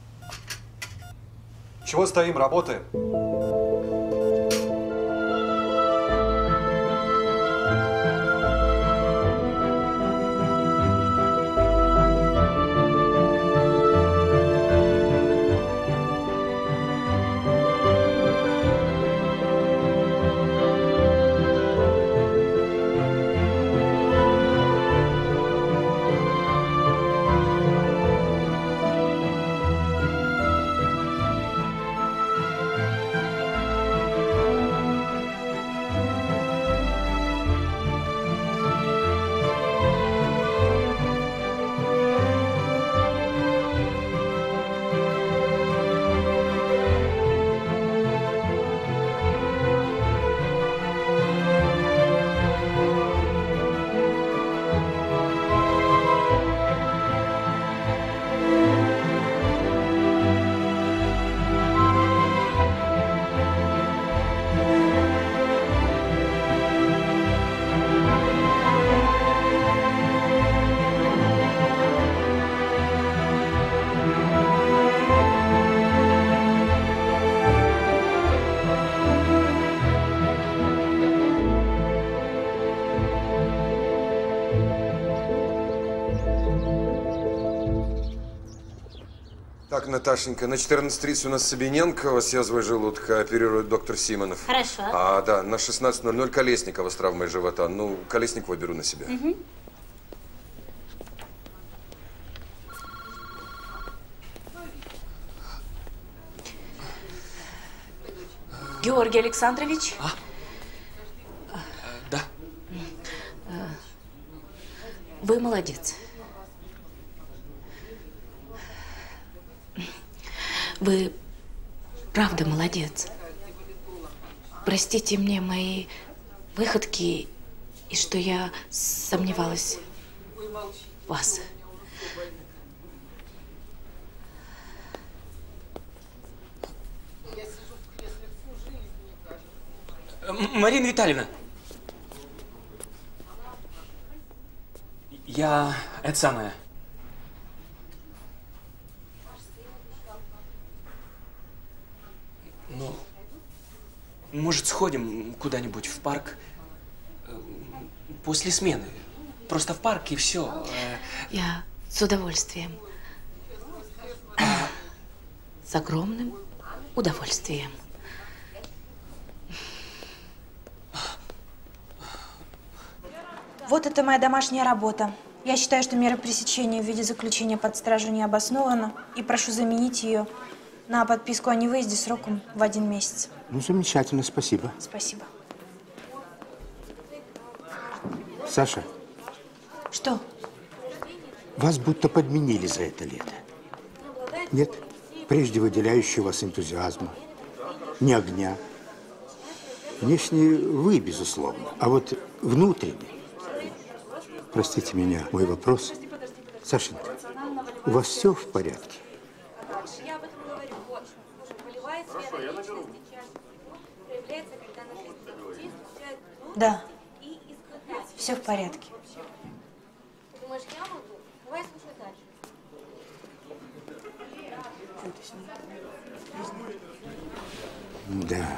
Чего стоим, работаем? Так, Наташенька, на 14:30 у нас Собиненкова с язвой желудка оперирует доктор Симонов. Хорошо. А, да, на 16:00 Колесникова с травмой живота. Ну, Колесникова беру на себя. Угу. Георгий Александрович? Да. Вы молодец. Вы правда молодец. Простите мне мои выходки и что я сомневалась в вас. Марина Витальевна. Я, это самое, Может, сходим куда-нибудь в парк после смены? Просто в парк и все. Я с удовольствием. С огромным удовольствием. Вот это моя домашняя работа. Я считаю, что мера пресечения в виде заключения под стражу не обоснована, и прошу заменить ее на подписку о невыезде сроком в 1 месяц. Ну, замечательно, спасибо. Спасибо. Саша. Что? Вас будто подменили за это лето. Нет прежде выделяющего вас энтузиазма, ни огня. Внешне вы, безусловно, а вот внутренне. Простите меня, мой вопрос. Сашенька, у вас все в порядке? Да, все в порядке. Да.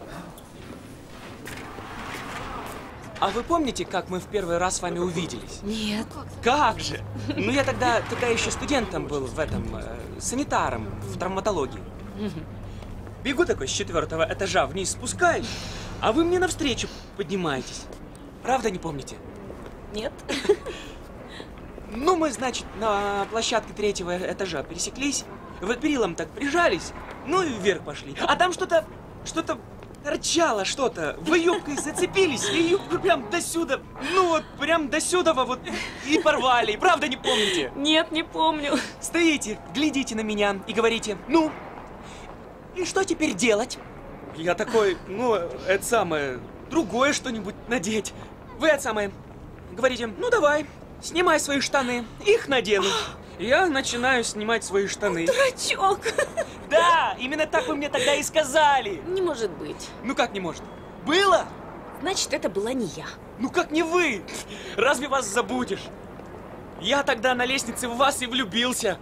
А вы помните, как мы в первый раз с вами увиделись? Нет. Как же? Ну, я тогда еще студентом был в этом, санитаром в травматологии. Бегу такой с 4-го этажа вниз, спускаюсь, а вы мне навстречу поднимаетесь. Правда не помните? Нет. Ну, мы, значит, на площадке 3-го этажа пересеклись, в перилом так прижались, ну и вверх пошли. А там что-то торчало что-то. Вы юбкой зацепились, и юбку прям до сюда, ну вот прям до сюда вот и порвали. Правда не помните? Нет, не помню. Стоите, глядите на меня и говорите: ну, и что теперь делать? Я такой: ну, это самое, другое что-нибудь надеть. Вы это самое, говорите: ну давай, снимай свои штаны, их надену. Я начинаю снимать свои штаны. Дурачок! Да, именно так вы мне тогда и сказали. Не может быть. Ну как не может? Было? Значит, это была не я. Ну как не вы? Разве вас забудешь? Я тогда на лестнице в вас и влюбился.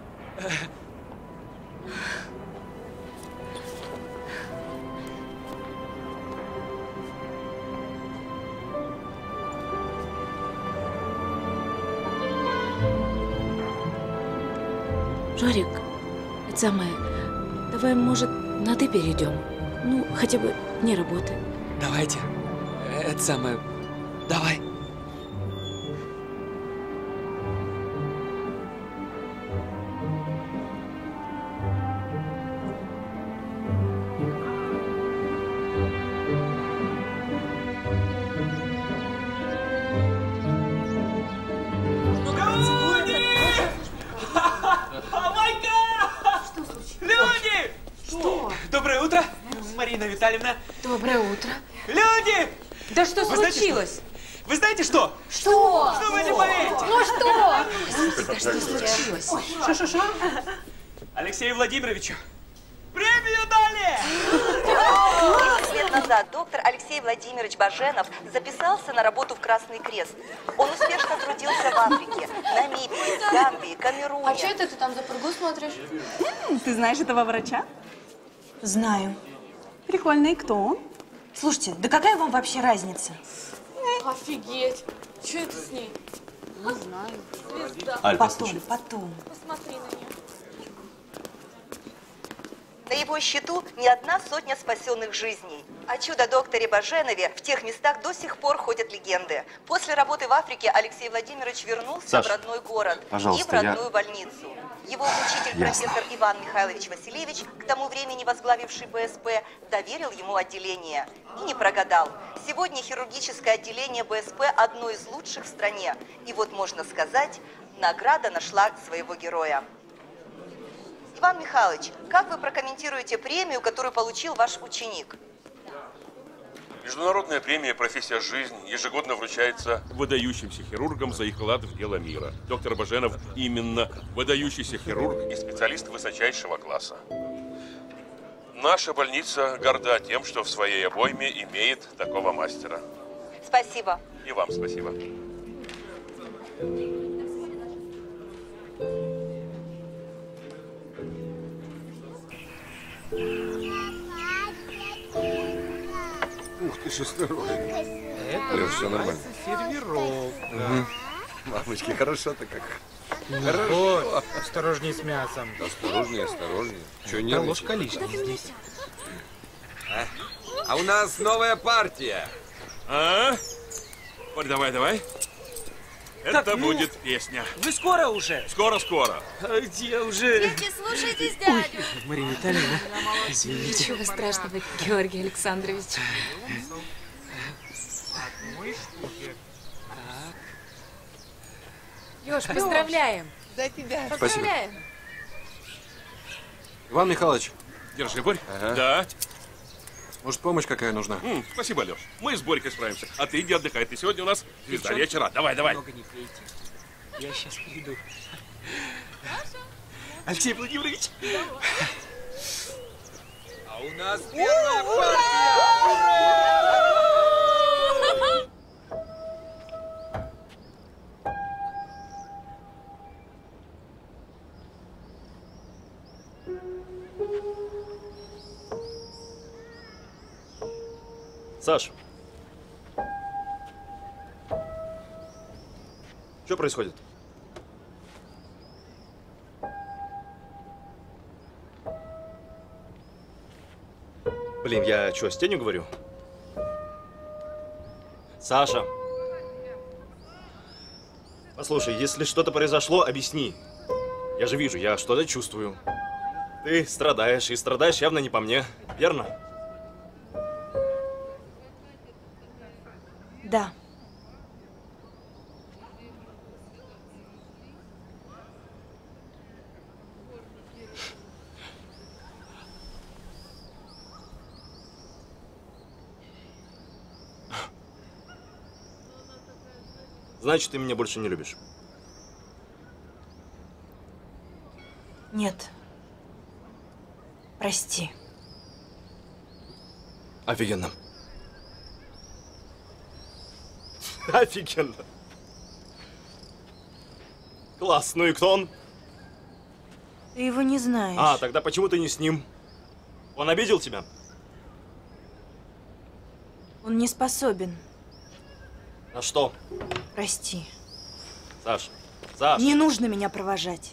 Жорик, это самое, давай, может, на «ты» перейдем? Ну, хотя бы не работы. Давайте. Это самое, давай. Доброе утро, Марина Витальевна. Доброе утро. Люди! Да что случилось? Вы знаете что? Что? Что вы не поверите? Ну что? Да что случилось? Что? Алексею Владимировичу премию дали! Несколько лет назад доктор Алексей Владимирович Баженов записался на работу в Красный Крест. Он успешно трудился в Африке, Намибии, Гамбии, Камеруне. А что это ты там за пургу смотришь? Ты знаешь этого врача? Знаю. Прикольно. И кто он? Слушайте, да какая вам вообще разница? Офигеть. Что это с ней? Не знаю. Аль, Потом. Посмотри на нее. На его счету не одна сотня спасенных жизней. О чудо-докторе Баженове в тех местах до сих пор ходят легенды. После работы в Африке Алексей Владимирович вернулся Саш, в родной город и в пожалуйста, родную больницу. Его учитель, профессор Иван Михайлович Васильевич, к тому времени возглавивший БСП, доверил ему отделение. И не прогадал. Сегодня хирургическое отделение БСП одно из лучших в стране. И вот, можно сказать, награда нашла своего героя. Иван Михайлович, как вы прокомментируете премию, которую получил ваш ученик? Международная премия «Профессия жизнь» ежегодно вручается выдающимся хирургам за их вклад в дело мира. Доктор Баженов именно выдающийся хирург и специалист высочайшего класса. Наша больница горда тем, что в своей обойме имеет такого мастера. Спасибо. И вам спасибо. Будешь осторожнее. Леш, все нормально. Сервировка. Мамочки, хорошо-то как. Вот, осторожнее с мясом. Осторожнее, осторожнее. Че, не ложка лишняя здесь. А у нас новая партия. А? Вот, давай. Это будет песня. Вы скоро уже? Скоро. Где уже? Дети, слушайтесь дядю. Марина Витальевна, извините. Ничего страшного, Георгий Александрович. Лёш, поздравляем. За тебя. Поздравляем. Иван Михайлович. Держи, Борь. Да. Может, помощь какая нужна? Спасибо, Леш. Мы с Борькой справимся. А ты иди отдыхай. Ты сегодня у нас звезда вечера. Давай. Много не пейте. Я сейчас приду. Алексей Владимирович. А у нас первая партия! Саш, что происходит? Блин, я что, с тенью говорю? Саша, послушай, если что-то произошло, объясни. Я же вижу, я что-то чувствую. Ты страдаешь, и страдаешь явно не по мне, верно? Да. Значит, ты меня больше не любишь. Нет. Прости. Офигенно. Офигенно. Класс. Ну и кто он? Ты его не знаешь. А, тогда почему ты не с ним? Он обидел тебя? Он не способен. На что? Прости. Саш. Не нужно меня провожать.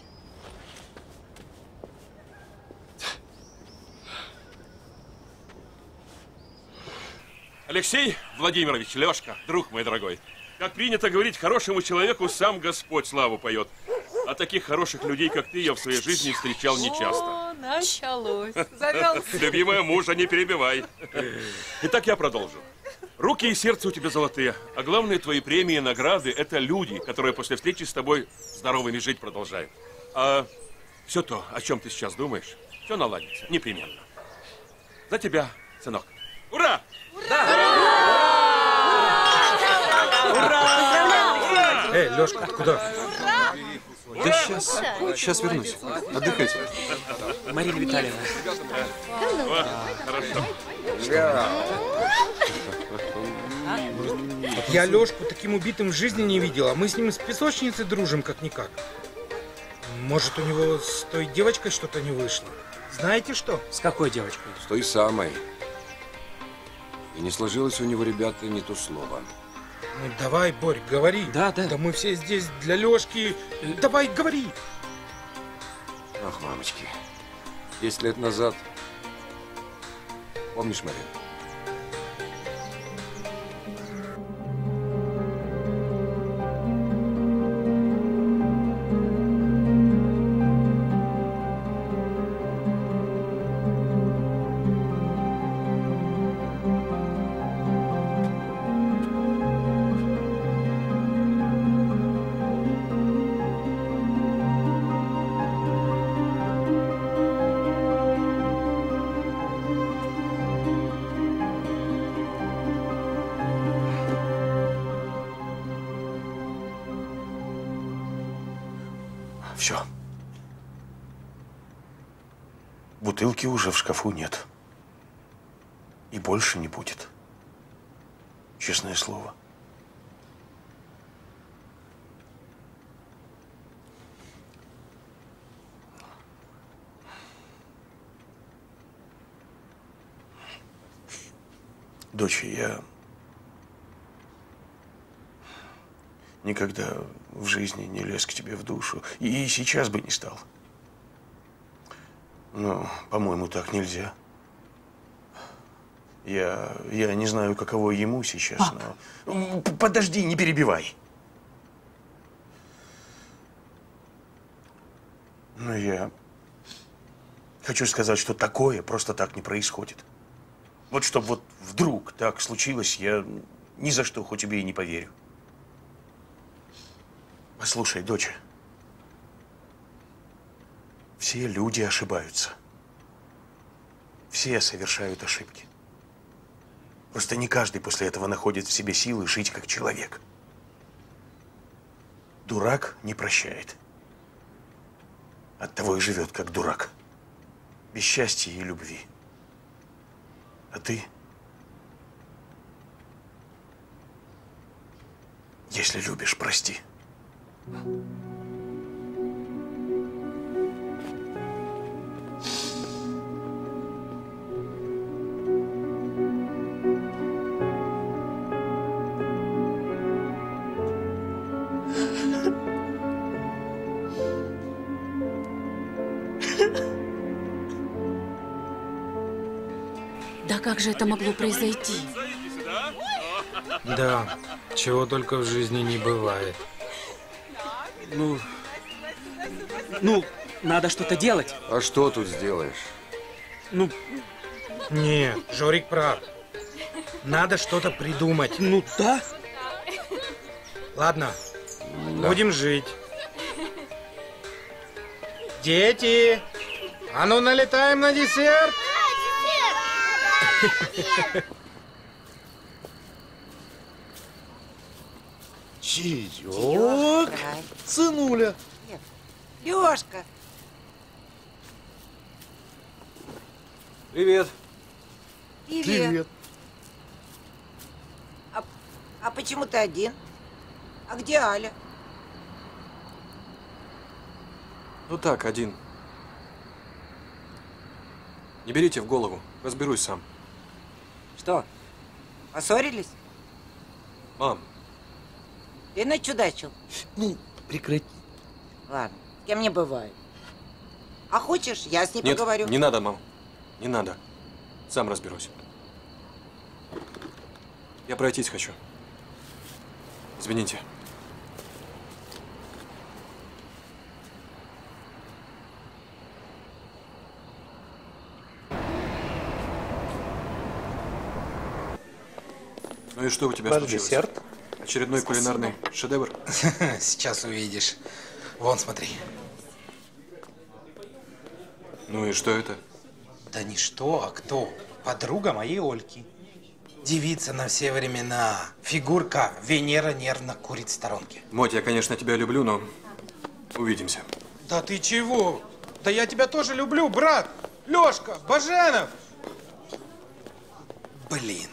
Алексей Владимирович, Лешка, друг мой дорогой. Как принято говорить, хорошему человеку сам Господь славу поет. А таких хороших людей, как ты, я в своей жизни встречал нечасто. О, началось. Завелся. Любимая мужа, не перебивай. Итак, я продолжу. Руки и сердце у тебя золотые. А главное, твои премии и награды – это люди, которые после встречи с тобой здоровыми жить продолжают. А все то, о чем ты сейчас думаешь, все наладится, непременно. За тебя, сынок. Ура! Эй, Лёшка, куда? Да сейчас вернусь. Отдыхайте. Марина Витальевна. Хорошо. Я Лёшку таким убитым в жизни не видел, а мы с ним с песочницей дружим как-никак. Может, у него с той девочкой что-то не вышло? Знаете что? С какой девочкой? С той самой. И не сложилось у него, ребята, не то слово. Ну давай, Борь, говори. Да. Да мы все здесь для Лёшки. Давай, говори. Ах, мамочки. 10 лет назад. Помнишь, Марина? Все. Бутылки уже в шкафу нет. И больше не будет. Честное слово. Дочь, я никогда в жизни не лез к тебе в душу. И сейчас бы не стал. Но, по-моему, так нельзя. Я не знаю, каково ему сейчас, но… Подожди, не перебивай. Но я хочу сказать, что такое просто так не происходит. Вот чтобы вот вдруг так случилось, я ни за что хоть тебе и не поверю. Послушай, доча, все люди ошибаются. Все совершают ошибки. Просто не каждый после этого находит в себе силы жить как человек. Дурак не прощает. Оттого и живет как дурак. Без счастья и любви. А ты, если любишь, прости. Да как же это могло произойти? Да, чего только в жизни не бывает. Ну, надо что-то делать. А что тут сделаешь? Ну, не, Жорик прав. Надо что-то придумать. Ну, да. Ладно, будем жить. Дети, а ну налетаем на десерт. Чаек, сынуля. Лёшка. Привет. Привет. А почему ты один? А где Аля? Ну так, один. Не берите в голову, разберусь сам. Что, поссорились? Мам. Ты начудачил? Ну, прекрати. Ладно, с кем не бывает. А хочешь, я с ней поговорю? Нет, не надо, мам. Не надо. Сам разберусь. Я пройтись хочу. Извините. Ну и что у тебя случилось? Десерт. Очередной кулинарный шедевр? Сейчас увидишь. Вон, смотри. Ну и что это? Да не что, а кто? Подруга моей Ольки. Девица на все времена. Фигурка. Венера нервно курит в сторонке. Моть, я, конечно, тебя люблю, но увидимся. Да ты чего? Да я тебя тоже люблю, брат. Лёшка, Баженов. Блин.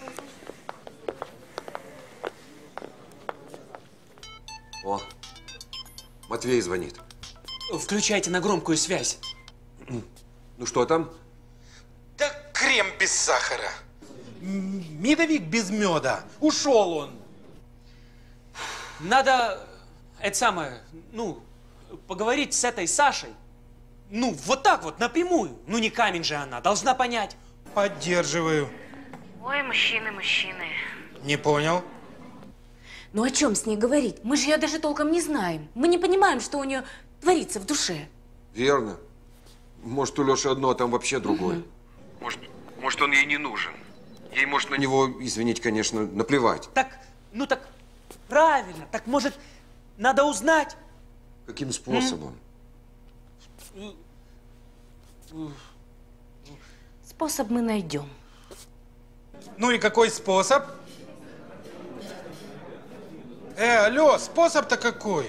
О, Матвей звонит. Включайте на громкую связь. Ну что там? Да крем без сахара. Медовик без меда. Ушел он. Надо, это самое, ну, поговорить с этой Сашей. Ну, вот так вот, напрямую. Ну, не камень же она, должна понять. Поддерживаю. Ой, мужчины. Не понял. Ну о чем с ней говорить? Мы же ее даже толком не знаем. Мы не понимаем, что у нее творится в душе. Верно. Может, у Леши одно, а там вообще другое. Может, он ей не нужен. Ей, может, на него, извините, конечно, наплевать. Так, ну так, правильно. Так, может, надо узнать? Каким способом? Способ мы найдем. Ну и какой способ? Алло, способ-то какой?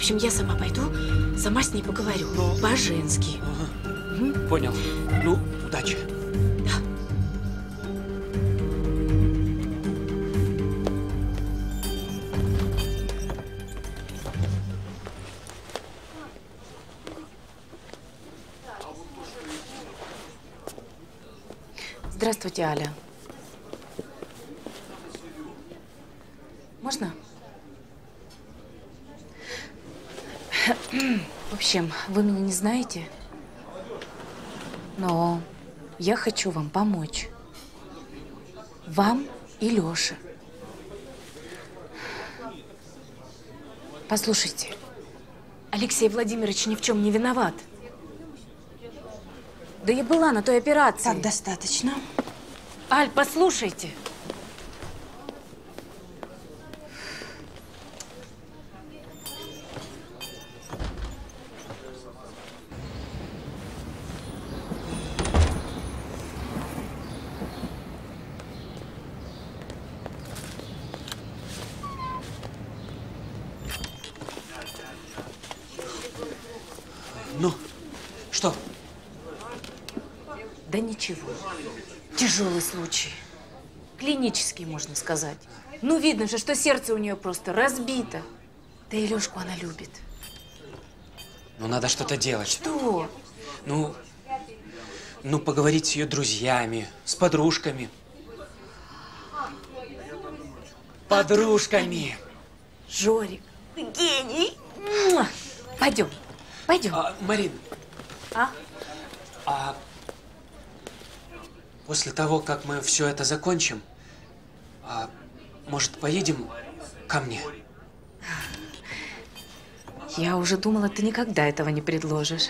общем, я сама пойду, сама с ней поговорю. По-женски. Понял. Ну, удачи. Здравствуйте, Аля. Можно? В общем, вы меня не знаете, но я хочу вам помочь. Вам и Лёше. Послушайте, Алексей Владимирович ни в чем не виноват. Да я была на той операции. Так, достаточно. Аль, послушайте. Ну, что? Да ничего. Тяжелый случай. Клинический, можно сказать. Ну, видно же, что сердце у нее просто разбито. Да и Лёшку она любит. Ну, надо что-то делать. Что? Ну, поговорить с ее друзьями, с подружками. Подружками. Жорик, ты гений. Пойдем, пойдем. Марин. А? После того, как мы все это закончим, может, поедем ко мне? Я уже думала, ты никогда этого не предложишь.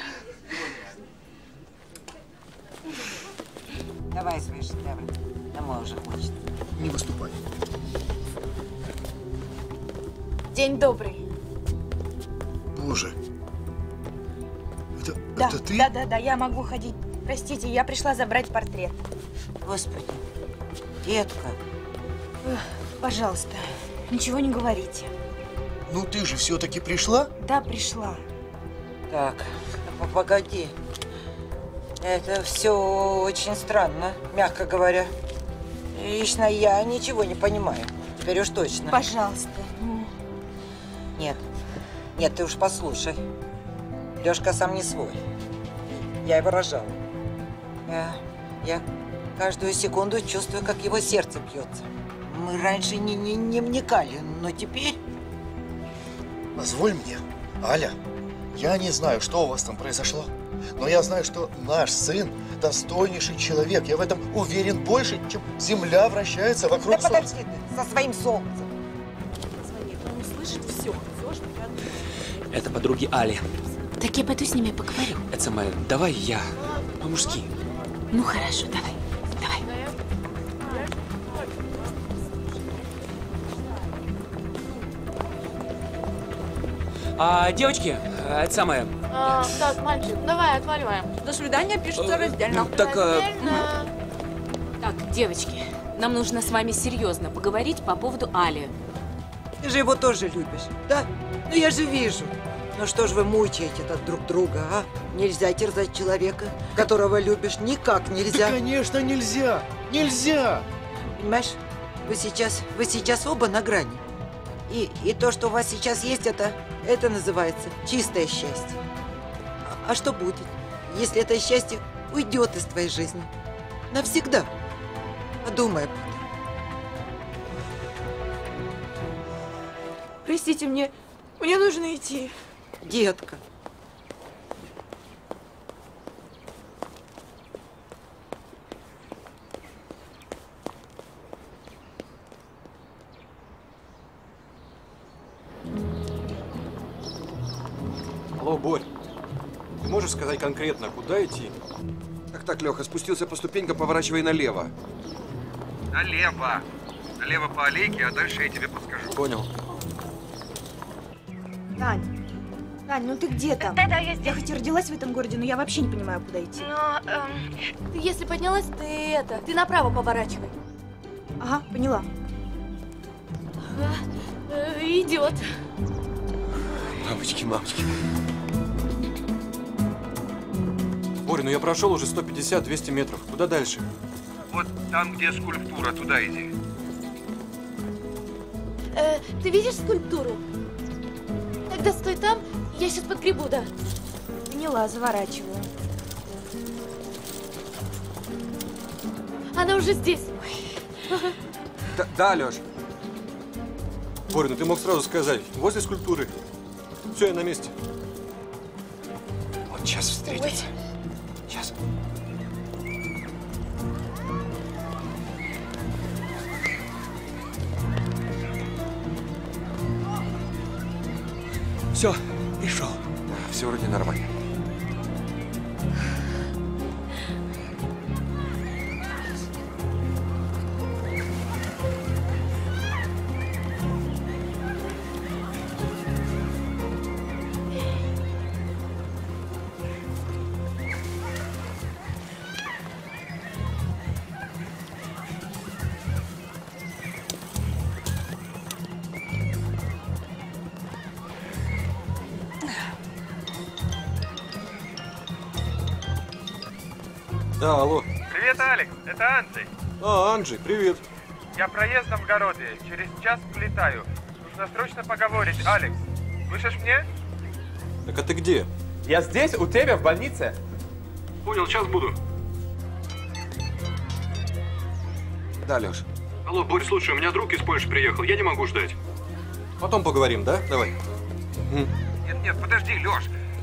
Давай свои шедевры. Домой уже хочет. Не выступай. День добрый. Боже. Да, это ты? Да, я могу ходить. Простите, я пришла забрать портрет. Господи, детка. Пожалуйста, ничего не говорите. Ну ты же все-таки пришла? Да, пришла. Так, погоди. Это все очень странно, мягко говоря. Лично я ничего не понимаю. Теперь уж точно. Пожалуйста. Нет, ты уж послушай. Лёшка сам не свой. Я его рожала. Я каждую секунду чувствую, как его сердце бьется. Мы раньше не вникали, но теперь... Позволь мне, Аля, я не знаю, что у вас там произошло, но я знаю, что наш сын достойнейший человек. Я в этом уверен больше, чем Земля вращается вокруг Солнца. Да Солнца. подожди ты, со своим солнцем. Он услышит все, что я думаю. Это подруги Али. Так я пойду с ними поговорю. Это самое, давай я по-мужски. Ну хорошо, давай. Девочки, это самое. Так, мальчик, давай, отваливаем. До свидания, пишется раздельно. Так, Так, девочки, нам нужно с вами серьезно поговорить по поводу Али. Ты же его тоже любишь, да? Ну я же вижу. Ну что ж вы мучаете-то друг друга, а? Нельзя терзать человека, которого любишь, никак нельзя. Да, конечно, нельзя! Нельзя! Понимаешь, вы сейчас оба на грани. И то, что у вас сейчас есть, это называется чистое счастье. А что будет, если это счастье уйдет из твоей жизни? Навсегда. Подумай об этом. Простите, мне нужно идти. Детка. Алло, Борь, ты можешь сказать конкретно, куда идти? Так, Леха, спустился по ступенькам, поворачивай налево. Налево. Налево по аллейке, а дальше я тебе подскажу. Понял. Тань, ну ты где там? Да, я здесь. Я хоть и родилась в этом городе, но я вообще не понимаю, куда идти. Но, ты если поднялась, ты направо поворачивай. Ага, поняла. Идет. Мамочки, мамочки. Боря, ну я прошел уже 150-200 метров. Куда дальше? Вот там, где скульптура, туда иди. Ты видишь скульптуру? Тогда стой там, я сейчас подгребу, да. Поняла, заворачиваю. Она уже здесь. Да, Леш. Боря, ну ты мог сразу сказать. Возле скульптуры. Все, я на месте. Вот сейчас встретимся. Сейчас. Все, пришел. Все вроде нормально. Да, алло. Привет, Алекс, это Анджей. А, Анджей, привет. Я проездом в городе, через час улетаю. Нужно срочно поговорить, Алекс. Слышишь мне? Так а ты где? Я здесь, у тебя, в больнице. Понял, сейчас буду. Да, Леш. Алло, Борь, слушай, у меня друг из Польши приехал, я не могу ждать. Потом поговорим, да? Давай. Нет, подожди, Леш.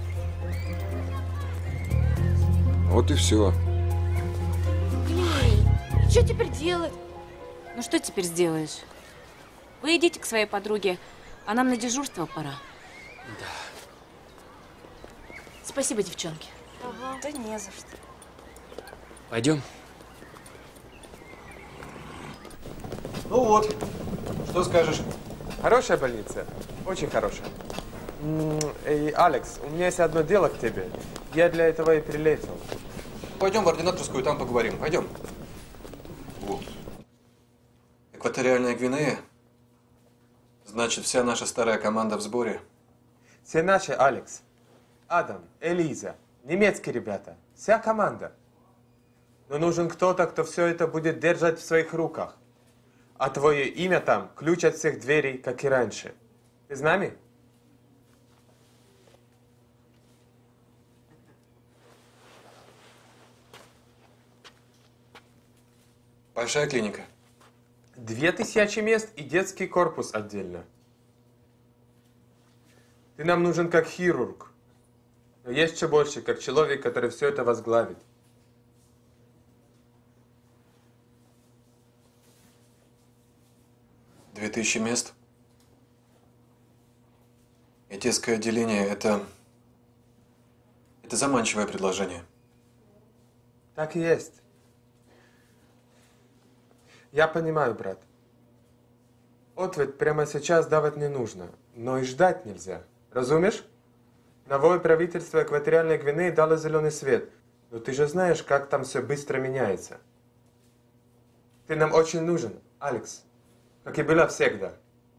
Вот и все. Блин, что теперь делать? Ну что теперь сделаешь? Вы идите к своей подруге, а нам на дежурство пора. Да. Спасибо, девчонки. Ага. Да не за что. Пойдем. Ну вот, что скажешь? Хорошая больница, очень хорошая. Алекс, у меня есть одно дело к тебе. Я для этого и прилетел. Пойдем в ординаторскую, там поговорим. Пойдем. Вот. Экваториальная Гвинея. Значит, вся наша старая команда в сборе. Все наши, Алекс. Адам, Элиза, немецкие ребята. Вся команда. Но нужен кто-то, кто все это будет держать в своих руках. А твое имя там ключ от всех дверей, как и раньше. Ты с нами? Большая клиника. 2000 мест и детский корпус отдельно. Ты нам нужен как хирург. Но еще больше, как человек, который все это возглавит. — 2000 мест. И детское отделение — это заманчивое предложение. Так и есть. Я понимаю, брат. Ответ прямо сейчас давать не нужно, но и ждать нельзя. Разумеешь? Новое правительство Экваториальной Гвинеи дало зеленый свет, но ты же знаешь, как там все быстро меняется. Ты нам очень нужен, Алекс, как и была всегда.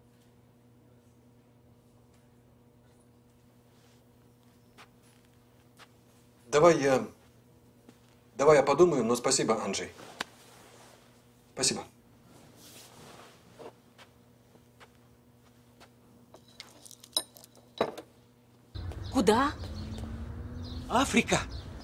Давай я подумаю, но спасибо, Анджей. Спасибо. Куда? Африка.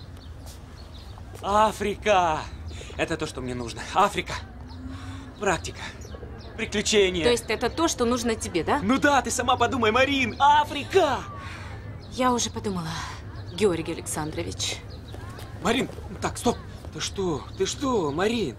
Африка. Это то, что мне нужно. Африка. Практика. Приключения. То есть это то, что нужно тебе, да? Ну да, ты сама подумай, Марин. Африка. Я уже подумала, Георгий Александрович. Марин, так, стоп. Ты что, Марин?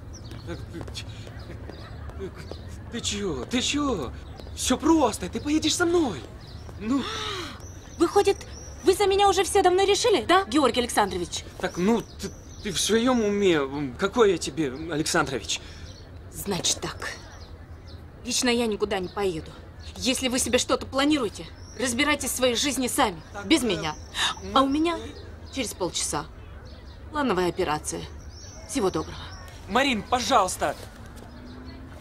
Ты чё? Все просто, ты поедешь со мной. Ну. Выходит, вы за меня уже все давно решили, да, Георгий Александрович? Так, ну, ты в своем уме? Какой я тебе, Александрович? Значит так. Лично я никуда не поеду. Если вы себе что-то планируете, разбирайтесь в своей жизни сами, без меня. А у меня через полчаса плановая операция. Всего доброго. Марин, пожалуйста.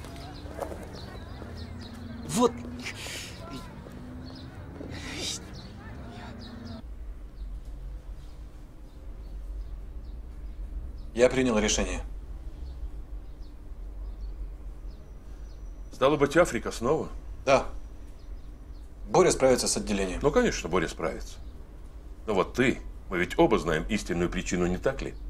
Вот. Я принял решение. Стало быть, Африка снова? Да. Боря справится с отделением. Ну, конечно, Боря справится. Но вот ты, мы ведь оба знаем истинную причину, не так ли?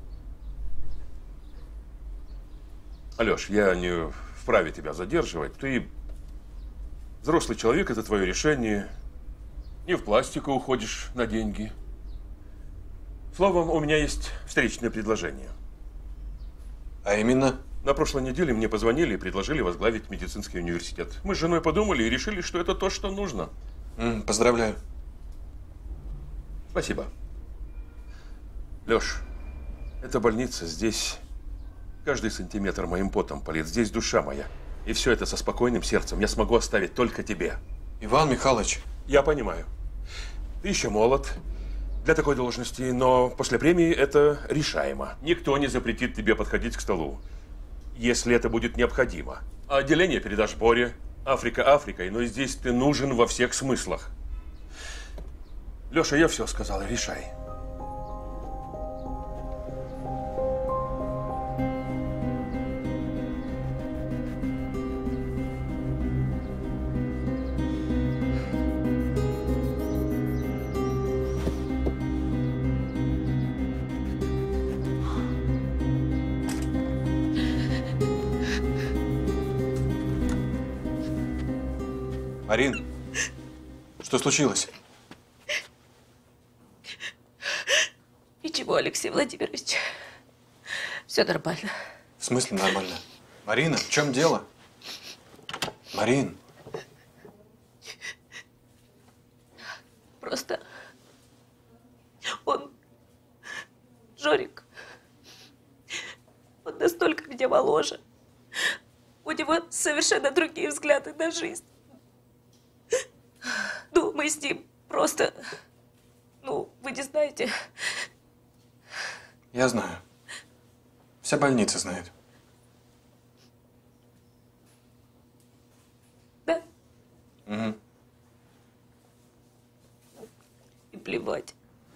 Алёш, я не вправе тебя задерживать. Ты взрослый человек, это твое решение. Не в пластику уходишь на деньги. Словом, у меня есть встречное предложение. А именно? На прошлой неделе мне позвонили и предложили возглавить медицинский университет. Мы с женой подумали и решили, что это то, что нужно. Поздравляю. Спасибо. Лёш, эта больница здесь... Каждый сантиметр моим потом полит. Здесь душа моя. И все это со спокойным сердцем я смогу оставить только тебе. Иван Михайлович. Я понимаю. Ты еще молод для такой должности, но после премии это решаемо. Никто не запретит тебе подходить к столу, если это будет необходимо. А отделение передашь Боре. Африка Африкой, но здесь ты нужен во всех смыслах. Леша, я все сказал, решай. Марин, что случилось? Ничего, Алексей Владимирович. Все нормально. В смысле нормально? Марина, в чем дело? Марин. Просто он, Жорик, он настолько меня моложе. У него совершенно другие взгляды на жизнь. Ну, мы с ним просто... Ну, вы не знаете. Я знаю. Вся больница знает. Да? Угу. И плевать.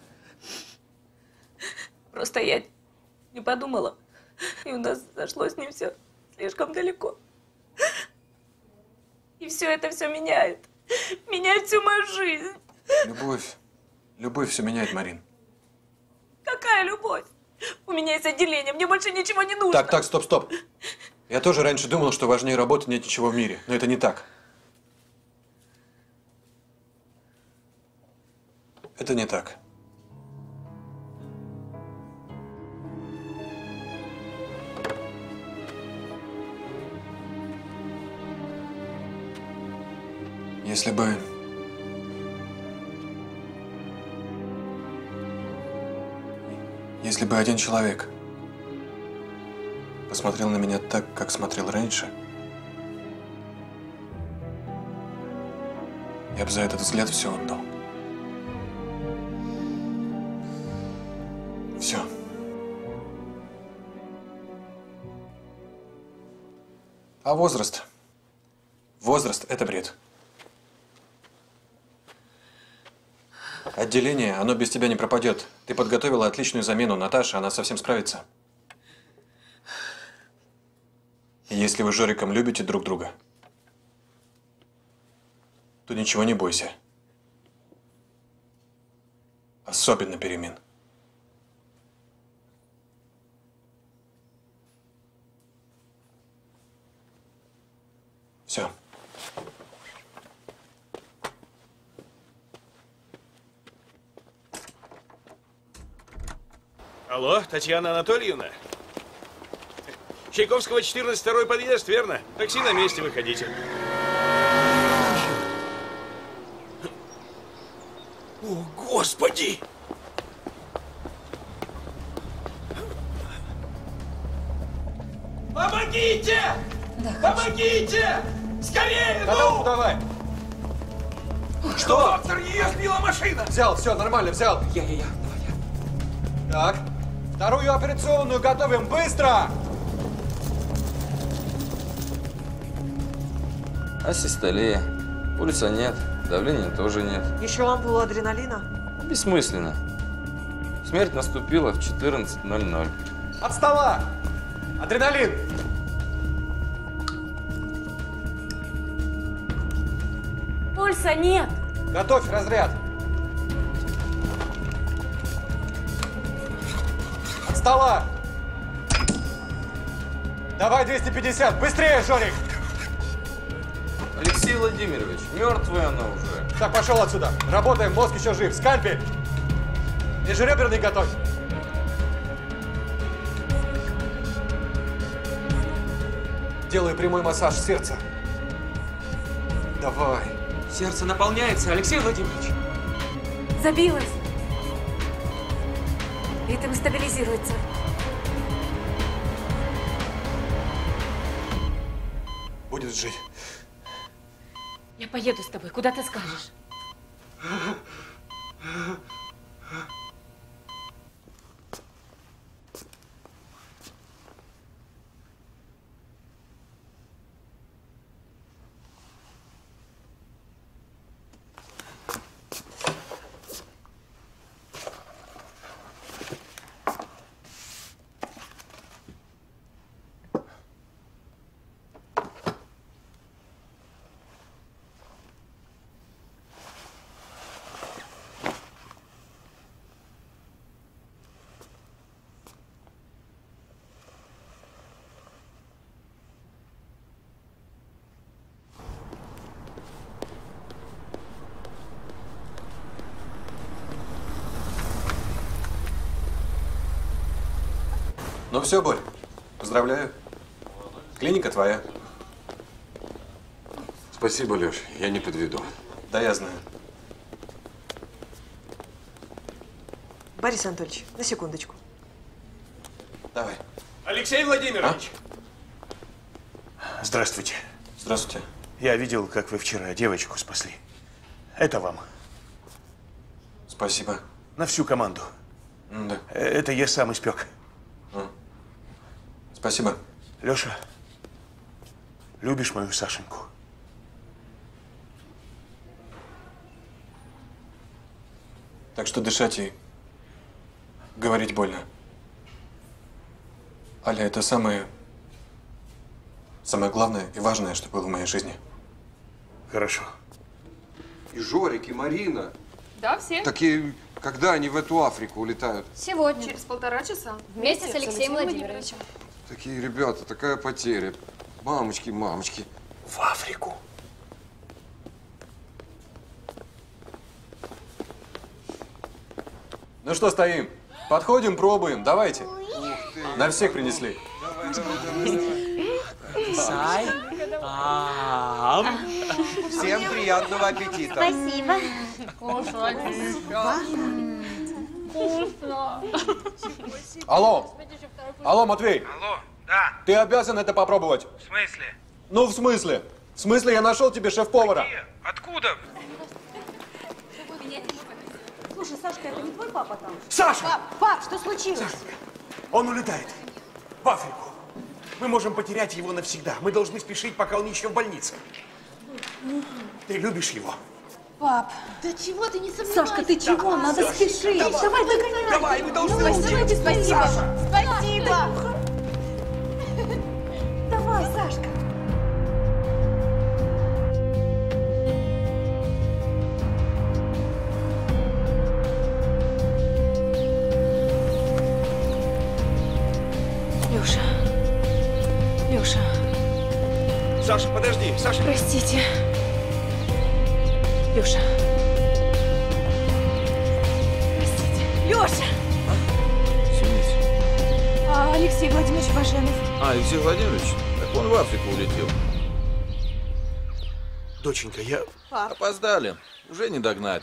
Просто я не подумала. И у нас зашло с ним все слишком далеко. И все это все меняет. Меняет всю мою жизнь. Любовь. Любовь все меняет, Марин. Какая любовь? У меня есть отделение, мне больше ничего не нужно. Так, стоп. Я тоже раньше думал, что важнее работы нет ничего в мире. Но это не так. Это не так. Если бы один человек посмотрел на меня так, как смотрел раньше, я бы за этот взгляд все отдал. Все. А возраст? Возраст – это бред. Отделение, оно без тебя не пропадет. Ты подготовила отличную замену, Наташа, она совсем справится. И если вы с Жориком любите друг друга, то ничего не бойся. Особенно перемен. Все. Алло, Татьяна Анатольевна? Чайковского, 14-й подъезд, верно? Такси на месте, выходите. О, Господи! Помогите! Помогите! Скорее, ну! Давай! Что? Доктор, ее сбила машина! Взял, все, нормально, взял. Я. Так, вторую операционную готовим, быстро! Асистолия. Пульса нет, давления тоже нет. Еще ампулу адреналина? Бессмысленно. Смерть наступила в 14:00. От стола! Адреналин! Пульса нет. Готовь разряд. От стола! Давай 250! Быстрее, Жорик! Алексей Владимирович, мертвая она уже. Так, пошел отсюда. Работаем, мозг еще жив. Скальпель! Межреберный готовь. Делаю прямой массаж сердца. Давай. Сердце наполняется, Алексей Владимирович. Забилось. Ритм стабилизируется. Будет жить. Я поеду с тобой, куда ты скажешь. Ну все, Борь, поздравляю. Клиника твоя. Спасибо, Леш, я не подведу. Да, я знаю. Борис Анатольевич, на секундочку. Давай. Алексей Владимирович! Здравствуйте. Здравствуйте. Я видел, как вы вчера девочку спасли. Это вам. Спасибо. На всю команду. Да. Это я сам испек. Спасибо. Леша, любишь мою Сашеньку? Так что дышать и говорить больно. Аля, это самое главное и важное, что было в моей жизни. Хорошо. И Жорик, и Марина. Да, все. Такие, когда они в эту Африку улетают? Сегодня. Через 1,5 часа. Вместе с Алексеем Владимировичем. Такие ребята, такая потеря. Мамочки, мамочки. В Африку. Ну что стоим? Подходим, пробуем. Давайте. На всех принесли. Сай. Всем приятного аппетита. Спасибо. Алло. Алло, Матвей. Алло, да. Ты обязан это попробовать. В смысле? Ну, в смысле? В смысле, я нашел тебе шеф-повара. Откуда? Слушай, Сашка, это не твой папа там? Саша! Пап, что случилось? Он улетает. В Африку. Мы можем потерять его навсегда. Мы должны спешить, пока он еще в больнице. Ты любишь его? Пап, Да чего ты не сомневайся? Сашка, ты чего? Надо спешить. Давай, догоняй. Давай, мы должны Давайте, спасибо. Спасибо. Давай, Сашка. Леша. Леша. Саша, подожди, Саша. Простите. Леша. Простите. Леша! Извините. Алексей Владимирович Баженов. Алексей Владимирович? Так он в Африку улетел. Доченька, я... Опоздали. Уже не догнать.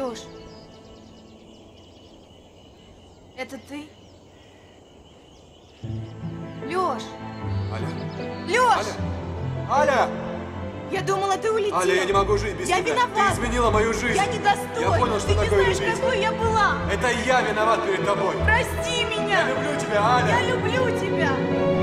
Лёш, это ты? Лёш! Аля. Лёш! Аля! Я думала, ты улетел. Аля, я не могу жить без я тебя. Виновата. Ты изменила мою жизнь. Я недостойна. Я понял, что ты такое не знаешь, любить. какой я была. Это я виноват перед тобой. Прости меня. Я люблю тебя, Аля. Я люблю тебя.